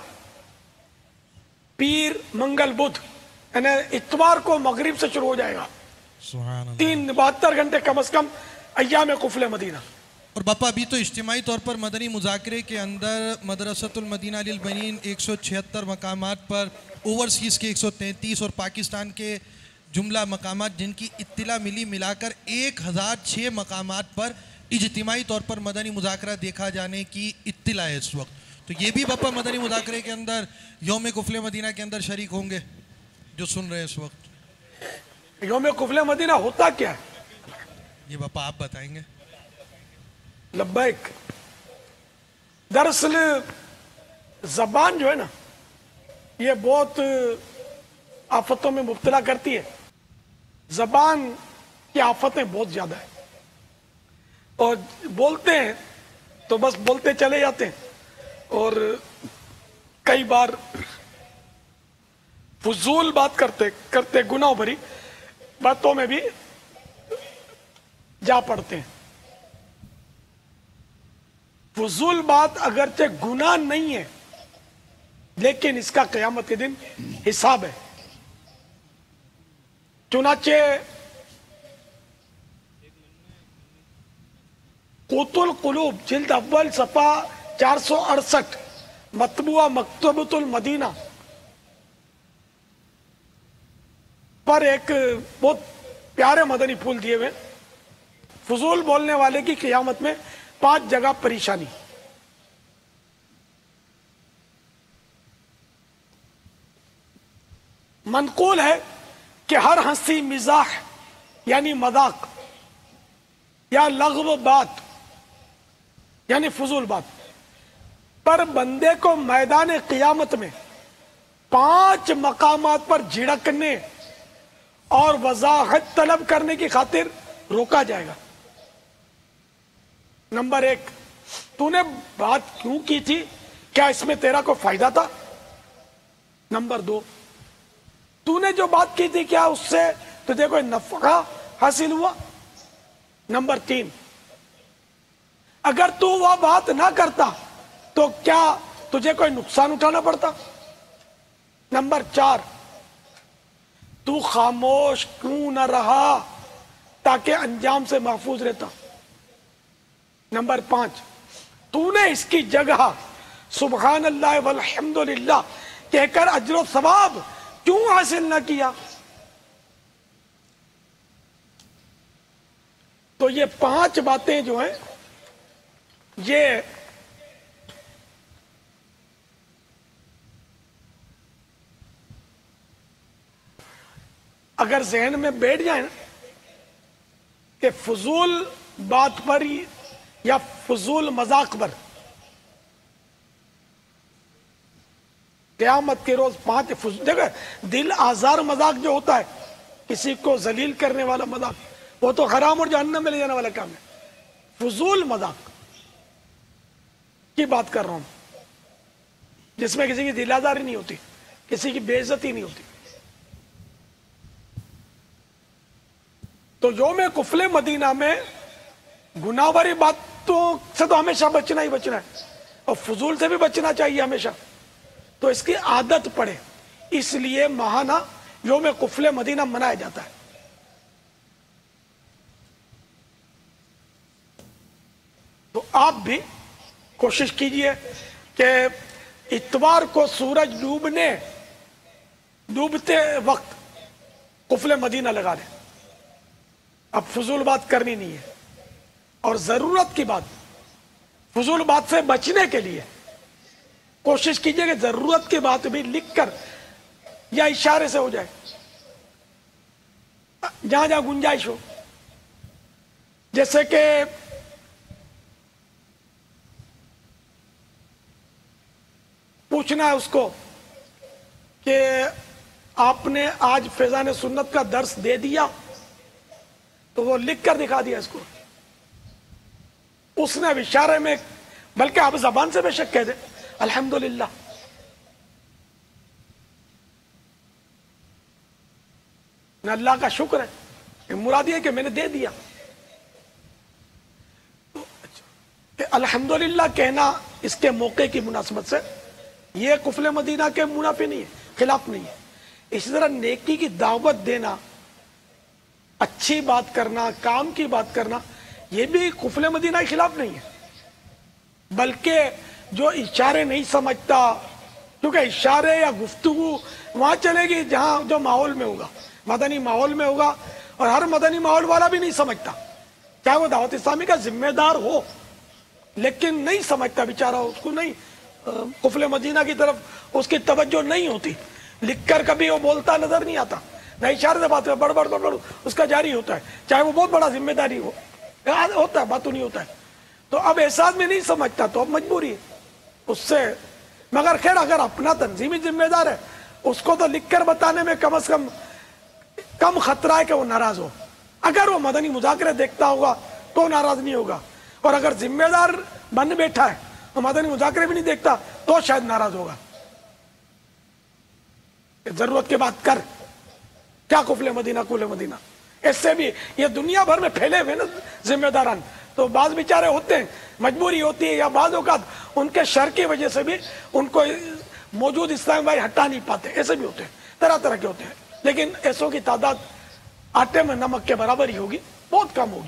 पीर मंगल बुध यानी इतवार को मगरिब से शुरू हो जाएगा, तीन बहत्तर घंटे कम से कम अय्याम कुफले मदीना। और बापा अभी तो इज्तिमाई तौर पर मदनी मुज़ाकरे के अंदर मदरसतुल मदीना लिल बनीन एक सौ छिहत्तर मकामात पर, ओवरसीज़ के एक सौ तैंतीस और पाकिस्तान के जुमला मकामात जिनकी इत्तिला मिली मिलाकर एक हज़ार छः मकामात पर इज्तिमाई तौर पर मदनी मुज़ाकरा देखा जाने की इत्तिला है इस वक्त। तो ये भी बापा मदनी मुज़ाकरे के अंदर यौम कुफले मदीना के अंदर शरीक होंगे जो सुन रहे हैं इस वक्त। यौम कुफले मदीना होता क्या है ये बापा आप बताएंगे? लब्बैक। दरअसल जबान जो है ना ये बहुत आफतों में मुब्तला करती है। जबान की आफतें बहुत ज्यादा है और बोलते हैं तो बस बोलते चले जाते हैं और कई बार फजूल बात करते करते गुनाह भरी बातों में भी जा पड़ते हैं। फजूल बात अगरचे गुनाह नहीं है लेकिन इसका क़यामत के दिन हिसाब है। चुनाचे कुतुल कुलूब जिल्द अव्वल सफा चार सौ अड़सठ मतबुआ मकतबतुल मदीना पर एक बहुत प्यारे मदनी फूल दिए हुए, फजूल बोलने वाले की क़यामत में पांच जगह परेशानी। मनकूल है कि हर हंसी मिजाह यानी मजाक या लग़व बात यानी फजूल बात पर बंदे को मैदान क़यामत में पांच मकामात पर झिड़कने और वजाहत तलब करने की खातिर रोका जाएगा। नंबर एक, तूने बात क्यों की थी, क्या इसमें तेरा कोई फायदा था? नंबर दो, तूने जो बात की थी क्या उससे तुझे कोई नफा हासिल हुआ? नंबर तीन, अगर तू वह बात ना करता तो क्या तुझे कोई नुकसान उठाना पड़ता? नंबर चार, तू खामोश क्यों न रहा ताकि अंजाम से महफूज रहता? नंबर पांच, तूने इसकी जगह सुबहान अल्लाह वल्हम्दुलिल्लाह कहकर अजर सवाब क्यों हासिल न किया? तो ये पांच बातें जो हैं ये अगर जहन में बैठ जाए ना कि फजूल बात पर ही या फजूल मजाक पर क़यामत के रोज पांच जगह दिल आजार मजाक जो होता है किसी को जलील करने वाला मजाक वो तो हराम और जहन्नम में ले जाने वाला काम है। फजूल मजाक की बात कर रहा हूं जिसमें किसी की दिल आजारी नहीं होती, किसी की बेइज्जती नहीं होती। तो यौम कुफले मदीना में गुनाह भरी बातों से तो हमेशा बचना ही बचना है, और फजूल से भी बचना चाहिए हमेशा, तो इसकी आदत पड़े, इसलिए महाना योम कुफले मदीना मनाया जाता है। तो आप भी कोशिश कीजिए कि इतवार को सूरज डूबने डूबते वक्त कुफले मदीना लगा दें। अब फजूल बात करनी नहीं है, और जरूरत की बात, फजूल बात से बचने के लिए कोशिश कीजिए कि जरूरत की बात भी लिखकर या इशारे से हो जाए, जहां जहां गुंजाइश हो। जैसे कि पूछना है उसको कि आपने आज फैजान सुन्नत का दर्स दे दिया, तो वो लिख कर दिखा दिया इसको, उसने अब इशारे में, बल्कि आप जबान से बेशक कह दे अल्हम्दुलिल्लाह, अल्लाह का शुक्र है कि मुराद ये कि मैंने दे दिया। तो अल्हम्दुलिल्लाह कहना इसके मौके की मुनासबत से ये कुफले मदीना के मुनाफी नहीं है, खिलाफ नहीं है। इसी तरह नेकी की दावत देना, अच्छी बात करना, काम की बात करना, ये भी कुफले मदीना के खिलाफ नहीं है। बल्कि जो इशारे नहीं समझता, क्योंकि इशारे या गुफ्तगू वहां चलेगी जहां जो माहौल में होगा, मदनी माहौल में होगा, और हर मदनी माहौल वाला भी नहीं समझता, चाहे वो दावत इस्लामी का जिम्मेदार हो, लेकिन नहीं समझता बेचारा, उसको नहीं, कुफले मदीना की तरफ उसकी तवज्जो नहीं होती, लिखकर कभी वो बोलता नजर नहीं आता, न इशारे से बात बड़ बड़ बड़ उसका जारी होता है, चाहे वो बहुत बड़ा जिम्मेदारी हो, होता है, बात नहीं होता है। तो अब एहसास में नहीं समझता, तो अब मजबूरी है उससे। मगर खैर अगर अपना तंजीमी जिम्मेदार है, उसको तो लिखकर बताने में कम से कम कम खतरा है कि वो नाराज हो। अगर वो मदनी मुज़ाकरे देखता होगा तो नाराज नहीं होगा, और अगर जिम्मेदार बन बैठा है और मदनी मुज़ाकरे भी नहीं देखता तो शायद नाराज होगा। जरूरत की बात कर, क्या कुफले मदीना कुले मदीना, इससे भी ये दुनिया भर में फैले हुए ना जिम्मेदारान, तो बाज बेचारे होते हैं, मजबूरी होती है, या बाज औकात उनके शर की वजह से भी उनको मौजूद इस्लाम भाई हटा नहीं पाते, ऐसे भी होते हैं, तरह तरह के होते हैं। लेकिन ऐसों की तादाद आटे में नमक के बराबर ही होगी, बहुत कम होगी।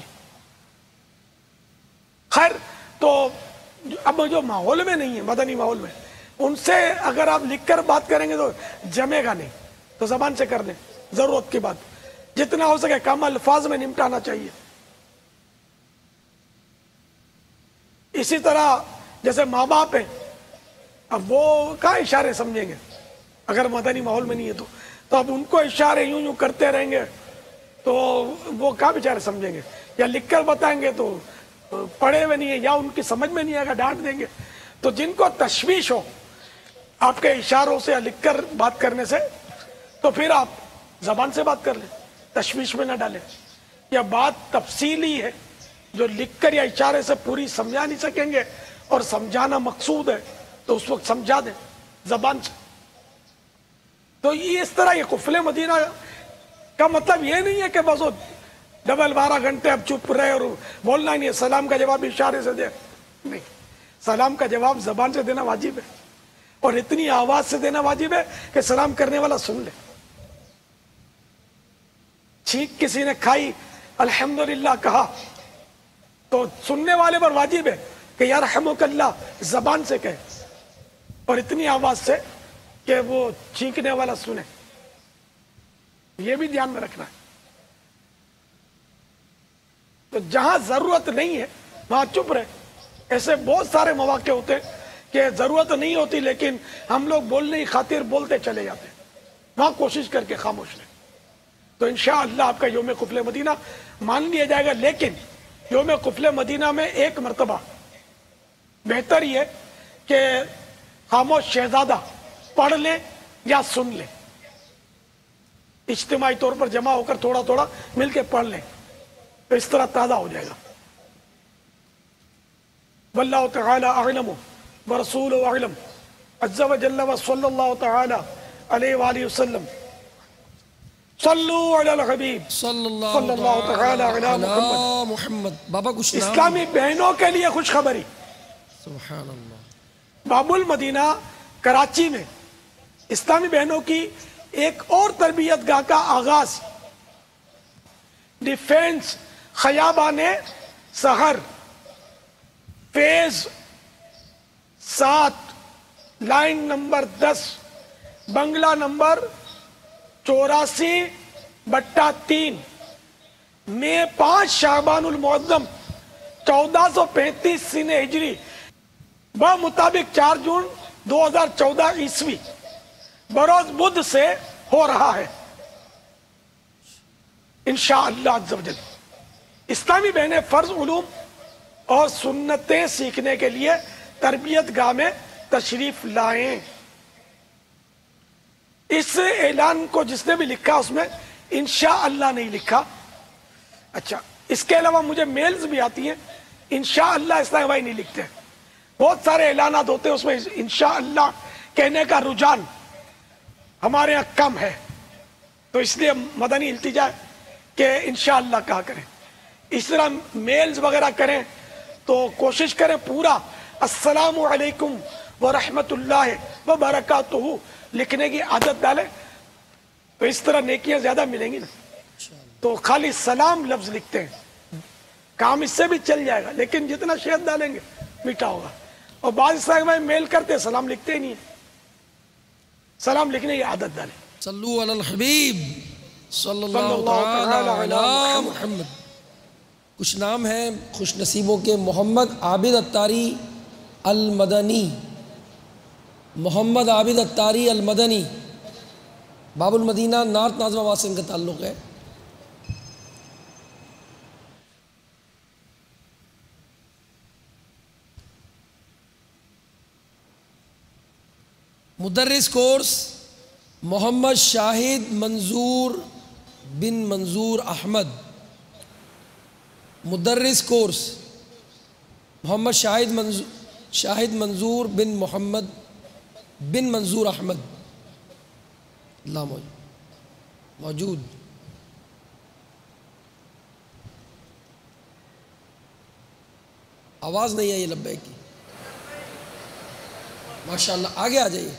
खैर, तो अब जो माहौल में नहीं है, मदनी माहौल में, उनसे अगर आप लिखकर बात करेंगे तो जमेगा नहीं, तो जबान से कर लें जरूरत की बात, जितना हो सके कम अल्फाज में निपटाना चाहिए। इसी तरह जैसे माँ बाप है, अब वो क्या इशारे समझेंगे अगर मदनी माहौल में नहीं है तो तो अब उनको इशारे यूं यूं करते रहेंगे तो वो क्या बेचारे समझेंगे, या लिखकर बताएंगे तो पढ़े हुए नहीं है, या उनकी समझ में नहीं आएगा, डांट देंगे। तो जिनको तशवीश हो आपके इशारों से या लिखकर बात करने से, तो फिर आप जबान से बात कर लें, तशवीश में ना डालें। या बात तफसीली है जो लिखकर या इशारे से पूरी समझा नहीं सकेंगे और समझाना मकसूद है, तो उस वक्त समझा दें जबान से। तो ये इस तरह ये कुफले मदीना का मतलब ये नहीं है कि बस वो डबल बारह घंटे अब चुप रहे और बोलना ही नहीं है, सलाम का जवाब इशारे से दे, नहीं, सलाम का जवाब जबान से देना वाजिब है, और इतनी आवाज से देना वाजिब है कि सलाम करने वाला सुन ले। छींक किसी ने खाई, अल्हम्दुलिल्लाह कहा, तो सुनने वाले पर वाजिब है कि यार रहमुकल्लाह जबान से कहे, और इतनी आवाज से कि वो छींकने वाला सुने। ये भी ध्यान में रखना है। तो जहां जरूरत नहीं है वहां चुप रहे। ऐसे बहुत सारे मौके होते हैं कि जरूरत नहीं होती, लेकिन हम लोग बोलने की खातिर बोलते चले जाते हैं, वहां कोशिश करके खामोश रहे। तो इंशाअल्लाह आपका योम कुफले मदीना मान लिया जाएगा। लेकिन योम कुफले मदीना में एक मरतबा बेहतर ही है कि खामोश शहजादा पढ़ ले या सुन ले, इज्तिमाई तौर पर जमा होकर थोड़ा थोड़ा मिलके पढ़ ले, तो इस तरह ताज़ा हो जाएगा। वल्लाहु तआला अअलम व रसूलुहु अअलम अज़्ज़ा व जल्ला व सल्लल्लाहु तआला अलैहि व आलिहि वसल्लम। صلو علی الحبیب صلی صلی اللہ تعالی علی محمد محمد. بابا کچھ نام اسلامی بہنوں کے لیے خوشخبری. سبحان اللہ. باب المدینہ کراچی میں اسلامی بہنوں کی ایک اور تربیت گاہ کا آغاز. ڈیفینس خیابان سحر فیز سات لائن نمبر دس بنگلہ نمبر چوراسی بٹا تین میں پانچ شعبان المعظم چودہ سو پینتیس سن ہجری بمطابق چار جون دو ہزار چودہ عیسوی بروز بدھ سے ہو رہا ہے انشاءاللہ عز و جل. اسلامی بہنیں فرض علوم اور سنتیں سیکھنے کے لیے تربیت گاہ میں تشریف لائیں. اس اعلان کو جس نے بھی لکھا اس میں انشاءاللہ نہیں لکھا. اچھا اس کے علاوہ مجھے میلز بھی آتی ہیں انشاءاللہ اسلام بھائی نہیں لکھتے. بہت سارے اعلانات ہوتے ہیں اس میں انشاءاللہ کہنے کا رجحان ہمارے یہاں کم ہے تو اس لیے مدنی التجا کہ انشاءاللہ کہا کریں. اس طرح میلز وغیرہ کریں تو کوشش کریں پورا السلام علیکم ورحمۃ اللہ وبرکاتہ لکھنے کی عادت ڈالیں تو اس طرح نیکیاں زیادہ ملیں گی نا. تو خالی سلام لفظ لکھتے ہیں کام اس سے بھی چل جائے گا لیکن جتنا شہد ڈالیں گے میٹھا ہوگا. اور بعض صاحب میل کرتے سلام لکھتے ہی نہیں ہیں. سلام لکھنے کی عادت ڈالیں. صلو علی الحبیب صلی اللہ تعالی علی محمد. کچھ نام ہیں خوش نصیبوں کے. محمد عابد اتاری المدنی. محمد عابد اتاری المدنی باب المدینہ نارتھ ناظم آباد سے ان کا تعلق ہے. مدرس کورس محمد شاہد منظور بن منظور احمد. مدرس کورس محمد شاہد منظور شاہد منظور بن محمد بن منظور احمد. اللہ موجود. آواز نہیں ہے یہ لبیک کی. ماشاءاللہ آگے آ جائیے.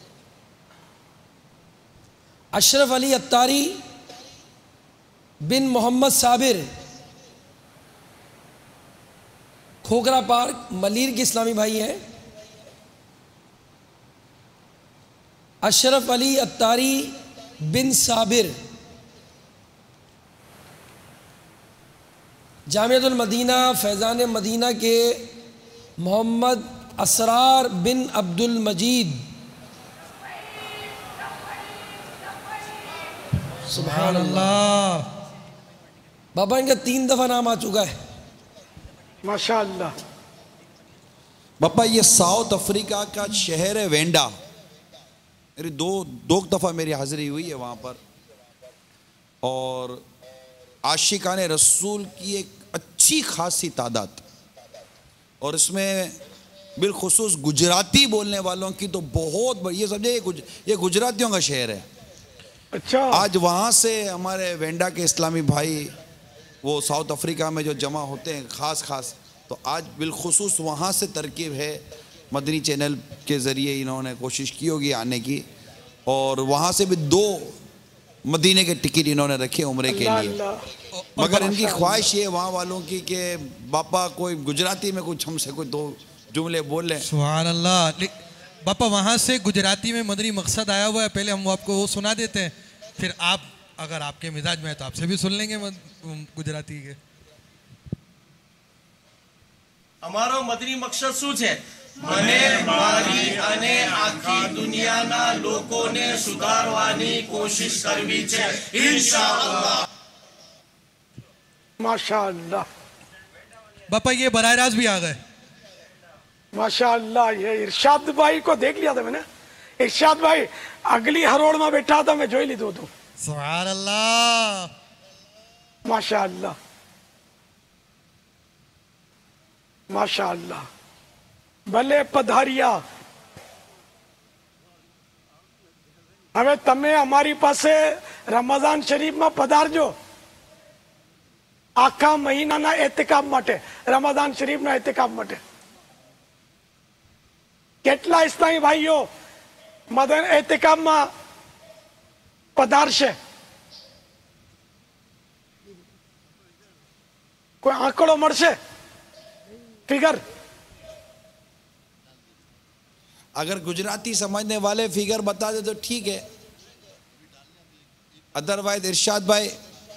اشرف علی اتاری بن محمد صابر کھوکھرا پارک ملیر کے اسلامی بھائی ہیں. اشرف علی اتاری بن صابر جامعۃ المدینہ فیضان مدینہ کے محمد اسرار بن عبد المجید. سبحان اللہ. بابا ان کا تین دفعہ نام آ چکا ہے. ماشاءاللہ. باپا یہ ساؤتھ افریقہ کا شہر ہے وینڈا. میری دو دو دفعہ میری حاضری ہوئی ہے وہاں پر اور عاشقان رسول کی ایک اچھی خاصی تعداد اور اس میں بالخصوص گجراتی بولنے والوں کی تو بہت بڑی. یہ سمجھے یہ گجراتیوں کا شہر ہے. اچھا آج وہاں سے ہمارے وینڈا کے اسلامی بھائی وہ ساؤتھ افریقہ میں جو جمع ہوتے ہیں خاص خاص تو آج بالخصوص وہاں سے ترکیب ہے. مدنی چینل کے ذریعے انہوں نے کوشش کی ہوگی آنے کی اور وہاں سے بھی دو مدینے کے ٹکٹ انہوں نے رکھے عمرے کے لیے. مگر ان کی خواہش یہ وہاں والوں کی کہ باپا کوئی گجراتی میں کچھ ہم سے کوئی دو جملے بول لیں. سبحان اللہ. باپا وہاں سے گجراتی میں مدنی مقصد آیا ہوا ہے. پہلے ہم آپ کو وہ سنا دیتے ہیں پھر آپ اگر آپ کے مزاج میں ہے تو آپ سے بھی سن لیں گے گجراتی کے. અમારો મદની મકસદ શું છે? મને મારી અને આખી દુનિયાના લોકોને સુધારવાની કોશિશ કરવી છે ઇન્શાઅલ્લાહ. ماشاءاللہ. باپا یہ براہ راست بھی آ گئے. ماشاءاللہ. یہ ارشاد بھائی کو دیکھ لیا تھا میں نے. ارشاد بھائی اگلی ہروڑ میں بیٹھا تھا میں جو ہی لی دو دوں. سبحان اللہ. ماشاءاللہ ماشاءاللہ. بھلے پدھاریا હવે તમે અમારી પાસે રમઝાન શરીફમાં પધારજો આખા મહિનાના એતિકાફ માટે, રમઝાન શરીફના એતિકાફ માટે. કેટલા ઇસ્લામી ભાઈઓ મદન એતિકાફમાં પધારશે? कोई आंकड़ो मरसे फिगर? अगर गुजराती समझने वाले फिगर बता दे तो ठीक है, अदरवाइज इरशाद भाई.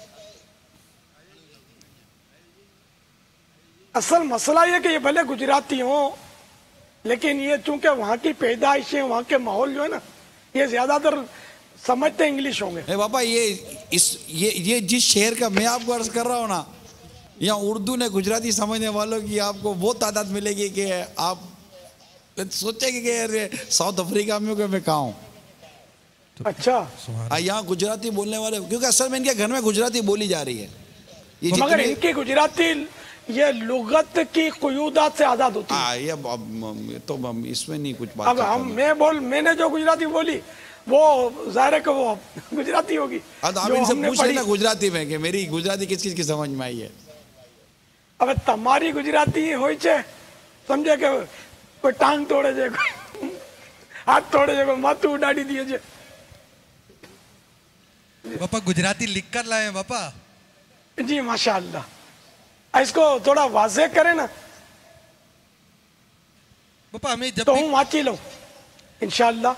असल मसला ये कि ये भले गुजराती हो, लेकिन ये चूंकि वहाँ की पैदाइश है, वहाँ के माहौल जो है ना, ये ज्यादातर समझते इंग्लिश होंगे. ए बाबा, ये इस ये ये जिस शहर का मैं आपको अर्ज कर रहा हूँ ना, यहाँ उर्दू ने गुजराती समझने वालों की आपको वो तादाद मिलेगी कि आप सोचेंगे कि यार साउथ अफ्रीका में कि मैं कहाँ हूँ. अच्छा, यहाँ गुजराती बोलने वाले, क्योंकि असल में इनके घर में गुजराती बोली जा रही है. ये मगर इनकी गुजराती ये लुगत की कुयूदात से आजाद होती है. ये तो इसमें नहीं कुछ बात. अब हम मैं बोल मैंने जो गुजराती बोली वो जाहिर है कि वो गुजराती होगी. अब आप इनसे पूछ लेना गुजराती में कि मेरी गुजराती किस किस की समझ में आई है. હવે તમારી ગુજરાતી હોય છે, સમજે કે કોઈ ટાંગ તોડે છે, કોઈ હાથ તોડે છે, કોઈ માથું ઉડાડી દે છે. पापा गुजराती लिख कर लाए हैं पापा. जी माशाअल्लाह. इसको थोड़ा वाज़े करे ना पापा, हमें जब तो हूँ वांची लूँ इंशाअल्लाह.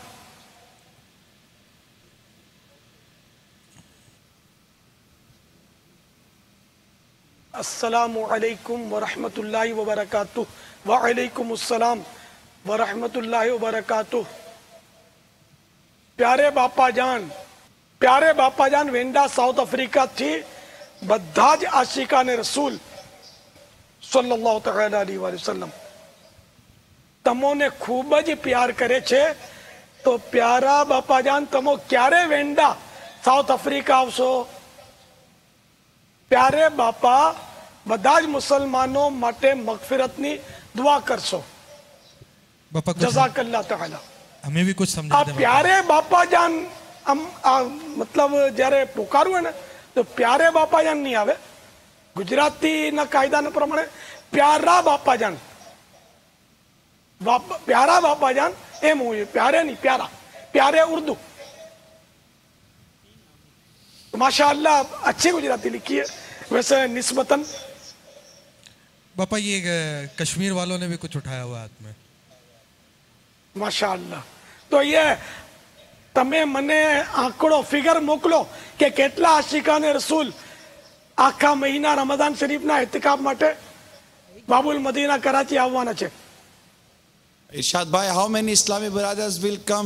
अस्सलामु अलैकुम व रहमतुल्लाहि व बरकातुह. व अलैकुम अस्सलाम व रहमतुल्लाहि व बरकातुह. प्यारे बापा जान, प्यारे बापा जान वेंडा साउथ अफ्रीका थी બધા જ આશિકાને રસૂલ સલ્લલ્લાહુ તઆલા અલૈહિ વસલ્લમ તમોને ખૂબ જ પ્યાર કરે છે. તો પ્યારા બાપા જાન, તમો ક્યારે વેંડા સાઉથ અફ્રિકા આવશો? प्यारे बापा બધા જ મુસલમાનો માટે મગફિરતની દુઆ કરશો. જઝાકલ્લાહ તઆલા. हमें भी कुछ समझा આ પ્યારે બાપા જાન આમ આ મતલબ જ્યારે પુકારવું હોય ને તો પ્યારે બાપા જાન નહીં આવે. ગુજરાતીના કાયદાના પ્રમાણે પ્યારા બાપા જાન, પ્યારા બાપા જાન એમ હોય. પ્યારે નહીં, પ્યારા. प्यारे उर्दू. माशाअल्लाह अच्छी गुजराती लिखी है वैसे निस्बतन. पापा ये कश्मीर वालों ने भी कुछ उठाया हुआ हाथ में. माशाअल्लाह. तो ये તમે મને આંકડો ફિગર મોકલો કે કેટલા આશિકાને રસૂલ આખા મહિના રમઝાન શરીફના ઇતિકાફ માટે બાબુલ મદીના કરાચી આવવાના છે. Irshad bhai, how many Islamic brothers will come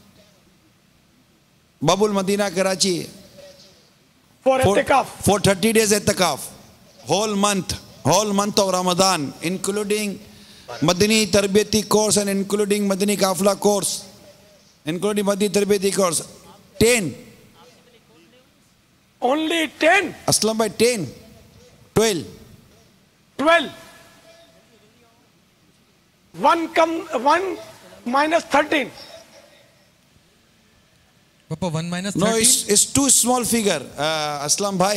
Babul Madina Karachi for itikaf? For thirty days itikaf, whole month, whole month of Ramadan, including Madini Tarbiyati course and including Madini Kafla course, including Madini Tarbiyati course. Ten. Only ten. Aslam bhai, ten, twelve. Twelve. One come one minus thirteen. Papa, one minus thirteen? No, it's, it's too small figure, uh, Aslam bhai.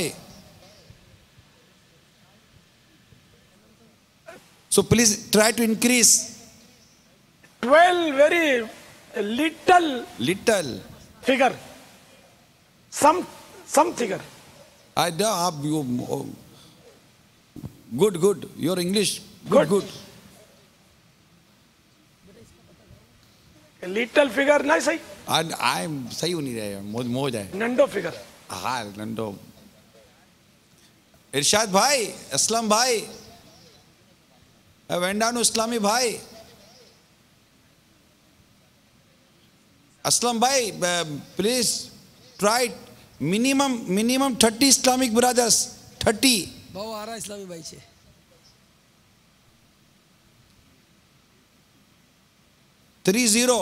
So please try to increase. Twelve very little. Little. Figure. Some some figure. I don't. You, oh, good, good. Your English, good, good. Little figure नहीं सही. I am सही हो नहीं रहे, मौज मौज है. नंडो फिगर. हाँ नंडो. इरशाद भाई, असलम भाई, वेंडानु इस्लामी भाई, असलम भाई, please try minimum minimum thirty Islamic brothers. Thirty. बहु आ रहा इस्लामी भाई से. Three zero.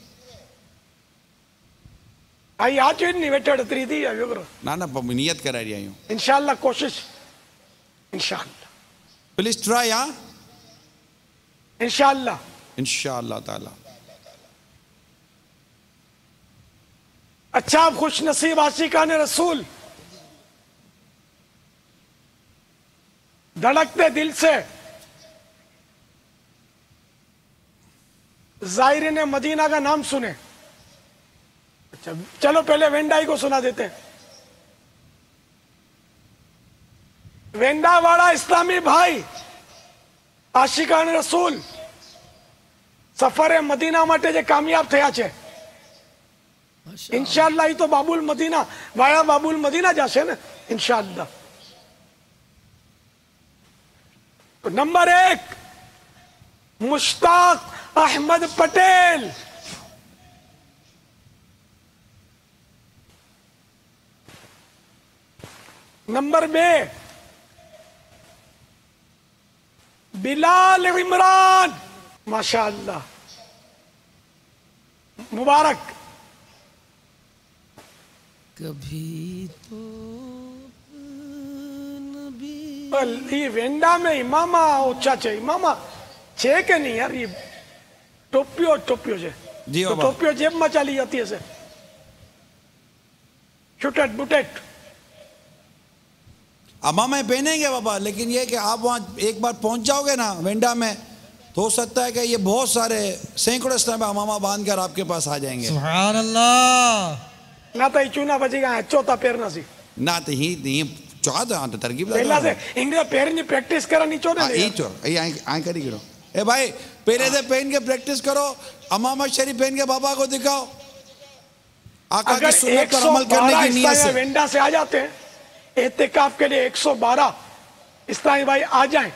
आई आज नहीं बेटे थ्री दी आयो करो. ना ना नियत करा रही हूँ. इंशाल्लाह कोशिश. इंशाल्लाह. Please try. हाँ इंशाल्लाह. इंशाल्लाह ताला. اچھا آپ خوش نصیب عاشقان رسول دھڑکتے دل سے زائرین مدینہ کا نام سنے. اچھا چلو پہلے وینڈائی کو سنا دیتے ہیں. وینڈا واڑا اسلامی بھائی عاشقان رسول سفر مدینہ માટે જે કામયાબ થયા છે ઇન્શાઅલ્લાહ ઈ તો બાબુલ મદીના વાયા બાબુલ મદીના જશે ને ઇન્શાઅલ્લાહ. તો નંબર એક મુશ્તાક અહેમદ પટેલ. નંબર બે بلال عمران ماشاءاللہ مبارک. کبھی تو یہ وینڈا میں امامہ اچھا چھے امامہ چھے کہ نہیں یار یہ ٹوپیو ٹوپیو چھے جی تو ٹوپیو جیب میں چالی جاتی ہے سے شوٹٹ بوٹٹ امامہ پہنیں گے بابا لیکن یہ کہ آپ وہاں ایک بار پہنچ جاؤ گے نا وینڈا میں تو ہو سکتا ہے کہ یہ بہت سارے سینکڑوں اسلام امامہ باندھ کر آپ کے پاس آ جائیں گے. سبحان اللہ. نہ تو ہی چونا بچی گا چوتا پیرنا سی نہ تو ہی نہیں چوہا تو ترکیب پہلا سے انگریہ پیرنی پریکٹس کرا نہیں چونے لے. ہی چو آئیں کری کرو اے بھائی پہلے سے پہن کے پریکٹس کرو امامہ شریف پہن کے بابا کو دکھاؤ آقا کی سنت پر عمل کرنے کی نیت سے. وینڈا سے آ جاتے ہیں اعتکاف کے لیے ایک سو بارہ اسلامی بھائی آ جائیں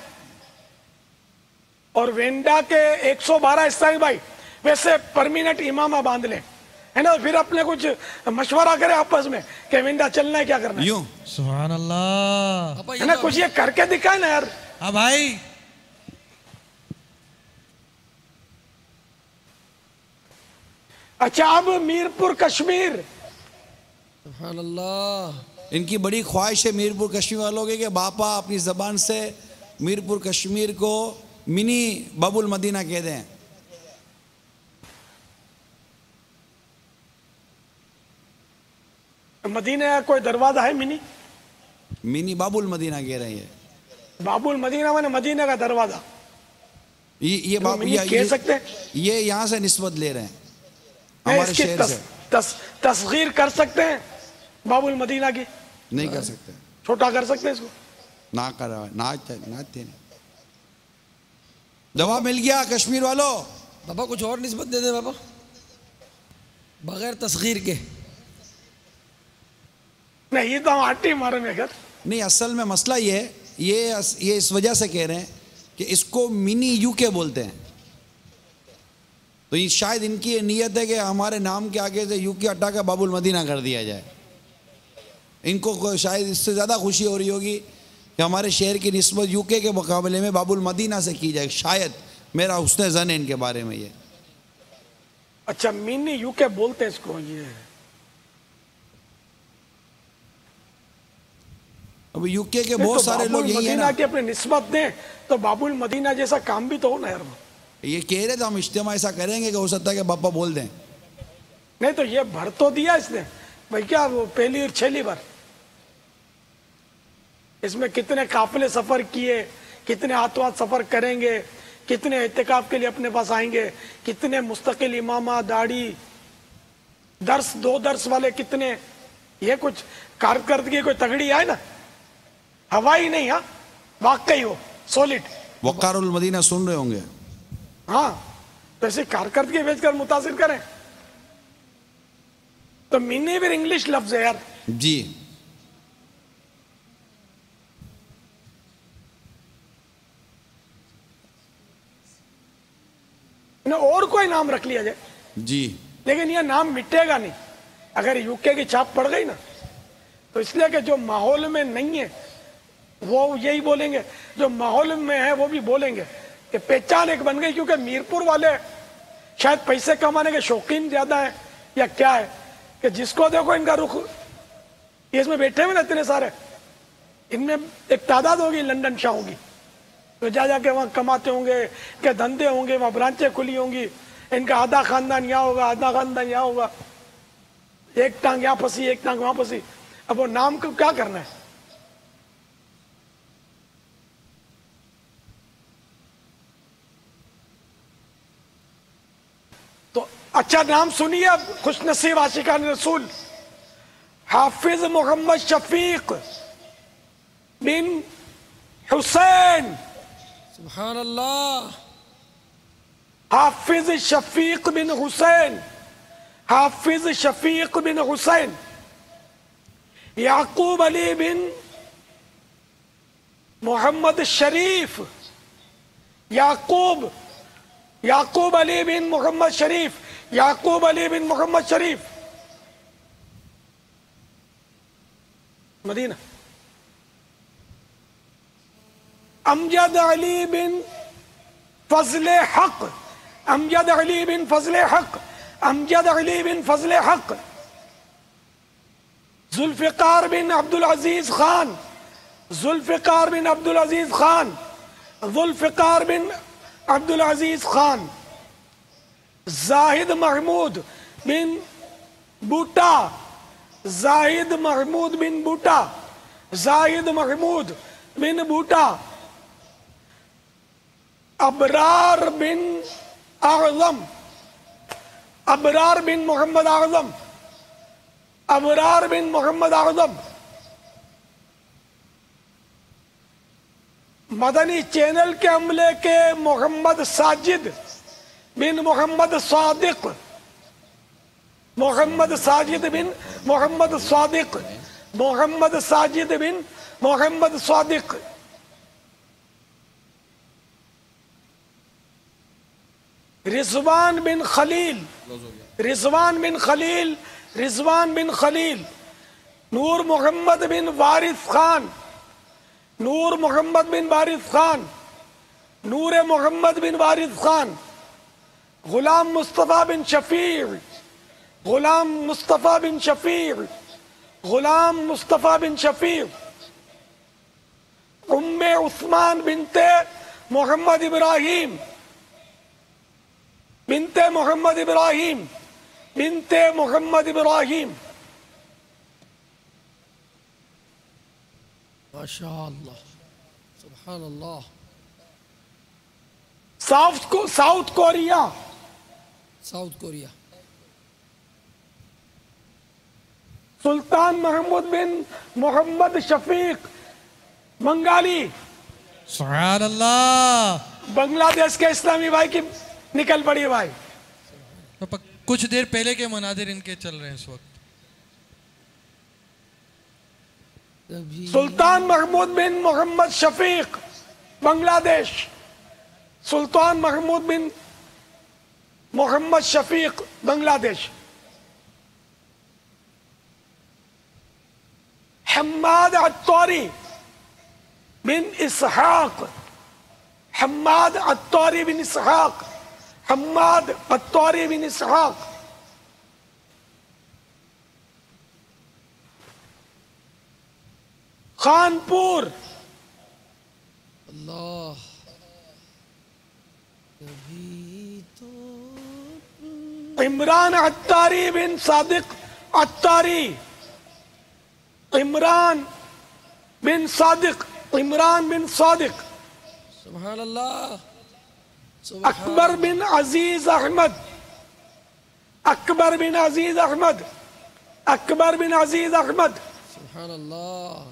اور وینڈا کے ایک سو بارہ اسلامی بھائی ویسے پرمیننٹ امامہ باندھ لیں ہے نا پھر اپنے کچھ مشورہ کریں آپس میں کہ وینڈا چلنا ہے کیا کرنا ہے. یوں سبحان اللہ ہے نا کچھ یہ کر کے دکھائیں نا یار. ہاں بھائی اچھا اب میرپور کشمیر سبحان اللہ ان کی بڑی خواہش ہے میرپور کشمیر والوں کے کہ باپا اپنی زبان سے میرپور کشمیر کو منی باب المدینہ کہہ دیں. مدینہ کوئی دروازہ ہے منی منی باب المدینہ کہہ رہے ہیں. باب المدینہ میں مدینہ کا دروازہ یہ باب کہہ سکتے ہیں یہ یہاں سے نسبت لے رہے ہیں ہمارے شہر سے. تصغیر کر سکتے ہیں باب المدینہ کی نہیں کر سکتے چھوٹا کر سکتے ہیں اس کو نہ کر رہا ہے نہ تھے. جواب مل گیا کشمیر والو. بابا کچھ اور نسبت دے دیں بابا بغیر تصغیر کے. نہیں یہ تو ہم آٹی مارے میں کر نہیں اصل میں مسئلہ یہ ہے یہ یہ اس وجہ سے کہہ رہے ہیں کہ اس کو منی یو کے بولتے ہیں تو یہ شاید ان کی یہ نیت ہے کہ ہمارے نام کے آگے سے یو کے ہٹا کے باب المدینہ کر دیا جائے. ان کو شاید اس سے زیادہ خوشی ہو رہی ہوگی کہ ہمارے شہر کی نسبت یو کے کے مقابلے میں باب المدینہ سے کی جائے. شاید میرا حسن ظن ہے ان کے بارے میں یہ. اچھا منی یو کے بولتے ہیں اس کو. یہ اب یو کے کے بہت سارے لوگ یہی ہیں نا مدینہ کی اپنے نسبت دیں تو باب المدینہ جیسا کام بھی تو ہو نا یار. یہ کہہ رہے تو ہم اجتماع ایسا کریں گے کہ ہو سکتا ہے کہ باپا بول دیں. نہیں تو یہ بھر تو دیا اس نے بھائی کیا وہ پہلی اور چھلی بار اس میں کتنے قافلے سفر کیے کتنے ہاتھوں سفر کریں گے کتنے اعتکاف کے لیے اپنے پاس آئیں گے کتنے مستقل امامہ داڑھی درس دو درس والے کتنے. یہ کچھ کارکردگی کوئی تگڑی آئے نا ہوائی نہیں ہاں واقعی ہو سولڈ. وقار المدینہ سن رہے ہوں گے. ہاں تو ایسے کارکردگی بھیج کر متاثر کریں تو منی بھی انگلش لفظ ہے یار. جی اور کوئی نام رکھ لیا جائے جی لیکن یہ نام مٹے گا نہیں اگر یو کے کی چھاپ پڑ گئی نا تو اس لیے کہ جو ماحول میں نہیں ہے وہ یہی بولیں گے جو ماحول میں ہے وہ بھی بولیں گے کہ پہچان ایک بن گئی کیونکہ میرپور والے شاید پیسے کمانے کے شوقین زیادہ ہیں یا کیا ہے کہ جس کو دیکھو ان کا رخ یہ اس میں بیٹھے ہوئے نا اتنے سارے ان میں ایک تعداد ہوگی لندن شاہوں کی تو جا جا کے وہاں کماتے ہوں گے کہ دھندے ہوں گے وہاں برانچیں کھلی ہوں گی ان کا آدھا خاندان یہاں ہوگا آدھا خاندان یہاں ہوگا ایک ٹانگ یہاں پھنسی ایک ٹانگ وہاں پھنسی. اب وہ نام کو کیا کرنا ہے؟ تو اچھا نام سنیے اب. خوش نصیب عاشقان رسول حافظ محمد شفیق بن حسین. سبحان اللہ. حافظ شفیق بن حسین. حافظ شفیق بن حسین. یعقوب علی بن محمد شریف. یعقوب یعقوب علی بن محمد شریف. یعقوب علی بن محمد شریف مدینہ. امجد علی بن فضل حق. امجد علی بن فضل حق. امجد علی بن فضل حق. ذوالفقار بن عبد العزیز خان. ذوالفقار بن عبد العزیز خان. ذوالفقار بن عبد العزیز خان. زاہد محمود بن بوٹا. زاہد محمود بن بوٹا. زاہد محمود بن بوٹا. ابرار بن اعظم. ابرار بن محمد اعظم. ابرار بن محمد اعظم. مدنی چینل کے عملے کے محمد ساجد بن محمد صادق. محمد ساجد بن محمد صادق. محمد ساجد بن محمد صادق. رضوان بن خلیل. رضوان بن خلیل. رضوان بن خلیل. نور محمد بن وارث خان. نور محمد بن وارث خان. نور محمد بن وارث خان. غلام مصطفیٰ بن شفیع. غلام مصطفیٰ بن شفیع. غلام مصطفیٰ بن شفیع. ام عثمان بنت محمد ابراہیم. بنت محمد ابراہیم. بنت محمد ابراہیم. ماشاء اللہ. سبحان اللہ. ساؤتھ کو South Korea. South Korea. Sultan Mahmood بن محمد شفیق بنگالی. سبحان اللہ. بنگلہ دیش کے اسلامی بھائی کی نکل پڑی بھائی. کچھ دیر پہلے کے مناظر ان کے چل رہے ہیں اس وقت. سلطان محمود بن محمد شفیق بنگلہ دیش. سلطان محمود بن محمد شفیق بنگلہ دیش. حماد عطاری بن اسحاق. حماد عطاری بن اسحاق. حماد عطاری بن اسحاق. خانپور. اللہ. عمران عطاری بن صادق عطاری. عمران بن صادق. عمران بن صادق. سبحان اللہ. اکبر بن عزیز احمد. اکبر بن عزیز احمد. اکبر بن عزیز احمد. سبحان اللہ.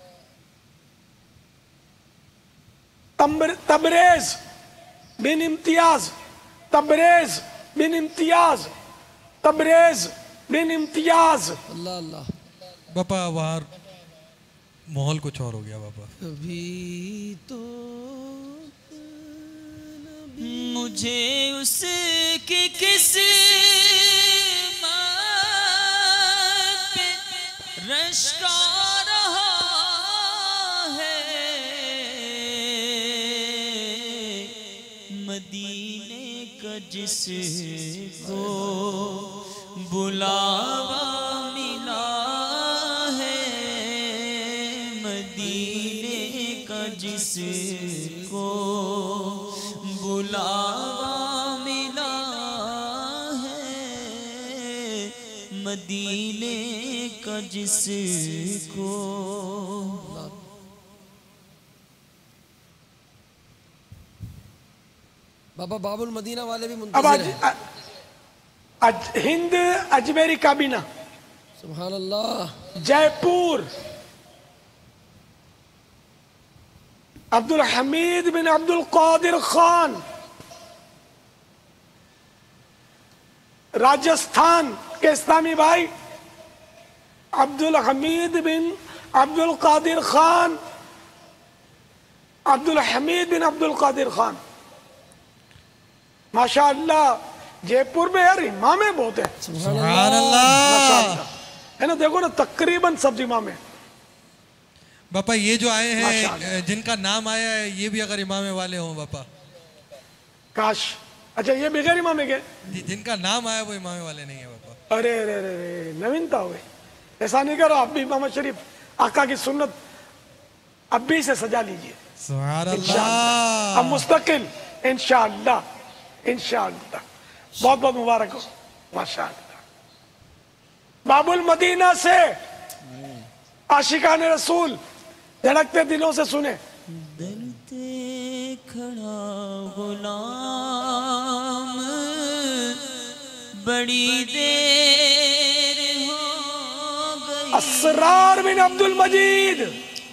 تبریز بن امتیاز. تبریز بن امتیاز. تبریز بن امتیاز. اللہ اللہ. باپا وہاں ماحول کچھ اور ہو گیا باپا. کبھی تو مجھے اس کی کسی بات پہ رشک آ رہا ہے. مدینے کا جس کو بلاوا ملا ہے. مدینے کا جس کو بلاوا ملا ہے. مدینے کا جس کو بابا باب المدینہ والے بھی اب منتظر آج, ہیں. آج ہند اجمیری کابینہ سبحان اللہ. جے پور عبد الحمید بن عبد القادر خان. راجستھان کے اسلامی بھائی عبد الحمید بن عبد القادر خان. عبد الحمید بن عبد القادر خان ماشاء اللہ. جے پور میں یار امامیں بہت ہیں. سبحان اللہ. ہے نا, دیکھو نا تقریباً سب امام ہیں. باپا یہ جو آئے ہیں جن کا نام آیا ہے یہ بھی اگر امام والے ہوں باپا. کاش. اچھا یہ بغیر امام کے جن کا نام آیا وہ امام والے نہیں ہیں باپا. ارے ارے ارے نوینتا ہوئے. ایسا نہیں کرو, آپ بھی امام شریف آقا کی سنت اب بھی سے سجا لیجئے. سبحان اللہ. اب مستقل انشاءاللہ انشاءاللہ. بہت بہت مبارک ہو ماشاءاللہ. باب المدینہ سے عاشقان رسول دھڑکتے دلوں سے سنے. ڈرتے کھڑا غلام بڑی دیر ہو گئی. اسرار بن عبد المجید.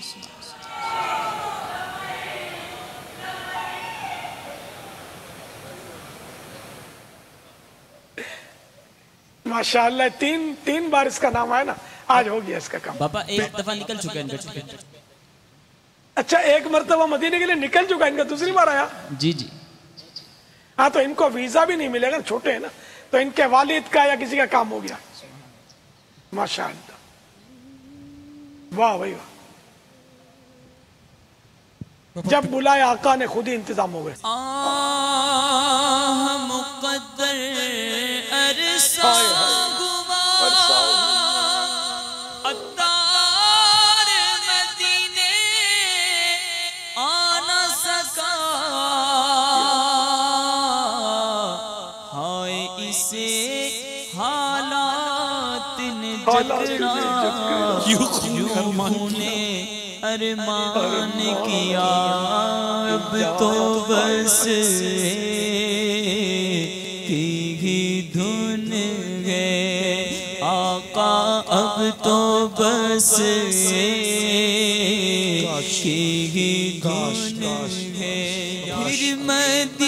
ماشاءاللہ تین تین بار اس کا نام آیا نا, آج ہو گیا اس کا کام. بابا ایک دفعہ نکل چکا ہے ان کا. اچھا ایک مرتبہ مدینے کے لیے نکل چکا ہے ان کا, دوسری بار آیا. جی جی ہاں تو ان کو ویزا بھی نہیں ملے گا, چھوٹے ہیں نا, تو ان کے والد کا یا کسی کا کام ہو گیا. ماشاءاللہ واہ بھائی واہ. جب بلائے آقا نے خود ہی انتظام ہو گئے. آہ مقدر عرصہ گوا عطار مدینے آ نہ سکا. ہائے اسے حالات نے جکڑا یوں نے ارمان کیا. اب تو بس کی ہی دھن ہے آقا. اب تو بس کی ہی دھن ہے. پھر میں